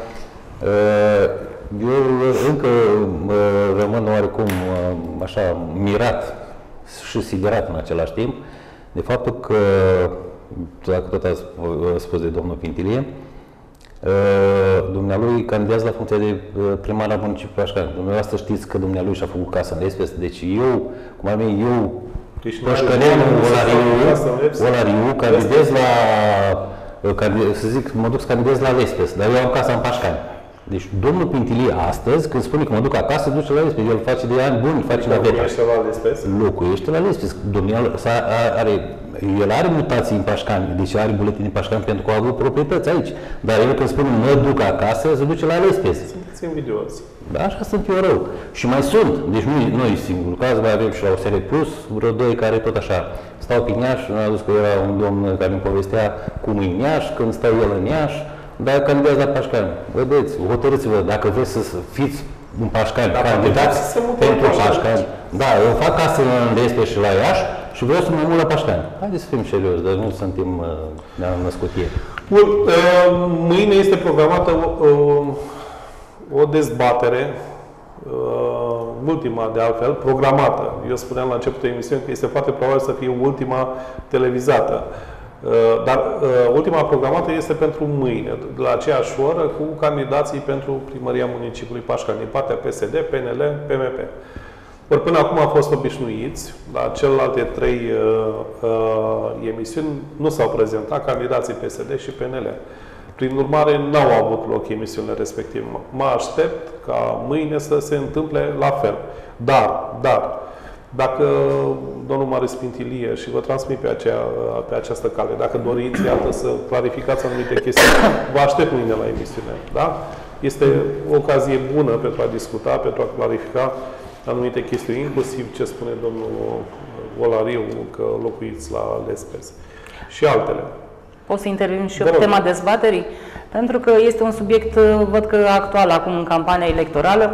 S2: eu încă rămân oarecum așa mirat și siderat în același timp de faptul că, dacă tot ați spus de domnul Pintilie, dumnealui candidează la funcția de primar al municipiului Pașcani. Dumneavoastră știți că dumnealui și-a făcut casă în Lespes, deci eu, cum ar veni, eu, Pașcăneanul Olariu, candidez la, să zic, mă duc să candidez la Lespes, dar eu am casa în Pașcani. Deci domnul Pintilie astăzi, când spune că mă duc acasă, duce la Lespes, el face de ani buni, face la Veta.
S1: Locuiește la Lespes?
S2: Locuiește la Lespes. El are mutații în Pașcani, deci are buletin în Pașcani pentru că a avut proprietăți aici. Dar el când spune mă duc acasă, se duce la Lespes.
S1: Sunteți invidios.
S2: Da, așa sunt eu rău. Și mai sunt, deci nu e singurul caz, mai avem și la USR Plus, vreo doi care tot așa stau pe Iași, am adus că era un domn care îmi povestea cum e în Iași, când stă el în Iași, dar candidați la Pașcani. Vedeți, hotărâți-vă, dacă vreți să fiți în Pașcani, candidați pentru Pașcani. Da, eu fac casă în Lespes și la Iași și vreau să mă mut la Pașcani. Haideți să fim serioși, dar nu suntem ne-am născut ieri.
S1: Bun, mâine este programată o dezbatere, ultima de altfel, programată. Eu spuneam la începutul emisiunii că este foarte probabil să fie ultima televizată. Dar ultima programată este pentru mâine, la aceeași oră, cu candidații pentru primăria municipiului Pașcani, din partea PSD, PNL, PMP. Ori până acum am fost obișnuiți, la celelalte 3 emisiuni nu s-au prezentat candidații PSD și PNL. Prin urmare, n-au avut loc emisiunile respective. Mă aștept ca mâine să se întâmple la fel. Dar, dacă domnul Marius Pintilie, și vă transmit pe această cale, dacă doriți, iată, să clarificați anumite chestiuni, vă aștept mâine la emisiune. Da? Este o ocazie bună pentru a discuta, pentru a clarifica anumite chestiuni, inclusiv ce spune domnul Olariu, că locuiți la Lespes și altele.
S4: Pot să intervin și eu pe tema dezbaterii? Pentru că este un subiect, văd că actual, acum în campania electorală.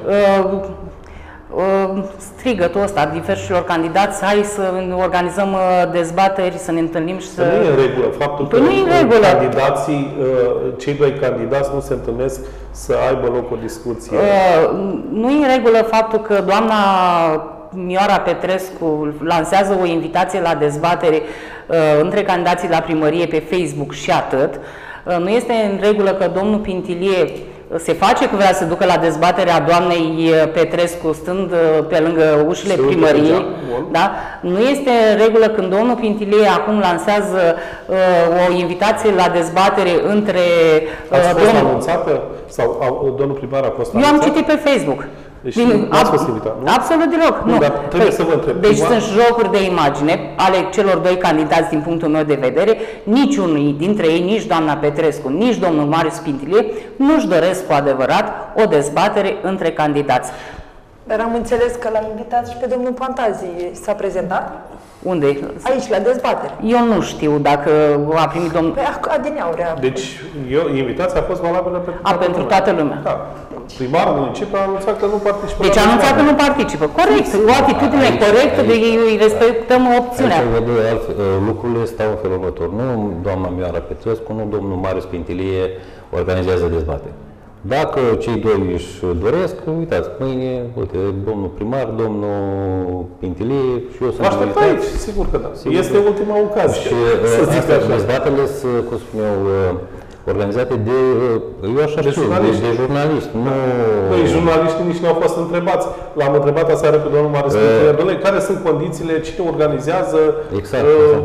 S4: Strigătul ăsta diversilor candidați, hai să organizăm dezbateri, să ne întâlnim și să...
S1: Nu e în regulă faptul că candidații, cei 2 candidați nu se întâlnesc să aibă loc o discuție.
S4: Nu e în regulă faptul că doamna Mioara Petrescu lansează o invitație la dezbatere între candidații la primărie pe Facebook și atât. Nu este în regulă că domnul Pintilie se face că vrea să ducă la dezbaterea doamnei Petrescu stând pe lângă ușile primăriei. Da? Nu este în regulă când domnul Pintilie acum lansează o invitație la dezbatere între...
S1: Ați fost anunțată? Sau domnul primar a fost anunțat?
S4: Eu am citit pe Facebook.
S1: Deci n-ați fost invitat, nu?
S4: Absolut deloc. Nu.
S1: Dar trebuie să vă întreb.
S4: Deci sunt jocuri de imagine ale celor 2 candidați din punctul meu de vedere. Niciunul dintre ei, nici doamna Petrescu, nici domnul Marius Pintilie, nu-și doresc cu adevărat o dezbatere între candidați.
S3: Dar am înțeles că l-am invitat și pe domnul Pantazi. S-a prezentat?
S4: Unde?
S3: Aici, la dezbatere.
S4: Eu nu știu dacă a primit domnul...
S3: Pe adineaurea.
S1: Deci, invitația a fost valabilă pentru
S4: toată lumea.
S1: Da. Primarul municipiului a anunțat că nu participă.
S4: Deci a anunțat că nu participă. Corect. O atitudine corectă, de îi respectăm opțiunea.
S2: Lucrurile stau în felul următor. Nu doamna Mioara Petrescu, nu domnul Marius Pintilie organizează dezbateri. Dacă cei 2 își doresc, uitați, mâine, uite, domnul primar, domnul Pintilie și eu sunt
S1: invitat. Aici, sigur că da. Sigur este ultima ocazie.
S2: Și dezbaterile sunt, cum spun eu, organizate de, eu așa știu, de jurnaliști.
S1: Păi, jurnaliștii nici nu au fost întrebați. L-am întrebat aseară pe domnul Marius Pintilie, domnule, care sunt condițiile, cine organizează?
S2: Exact.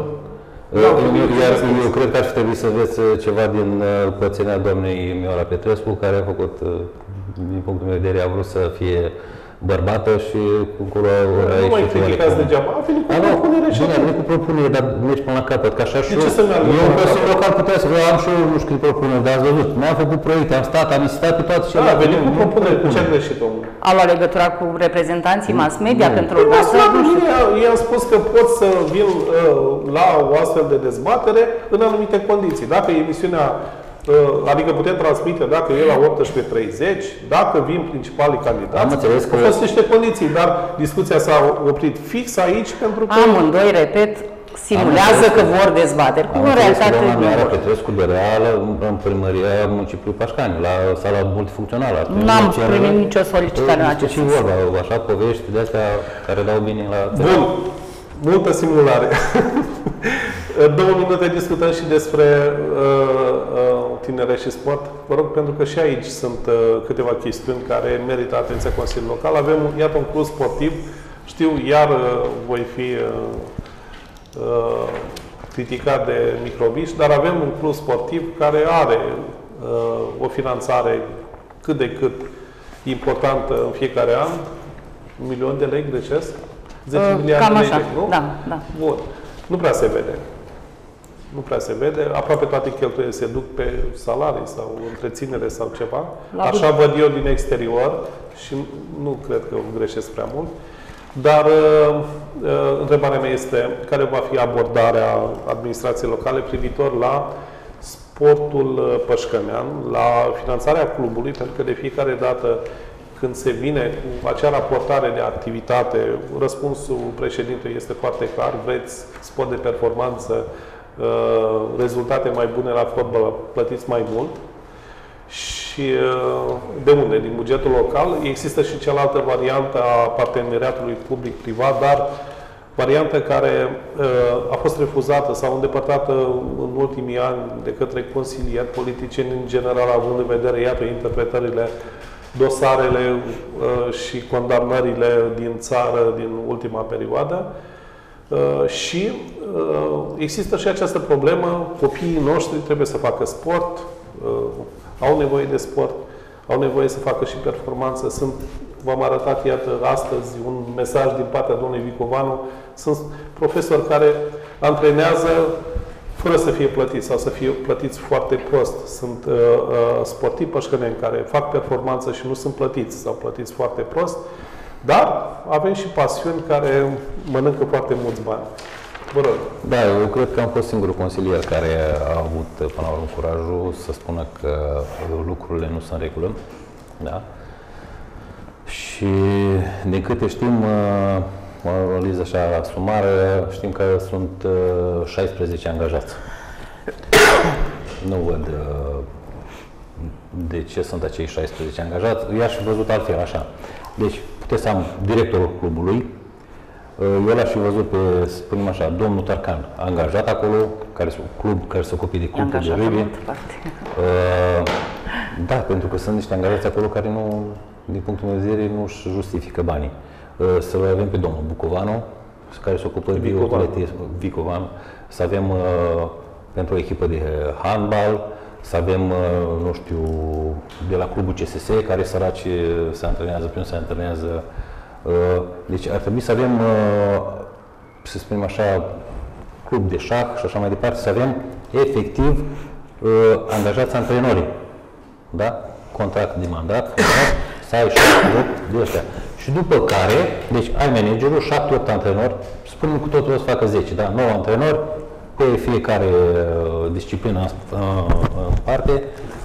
S2: Eu cred că ar trebui să vedeți ceva din pățenia doamnei Mioara Petrescu, care a făcut, din punctul meu de vedere, a vrut să fie bărbată și încolo a ieșit.
S1: Nu mai criticați degeaba, a venit cu propunere și
S2: a venit cu propunere, dar mergi până la capăt, că așa și
S1: eu
S2: în Consiliul Local putea să am și eu nu știu propunere, dar ați văzut, n-am făcut proiecte, am stat, am insistat pe toate și
S1: a venit cu propunere, cu ce a greșit omul?
S4: A luat legătura cu reprezentanții mass media pentru
S1: i-am spus că pot să vin la o astfel de dezbatere în anumite condiții. Dacă emisiunea, adică putem transmite dacă e la 18:30, dacă vin principalii candidați, au fost niște condiții, dar discuția s-a oprit fix aici pentru că...
S4: Amândoi, repet, simulează că vor dezbateri. Cu în realitate
S2: nu vor. Petrescu de reală în primăria municipiului Pașcani, la sala multifuncțională.
S4: N-am primit nicio solicitare în acest sens.
S2: Așa povești de astea care dau bine la...
S1: Bun. Multă simulare. 2 minute discutăm și despre tineret și sport. Vă rog, pentru că și aici sunt câteva chestiuni care merită atenția Consiliului Local. Avem, iată, un club sportiv. Știu, iar voi fi criticat de microbiști, dar avem un club sportiv care are o finanțare cât de cât importantă în fiecare an, 1 milion de lei grecesc? 10 miliarde de lei, nu?
S4: Da, da.
S1: Bun. Nu prea se vede. Nu prea se vede. Aproape toate cheltuielile se duc pe salarii sau întreținere sau ceva. Așa văd eu din exterior și nu cred că greșesc prea mult. Dar întrebarea mea este care va fi abordarea administrației locale privitor la sportul pășcănean, la finanțarea clubului, pentru că de fiecare dată când se vine cu acea raportare de activitate, răspunsul președintelui este foarte clar, vreți sport de performanță, rezultate mai bune la fotbal, plătiți mai mult. Și de unde? Din bugetul local. Există și cealaltă variantă a parteneriatului public-privat, dar variantă care a fost refuzată sau îndepărtată în ultimii ani de către consilieri, politicieni în general, având în vedere, iată, interpretările, dosarele și condamnările din țară din ultima perioadă. Și există și această problemă, copiii noștri trebuie să facă sport, au nevoie de sport, au nevoie să facă și performanță. V-am arătat, iată, astăzi un mesaj din partea domnului Vicovanu. Sunt profesori care antrenează fără să fie plătiți sau să fie plătiți foarte prost. Sunt sportivi pășcăneni care fac performanță și nu sunt plătiți sau plătiți foarte prost. Dar avem și pasiuni care mănâncă foarte mulți bani. Vă rog.
S2: Da, eu cred că am fost singurul consilier care a avut până la urmă curajul să spună că lucrurile nu sunt în regulă. Da? Și din câte știm, o analiză așa sumară, știm că sunt 16 angajați. Nu văd de ce sunt acei 16 angajați. I-aș fi văzut altfel așa. Deci, puteți să am directorul clubului. Eu l-aș fi văzut pe, spunem așa, domnul Tarcan, angajat acolo, club care se ocupie de clubul de rugby. Da, pentru că sunt niște angajați acolo care nu, din punctul meu de vedere, nu își justifică banii. Să-l avem pe domnul Bucovanu, care se ocupă de Vicovanu, să avem pentru o echipă de handbal, să avem, nu știu, de la clubul CSS, care săraci se antrenează, până se antrenează. Deci ar trebui să avem, să spunem așa, club de șah și așa mai departe, să avem efectiv angajați antrenorii. Da? Contract de mandat, să ai 7-8 de ăștia. Și după care, deci ai managerul, 7-8 antrenori, spunem că totul o să facă 10, da? 9 antrenori, pe fiecare disciplină în parte,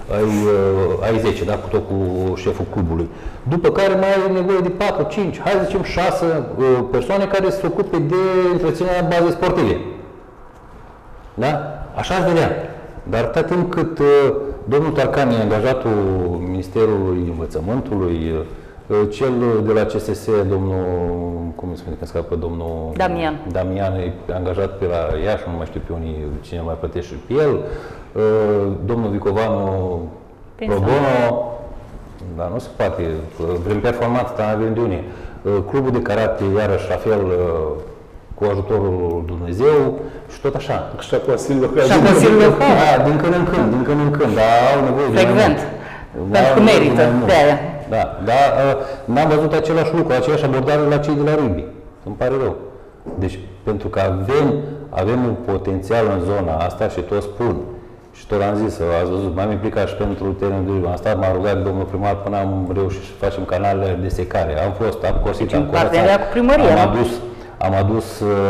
S2: ai 10, da? Cu tot cu șeful clubului. După care mai ai nevoie de 4, 5, hai să zicem 6 persoane care se ocupe de întreținerea bazei sportive. Da? Așa aș vedea. Dar atât timp cât domnul Tarcan e angajatul Ministerului Învățământului, cel de la CSS, domnul, cum îi spune că scapă, domnul Damian e angajat pe la Iași, nu mai știu pe unii cine mai plătește pe el, domnul Vicovanu pro bono, dar nu se poate, vrem performanță, dar avem de unii. Clubul de karate, iarăși, la fel, cu ajutorul Dumnezeu și tot așa.
S1: Și Consiliul Local.
S4: Și Consiliul Local.
S2: Da, din când în când, dar au nevoie de
S4: frecvent, pentru că merită, de aia.
S2: Da, dar n-am văzut același lucru, aceeași abordare la cei de la rugby. Îmi pare rău. Deci, pentru că avem un potențial în zona asta și tot spun. Și tot am zis, ați văzut, m-am implicat și pentru terenul de rugby. Am stat, m-a rugat domnul primar până am reușit să facem canalele de secare. Am cosit, am
S4: curățat, cu primăria,
S2: am adus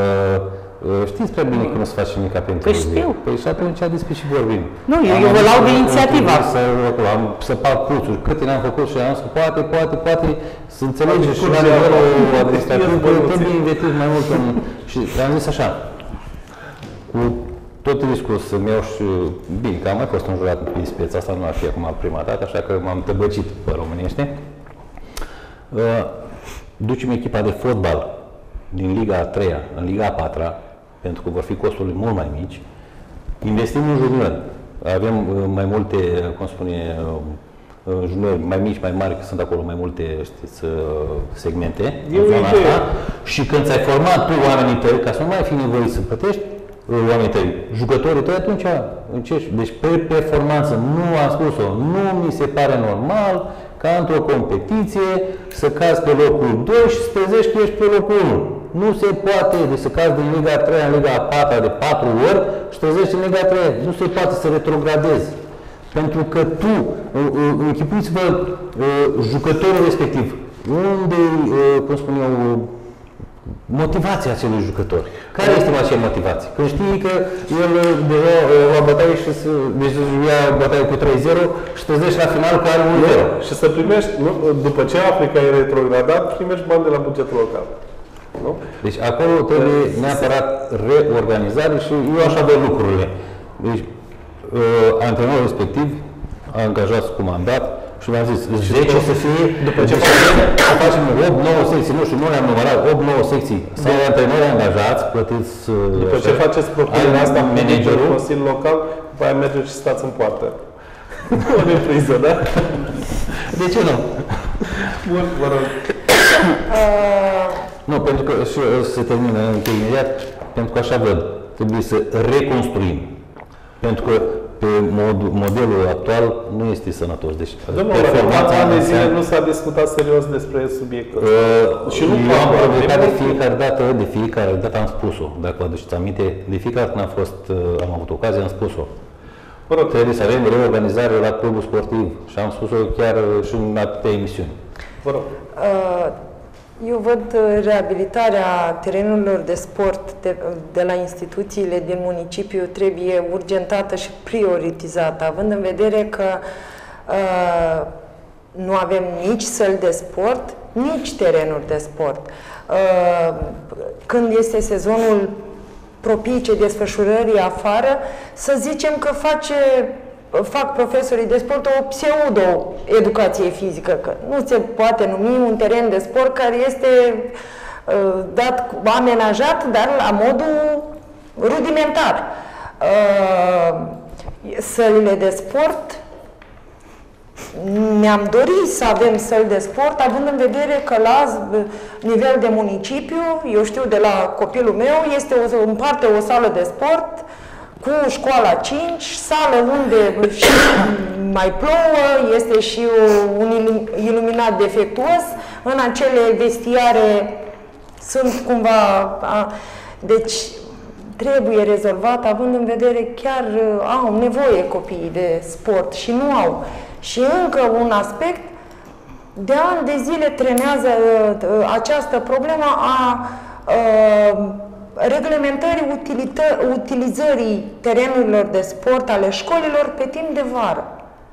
S2: știți prea bine că nu se face nimic pentru
S4: Păi știu.
S2: Păi și atunci despre ce vorbim.
S4: Nu, eu vă laud de inițiativa.
S2: Am săpat cursuri, câte ne-am făcut și am zis că poate să înțelege și la nivelul administrativ că trebuie investit mai mult în... Și am zis așa, cu tot riscul să-mi iau și... Bine, că am mai fost înjurat pe speța asta, nu ar fi acum prima dată, așa că m-am tăbăcit pe românește. Ducem echipa de fotbal din Liga a 3-a în Liga a 4-a, pentru că vor fi costurile mult mai mici, investim în juniori. Avem mai multe, cum spune, juniori mai mici, mai mari, că sunt acolo mai multe, știți, segmente în zona asta. Și când ți-ai format tu oamenii tăi, ca să nu mai fi nevoie să plătești, oamenii tăi, jucătorii tăi, atunci încerci. Deci pe performanță, nu am spus-o, nu mi se pare normal ca într-o competiție să cazi pe locul 2 și să trezești că ești pe locul 1. Nu se poate, deci să cazi din Liga 3 în Liga 4 de 4 ori și trezești în Liga 3. Nu se poate să retrogradezi. Pentru că tu, închipuiți-vă jucătorul respectiv. Unde, cum spun eu, motivația acelui jucător? Care este acea motivație? Când știi că el deja la bătaie și deci ia bătaie cu 3-0 și trezești la final cu are 1-0.
S1: Și să primești, nu, după ce afli că ai retrogradat, primești bani de la bugetul local. Nu?
S2: Deci acolo trebuie neapărat reorganizare și eu așa văd lucrurile. Deci antrenorul respectiv a angajat cu mandat și mi-a zis 10 să fie, după ce facem 8-9 secții, nu știu, nu le-am numărat, 8-9 secții sau antrenori angajați, plătiți
S1: după ce faceți propunerea asta managerul Consiliul Local, după aia mergeți și stați în poartă. O repriză, da?
S2: De ce nu?
S1: Bun, vă rog.
S2: Nu, pentru că și se termină încă imediat, pentru că așa văd, trebuie să reconstruim. Pentru că pe modelul actual nu este sănătos. Deci,
S1: domnule, ani de zile nu s-a discutat serios despre subiectul
S2: și nu am provocat de fiecare dată am spus-o. Dacă vă aduceți aminte, de fiecare dată când am avut ocazie, am spus-o. Trebuie să avem reorganizare la clubul sportiv și am spus-o chiar și în atâtea emisiuni.
S1: Vă rog.
S3: Eu văd reabilitarea terenurilor de sport de la instituțiile din municipiu trebuie urgentată și prioritizată, având în vedere că nu avem nici săli de sport, nici terenuri de sport. Când este sezonul propice desfășurării afară, să zicem că fac profesorii de sport o pseudo-educație fizică, că nu se poate numi un teren de sport care este amenajat, dar la modul rudimentar. Sălile de sport, mi-am dorit să avem săli de sport, având în vedere că la nivel de municipiu, eu știu de la copilul meu, este în parte o sală de sport, cu școala 5, sală unde și mai plouă, este și un iluminat defectuos, în acele vestiare sunt cumva... Deci trebuie rezolvat, având în vedere chiar au nevoie copiii de sport și nu au. Și încă un aspect, de ani de zile trenează această problemă a reglementării utilizării terenurilor de sport ale școlilor pe timp de vară.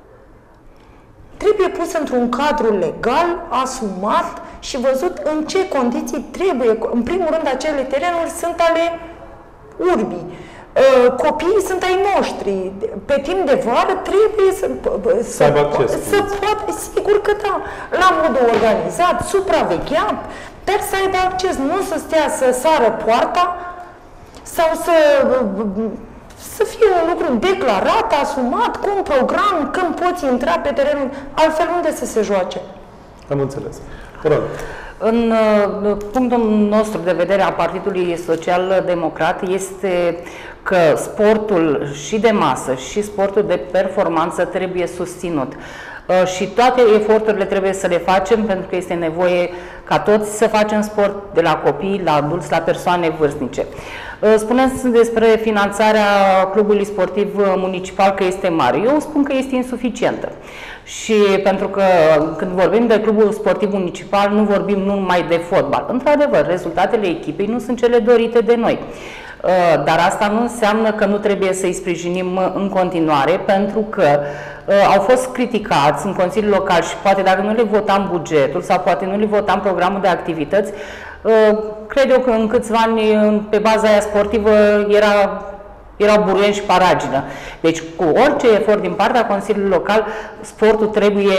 S3: Trebuie pus într-un cadru legal, asumat și văzut în ce condiții trebuie. În primul rând, acele terenuri sunt ale urbii. Copiii sunt ai noștri. Pe timp de vară trebuie să poată, sigur că da, la modul organizat, supravegheat, dar să aibă acces, nu să stea să sară poarta sau să fie un lucru declarat, asumat, cu un program, când poți intra pe terenul, altfel unde să se joace?
S1: Am înțeles.
S4: În punctul nostru de vedere a Partidului Social Democrat este că sportul și de masă și sportul de performanță trebuie susținut. Și toate eforturile trebuie să le facem pentru că este nevoie ca toți să facem sport, de la copii, la adulți, la persoane vârstnice. Spuneți despre finanțarea clubului sportiv municipal că este mare. Eu spun că este insuficientă. Și pentru că când vorbim de clubul sportiv municipal, nu vorbim numai de fotbal. Într-adevăr, rezultatele echipei nu sunt cele dorite de noi. Dar asta nu înseamnă că nu trebuie să-i sprijinim în continuare, pentru că au fost criticați în Consiliul Local și poate dacă nu le votam bugetul sau poate nu le votam programul de activități, cred eu că în câțiva ani pe baza aia sportivă erau buruieni și paragină. Deci cu orice efort din partea Consiliului Local, sportul trebuie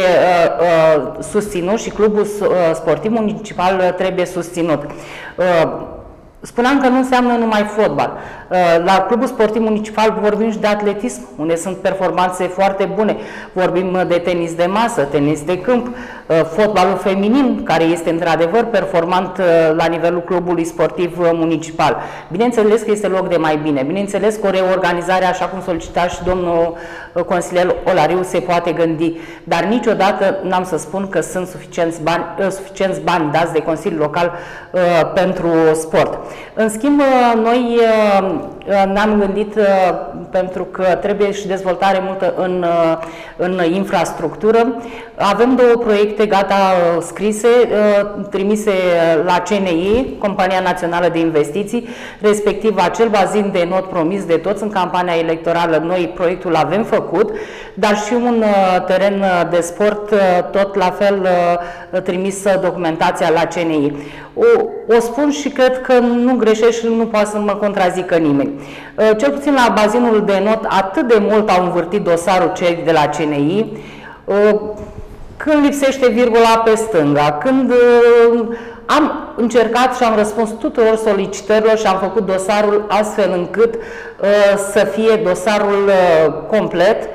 S4: susținut și clubul sportiv municipal trebuie susținut. Spuneam că nu înseamnă numai fotbal. La Clubul Sportiv Municipal vorbim și de atletism, unde sunt performanțe foarte bune. Vorbim de tenis de masă, tenis de câmp, fotbalul feminin, care este într-adevăr performant la nivelul Clubului Sportiv Municipal. Bineînțeles că este loc de mai bine, bineînțeles că o reorganizare, așa cum solicita și domnul consilier Olariu, se poate gândi, dar niciodată n-am să spun că sunt suficienți bani dați de Consiliul Local pentru sport. În schimb, noi ne-am gândit, pentru că trebuie și dezvoltare multă în infrastructură. Avem 2 proiecte gata scrise, trimise la CNI, Compania Națională de Investiții, respectiv acel bazin de not promis de toți în campania electorală. Noi proiectul avem făcut, dar și un teren de sport, tot la fel trimis documentația la CNI. O spun și cred că nu greșesc și nu poate să mă contrazică nimeni. Cel puțin la bazinul de not, atât de mult au învârtit dosarul cei de la CNI, când lipsește virgula pe stânga, când am încercat și am răspuns tuturor solicitărilor și am făcut dosarul astfel încât să fie dosarul complet.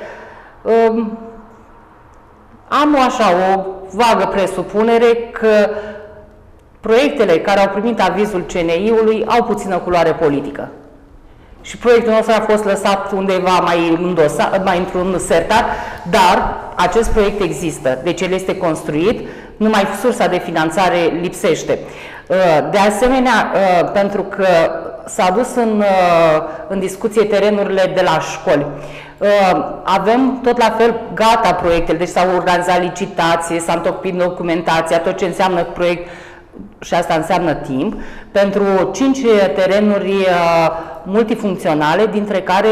S4: Am o vagă presupunere că proiectele care au primit avizul CNI-ului au puțină culoare politică. Și proiectul nostru a fost lăsat undeva mai într-un sertar, dar acest proiect există, deci el este construit, numai sursa de finanțare lipsește. De asemenea, pentru că s-a dus în discuție terenurile de la școli, avem tot la fel gata proiectele, deci s-au organizat licitații, s-a întocmit documentația, tot ce înseamnă proiect, și asta înseamnă timp, pentru 5 terenuri multifuncționale, dintre care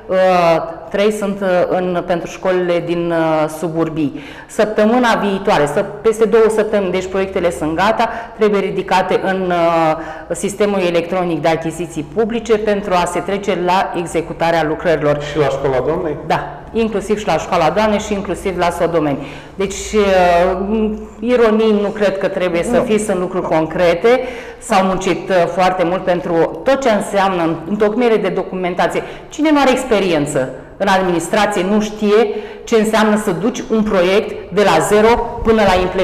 S4: 3 sunt pentru școlile din suburbii. Săptămâna viitoare, peste 2 săptămâni, deci proiectele sunt gata, trebuie ridicate în sistemul electronic de achiziții publice pentru a se trece la executarea lucrărilor.
S1: Și la Școala Doamnei?
S4: Da, inclusiv și la Școala Doamnei și inclusiv la Sodomeni. Deci, ironii nu cred că trebuie să fie, sunt lucruri concrete. S-au muncit foarte mult pentru tot ce înseamnă întocmire de documentație. Cine nu are experiență în administrație nu știe ce înseamnă să duci un proiect de la zero până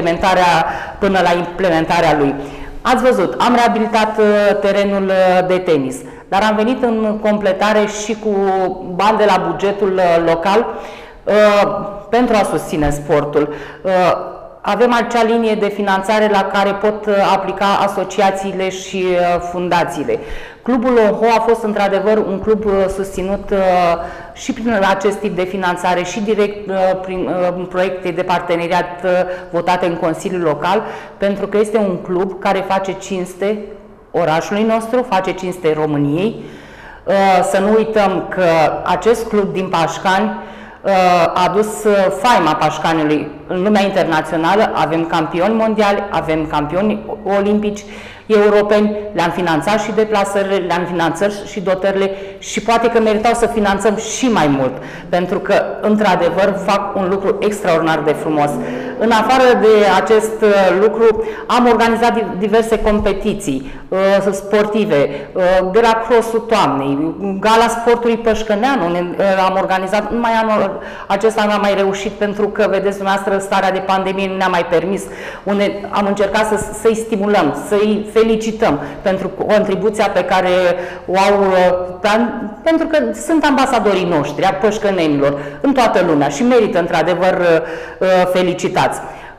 S4: la implementarea lui. Ați văzut, am reabilitat terenul de tenis, dar am venit în completare și cu bani de la bugetul local pentru a susține sportul. Avem acea linie de finanțare la care pot aplica asociațiile și fundațiile. Clubul OHO a fost într-adevăr un club susținut și prin acest tip de finanțare și direct prin proiecte de parteneriat votate în Consiliul Local, pentru că este un club care face cinste orașului nostru, face cinste României. Să nu uităm că acest club din Pașcani a dus faima Pașcanului în lumea internațională. Avem campioni mondiali, avem campioni olimpici, europeni, le-am finanțat și deplasările, le-am finanțat și dotările și poate că meritau să finanțăm și mai mult, pentru că, într-adevăr, fac un lucru extraordinar de frumos. În afară de acest lucru, am organizat diverse competiții sportive, de la Crossul Toamnei, Gala Sportului Pășcăneanu, am organizat, numai anul acesta n-am mai reușit, pentru că, vedeți dumneavoastră, starea de pandemie nu ne-a mai permis, unde am încercat să-i stimulăm, să-i felicităm pentru contribuția pe care o au, pentru că sunt ambasadorii noștri, a pășcănenilor, în toată lumea și merită într-adevăr felicitați.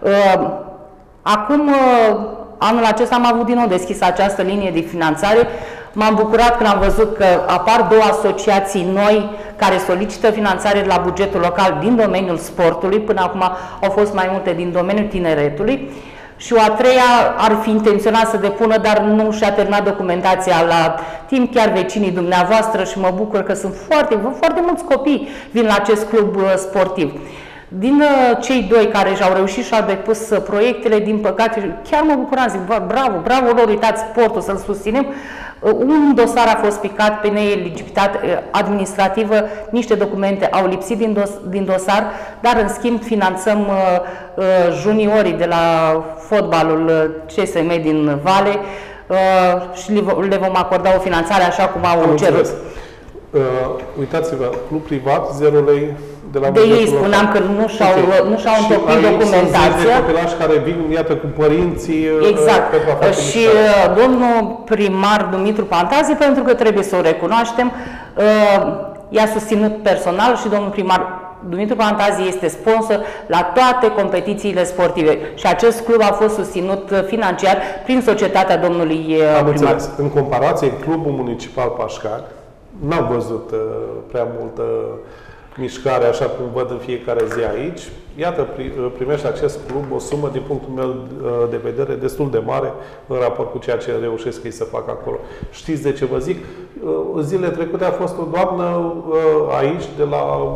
S4: Acum, anul acesta am avut din nou deschis această linie de finanțare. M-am bucurat când am văzut că apar 2 asociații noi care solicită finanțare la bugetul local din domeniul sportului. Până acum au fost mai multe din domeniul tineretului. Și o a 3-a ar fi intenționat să depună, dar nu și-a terminat documentația la timp, chiar vecinii dumneavoastră, și mă bucur că sunt foarte mulți copii vin la acest club sportiv. Din cei 2 care și-au reușit și-au depus proiectele, din păcate, chiar mă bucuram, zic, bravo lor, uitați sportul, să-l susținem. Un dosar a fost picat pe neeligibilitate administrativă, niște documente au lipsit din dosar, dar în schimb finanțăm juniorii de la fotbalul CSM din Vale, și le vom acorda o finanțare așa cum au cerut.
S1: Uitați-vă, club privat, 0 lei de la
S4: de ei spuneam că nu și-au întocmit documentația.
S1: Și copilași care vin, iată, cu părinții
S4: exact.
S1: pentru a face
S4: și domnul primar Dumitru Pantazi, pentru că trebuie să o recunoaștem, i-a susținut personal și domnul primar Dumitru Pantazi este sponsor la toate competițiile sportive și acest club a fost susținut financiar prin societatea domnului primar.
S1: Înțeles. În comparație, Clubul Municipal Pașcani, n-am văzut prea multă mișcare, așa cum văd în fiecare zi aici. Iată, primește acest club o sumă, din punctul meu de vedere, destul de mare în raport cu ceea ce reușesc ei să facă acolo. Știți de ce vă zic? Zilele trecute a fost o doamnă aici, de la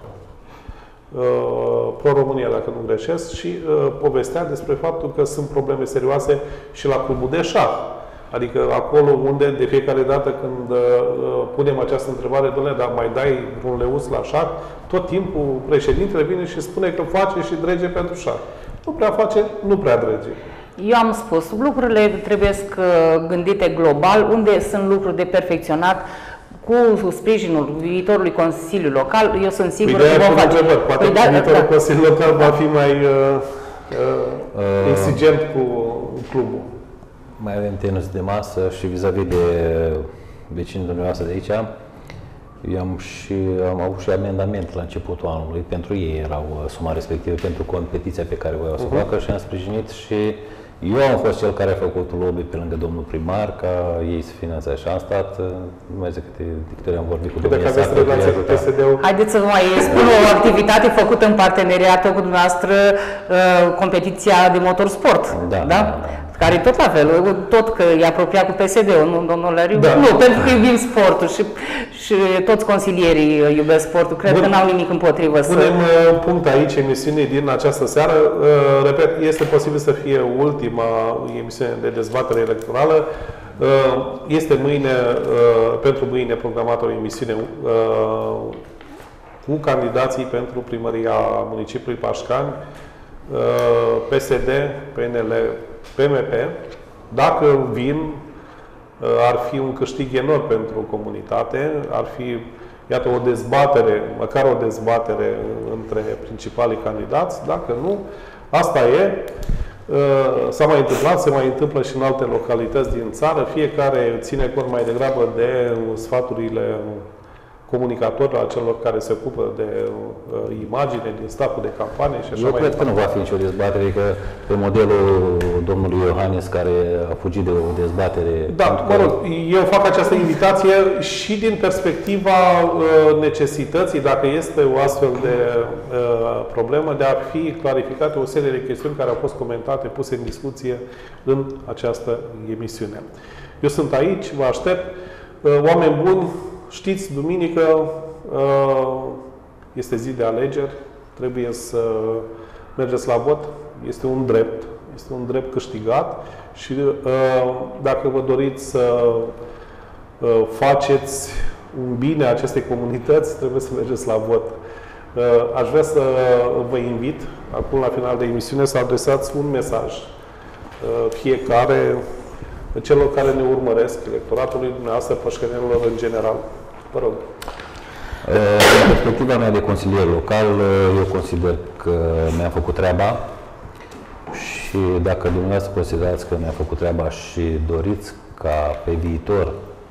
S1: Pro-România, dacă nu greșesc, și povestea despre faptul că sunt probleme serioase și la clubul de șah. Adică acolo unde de fiecare dată când punem această întrebare, dom'le, dar mai dai un leuț la șah, tot timpul președintele vine și spune că face și drege pentru șah. Nu prea face, nu prea drege.
S4: Eu am spus, lucrurile trebuie gândite global, unde sunt lucruri de perfecționat, cu sprijinul viitorului Consiliu Local, eu sunt sigură că vom face.
S1: Poate viitorul Consiliu Local va fi mai exigent cu clubul.
S2: Mai avem tenus de masă și vis-a-vis de vecinii dumneavoastră de aici, eu am avut și amendament la începutul anului, pentru ei erau suma respectivă, pentru competiția pe care voiau să o facă și am sprijinit și eu am fost cel care a făcut lobby pe lângă domnul primar ca ei să finanțeze și am stat, nu mai zic câte ori am vorbit cu domnul
S1: PSD-ul.
S4: Haideți să vă mai spun o activitate făcută în parteneriat cu dumneavoastră, competiția de motorsport. Da? Care tot la fel, tot că e apropiat cu PSD-ul, nu, domnul Lăriu? Da. Nu, pentru că iubim sportul și toți consilierii iubesc sportul. Cred că n-au nimic împotrivă să...
S1: Punem punct aici emisiunii din această seară. Repet, este posibil să fie ultima emisiune de dezbatere electorală. Este mâine, pentru mâine, programată o emisiune cu candidații pentru primăria municipiului Pașcani, PSD, PNL, PMP. Dacă vin, ar fi un câștig enorm pentru comunitate, ar fi, iată, o dezbatere, măcar o dezbatere între principalii candidați. Dacă nu, asta e. S-a mai întâmplat, se mai întâmplă și în alte localități din țară. Fiecare ține cont mai degrabă de sfaturile comunicatorilor, a celor care se ocupă de imagine, din staful de campanie și așa mai departe.
S2: Eu cred că nu va fi nicio dezbatere, că pe modelul domnului Iohannis, care a fugit de o dezbatere...
S1: Da, mă rog, eu fac această invitație și din perspectiva necesității, dacă este o astfel de problemă, de a fi clarificate o serie de chestiuni care au fost comentate, puse în discuție în această emisiune. Eu sunt aici, vă aștept. Oameni buni, știți, duminică este zi de alegeri, trebuie să mergeți la vot, este un drept câștigat și dacă vă doriți să faceți un bine acestei comunități, trebuie să mergeți la vot. Aș vrea să vă invit, acum la final de emisiune, să adresați un mesaj fiecare celor care ne urmăresc, electoratului dumneavoastră, pașcanilor în general. Vă rog.
S2: Din perspectiva mea de consilier local, eu consider că mi-am făcut treaba și dacă dumneavoastră considerați că mi-am făcut treaba și doriți ca pe viitor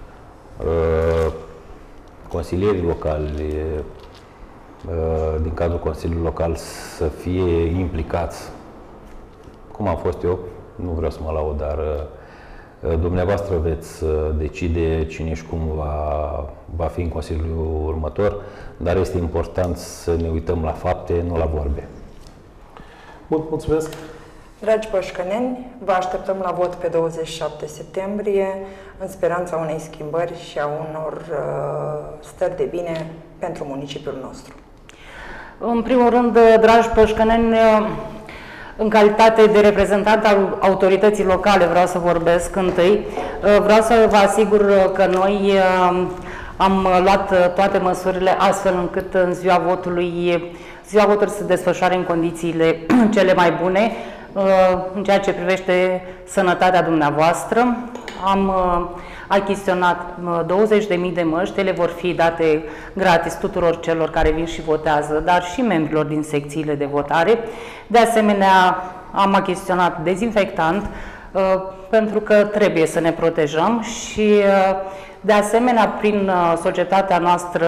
S2: consilierii locali din cadrul Consiliului Local să fie implicați, cum am fost eu, nu vreau să mă laud, dar dumneavoastră veți decide cine și cum va fi în Consiliul următor, dar este important să ne uităm la fapte, nu la vorbe.
S1: Bun, mulțumesc!
S3: Dragi pășcăneni, vă așteptăm la vot pe 27 septembrie, în speranța unei schimbări și a unor stări de bine pentru municipiul nostru.
S4: În primul rând, dragi pășcăneni, în calitate de reprezentant al autorității locale, vreau să vorbesc întâi. Vreau să vă asigur că noi am luat toate măsurile astfel încât în ziua votului să desfășoare în condițiile cele mai bune în ceea ce privește sănătatea dumneavoastră, Am achiziționat 20.000 de măști, ele vor fi date gratis tuturor celor care vin și votează, dar și membrilor din secțiile de votare. De asemenea, am achiziționat dezinfectant, pentru că trebuie să ne protejăm și, de asemenea, prin societatea noastră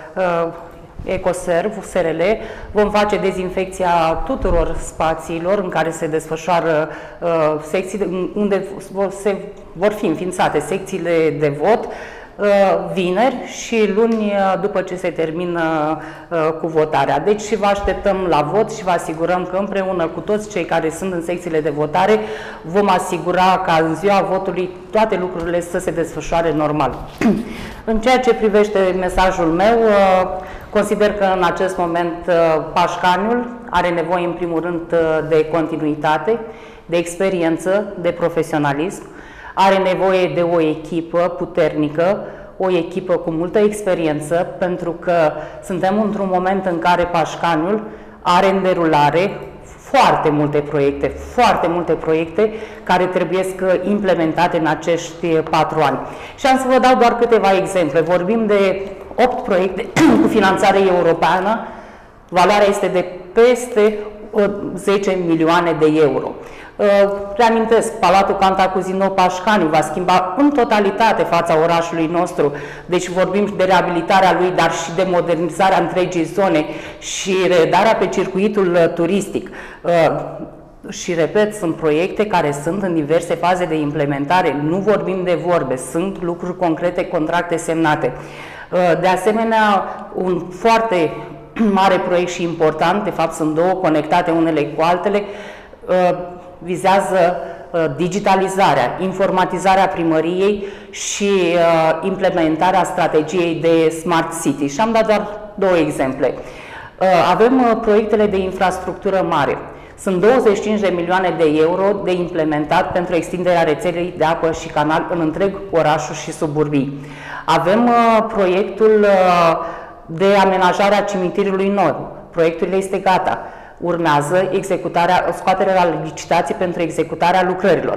S4: Ecoserv, SRL, vom face dezinfecția tuturor spațiilor în care se desfășoară secții, unde vor fi înființate secțiile de vot, vineri și luni după ce se termină cu votarea. Deci vă așteptăm la vot și vă asigurăm că împreună cu toți cei care sunt în secțiile de votare vom asigura ca în ziua votului toate lucrurile să se desfășoare normal. În ceea ce privește mesajul meu, consider că în acest moment Pașcaniul are nevoie în primul rând de continuitate, de experiență, de profesionalism. Are nevoie de o echipă puternică, o echipă cu multă experiență, pentru că suntem într-un moment în care Pașcaniul are în derulare foarte multe proiecte care trebuie implementate în acești 4 ani. Și am să vă dau doar câteva exemple. Vorbim de 8 proiecte cu finanțare europeană, valoarea este de peste 10 milioane de euro. Reamintesc, Palatul Cantacuzino Pașcaniu va schimba în totalitate fața orașului nostru, deci vorbim de reabilitarea lui, dar și de modernizarea întregii zone și redarea pe circuitul turistic. Și repet, sunt proiecte care sunt în diverse faze de implementare, nu vorbim de vorbe, sunt lucruri concrete, contracte semnate. De asemenea, un foarte mare proiect și important, de fapt sunt două conectate unele cu altele, vizează digitalizarea, informatizarea primăriei și implementarea strategiei de Smart City. Și am dat doar 2 exemple. Avem proiectele de infrastructură mare. Sunt 25 de milioane de euro de implementat pentru extinderea rețelei de apă și canal în întreg orașul și suburbii. Avem proiectul de amenajare a cimitirului nou. Proiectul este gata. Urmează scoaterea la licitație pentru executarea lucrărilor.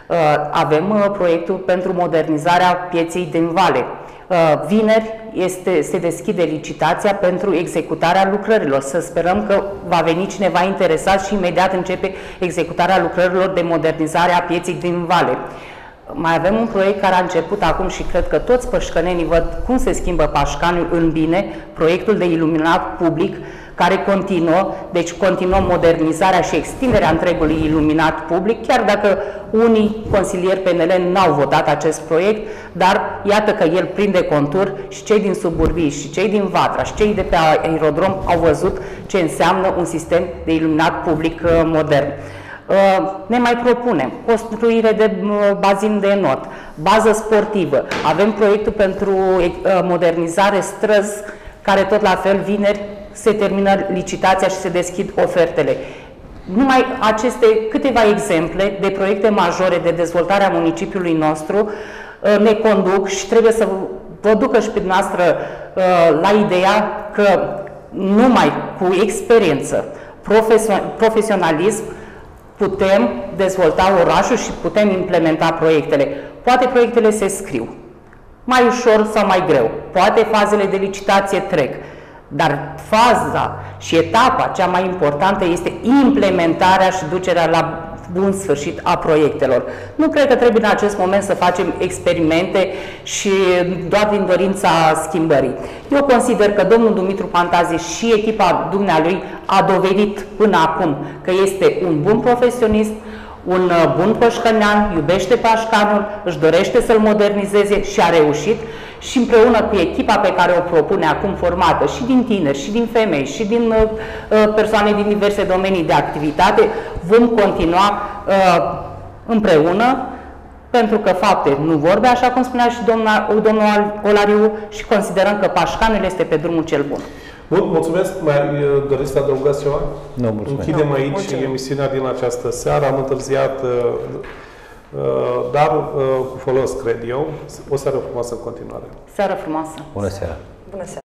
S4: Avem proiectul pentru modernizarea pieței din Vale. Vineri se deschide licitația pentru executarea lucrărilor. Să sperăm că va veni cineva interesat și imediat începe executarea lucrărilor de modernizare a pieței din Vale. Mai avem un proiect care a început acum și cred că toți pășcănenii văd cum se schimbă Pașcaniul în bine, proiectul de iluminat public, care continuă, deci continuă modernizarea și extinderea întregului iluminat public, chiar dacă unii consilieri PNL n-au votat acest proiect, dar iată că el prinde contur și cei din suburbii, și cei din Vatra, și cei de pe aerodrom au văzut ce înseamnă un sistem de iluminat public modern. Ne mai propunem construire de bazin de not, bază sportivă, avem proiectul pentru modernizare străzi, care tot la fel vineri se termină licitația și se deschid ofertele. Numai aceste câteva exemple de proiecte majore de dezvoltare a municipiului nostru ne conduc și trebuie să vă ducă și pe noastră la ideea că numai cu experiență, profesionalism, putem dezvolta orașul și putem implementa proiectele. Poate proiectele se scriu, mai ușor sau mai greu, poate fazele de licitație trec, dar faza și etapa cea mai importantă este implementarea și ducerea la bun sfârșit a proiectelor. Nu cred că trebuie în acest moment să facem experimente și doar din dorința schimbării. Eu consider că domnul Dumitru Pantazi și echipa dumnealui a dovedit până acum că este un bun profesionist, un bun pășcănean, iubește Pașcanul, își dorește să-l modernizeze și a reușit, și împreună cu echipa pe care o propune acum formată și din tineri, și din femei, și din persoane din diverse domenii de activitate, vom continua împreună, pentru că fapte nu vorbe, așa cum spunea și domnul Olariu, și considerăm că Pașcanul este pe drumul cel bun.
S1: Bun, mulțumesc. Mai doriți să adăugați ceva?
S2: Nu, mulțumesc.
S1: Închidem aici emisiunea din această seară. Am întârziat, dar cu folos, cred eu. O seară frumoasă în continuare.
S4: Seară frumoasă!
S2: Bună seara!
S3: Bună seara!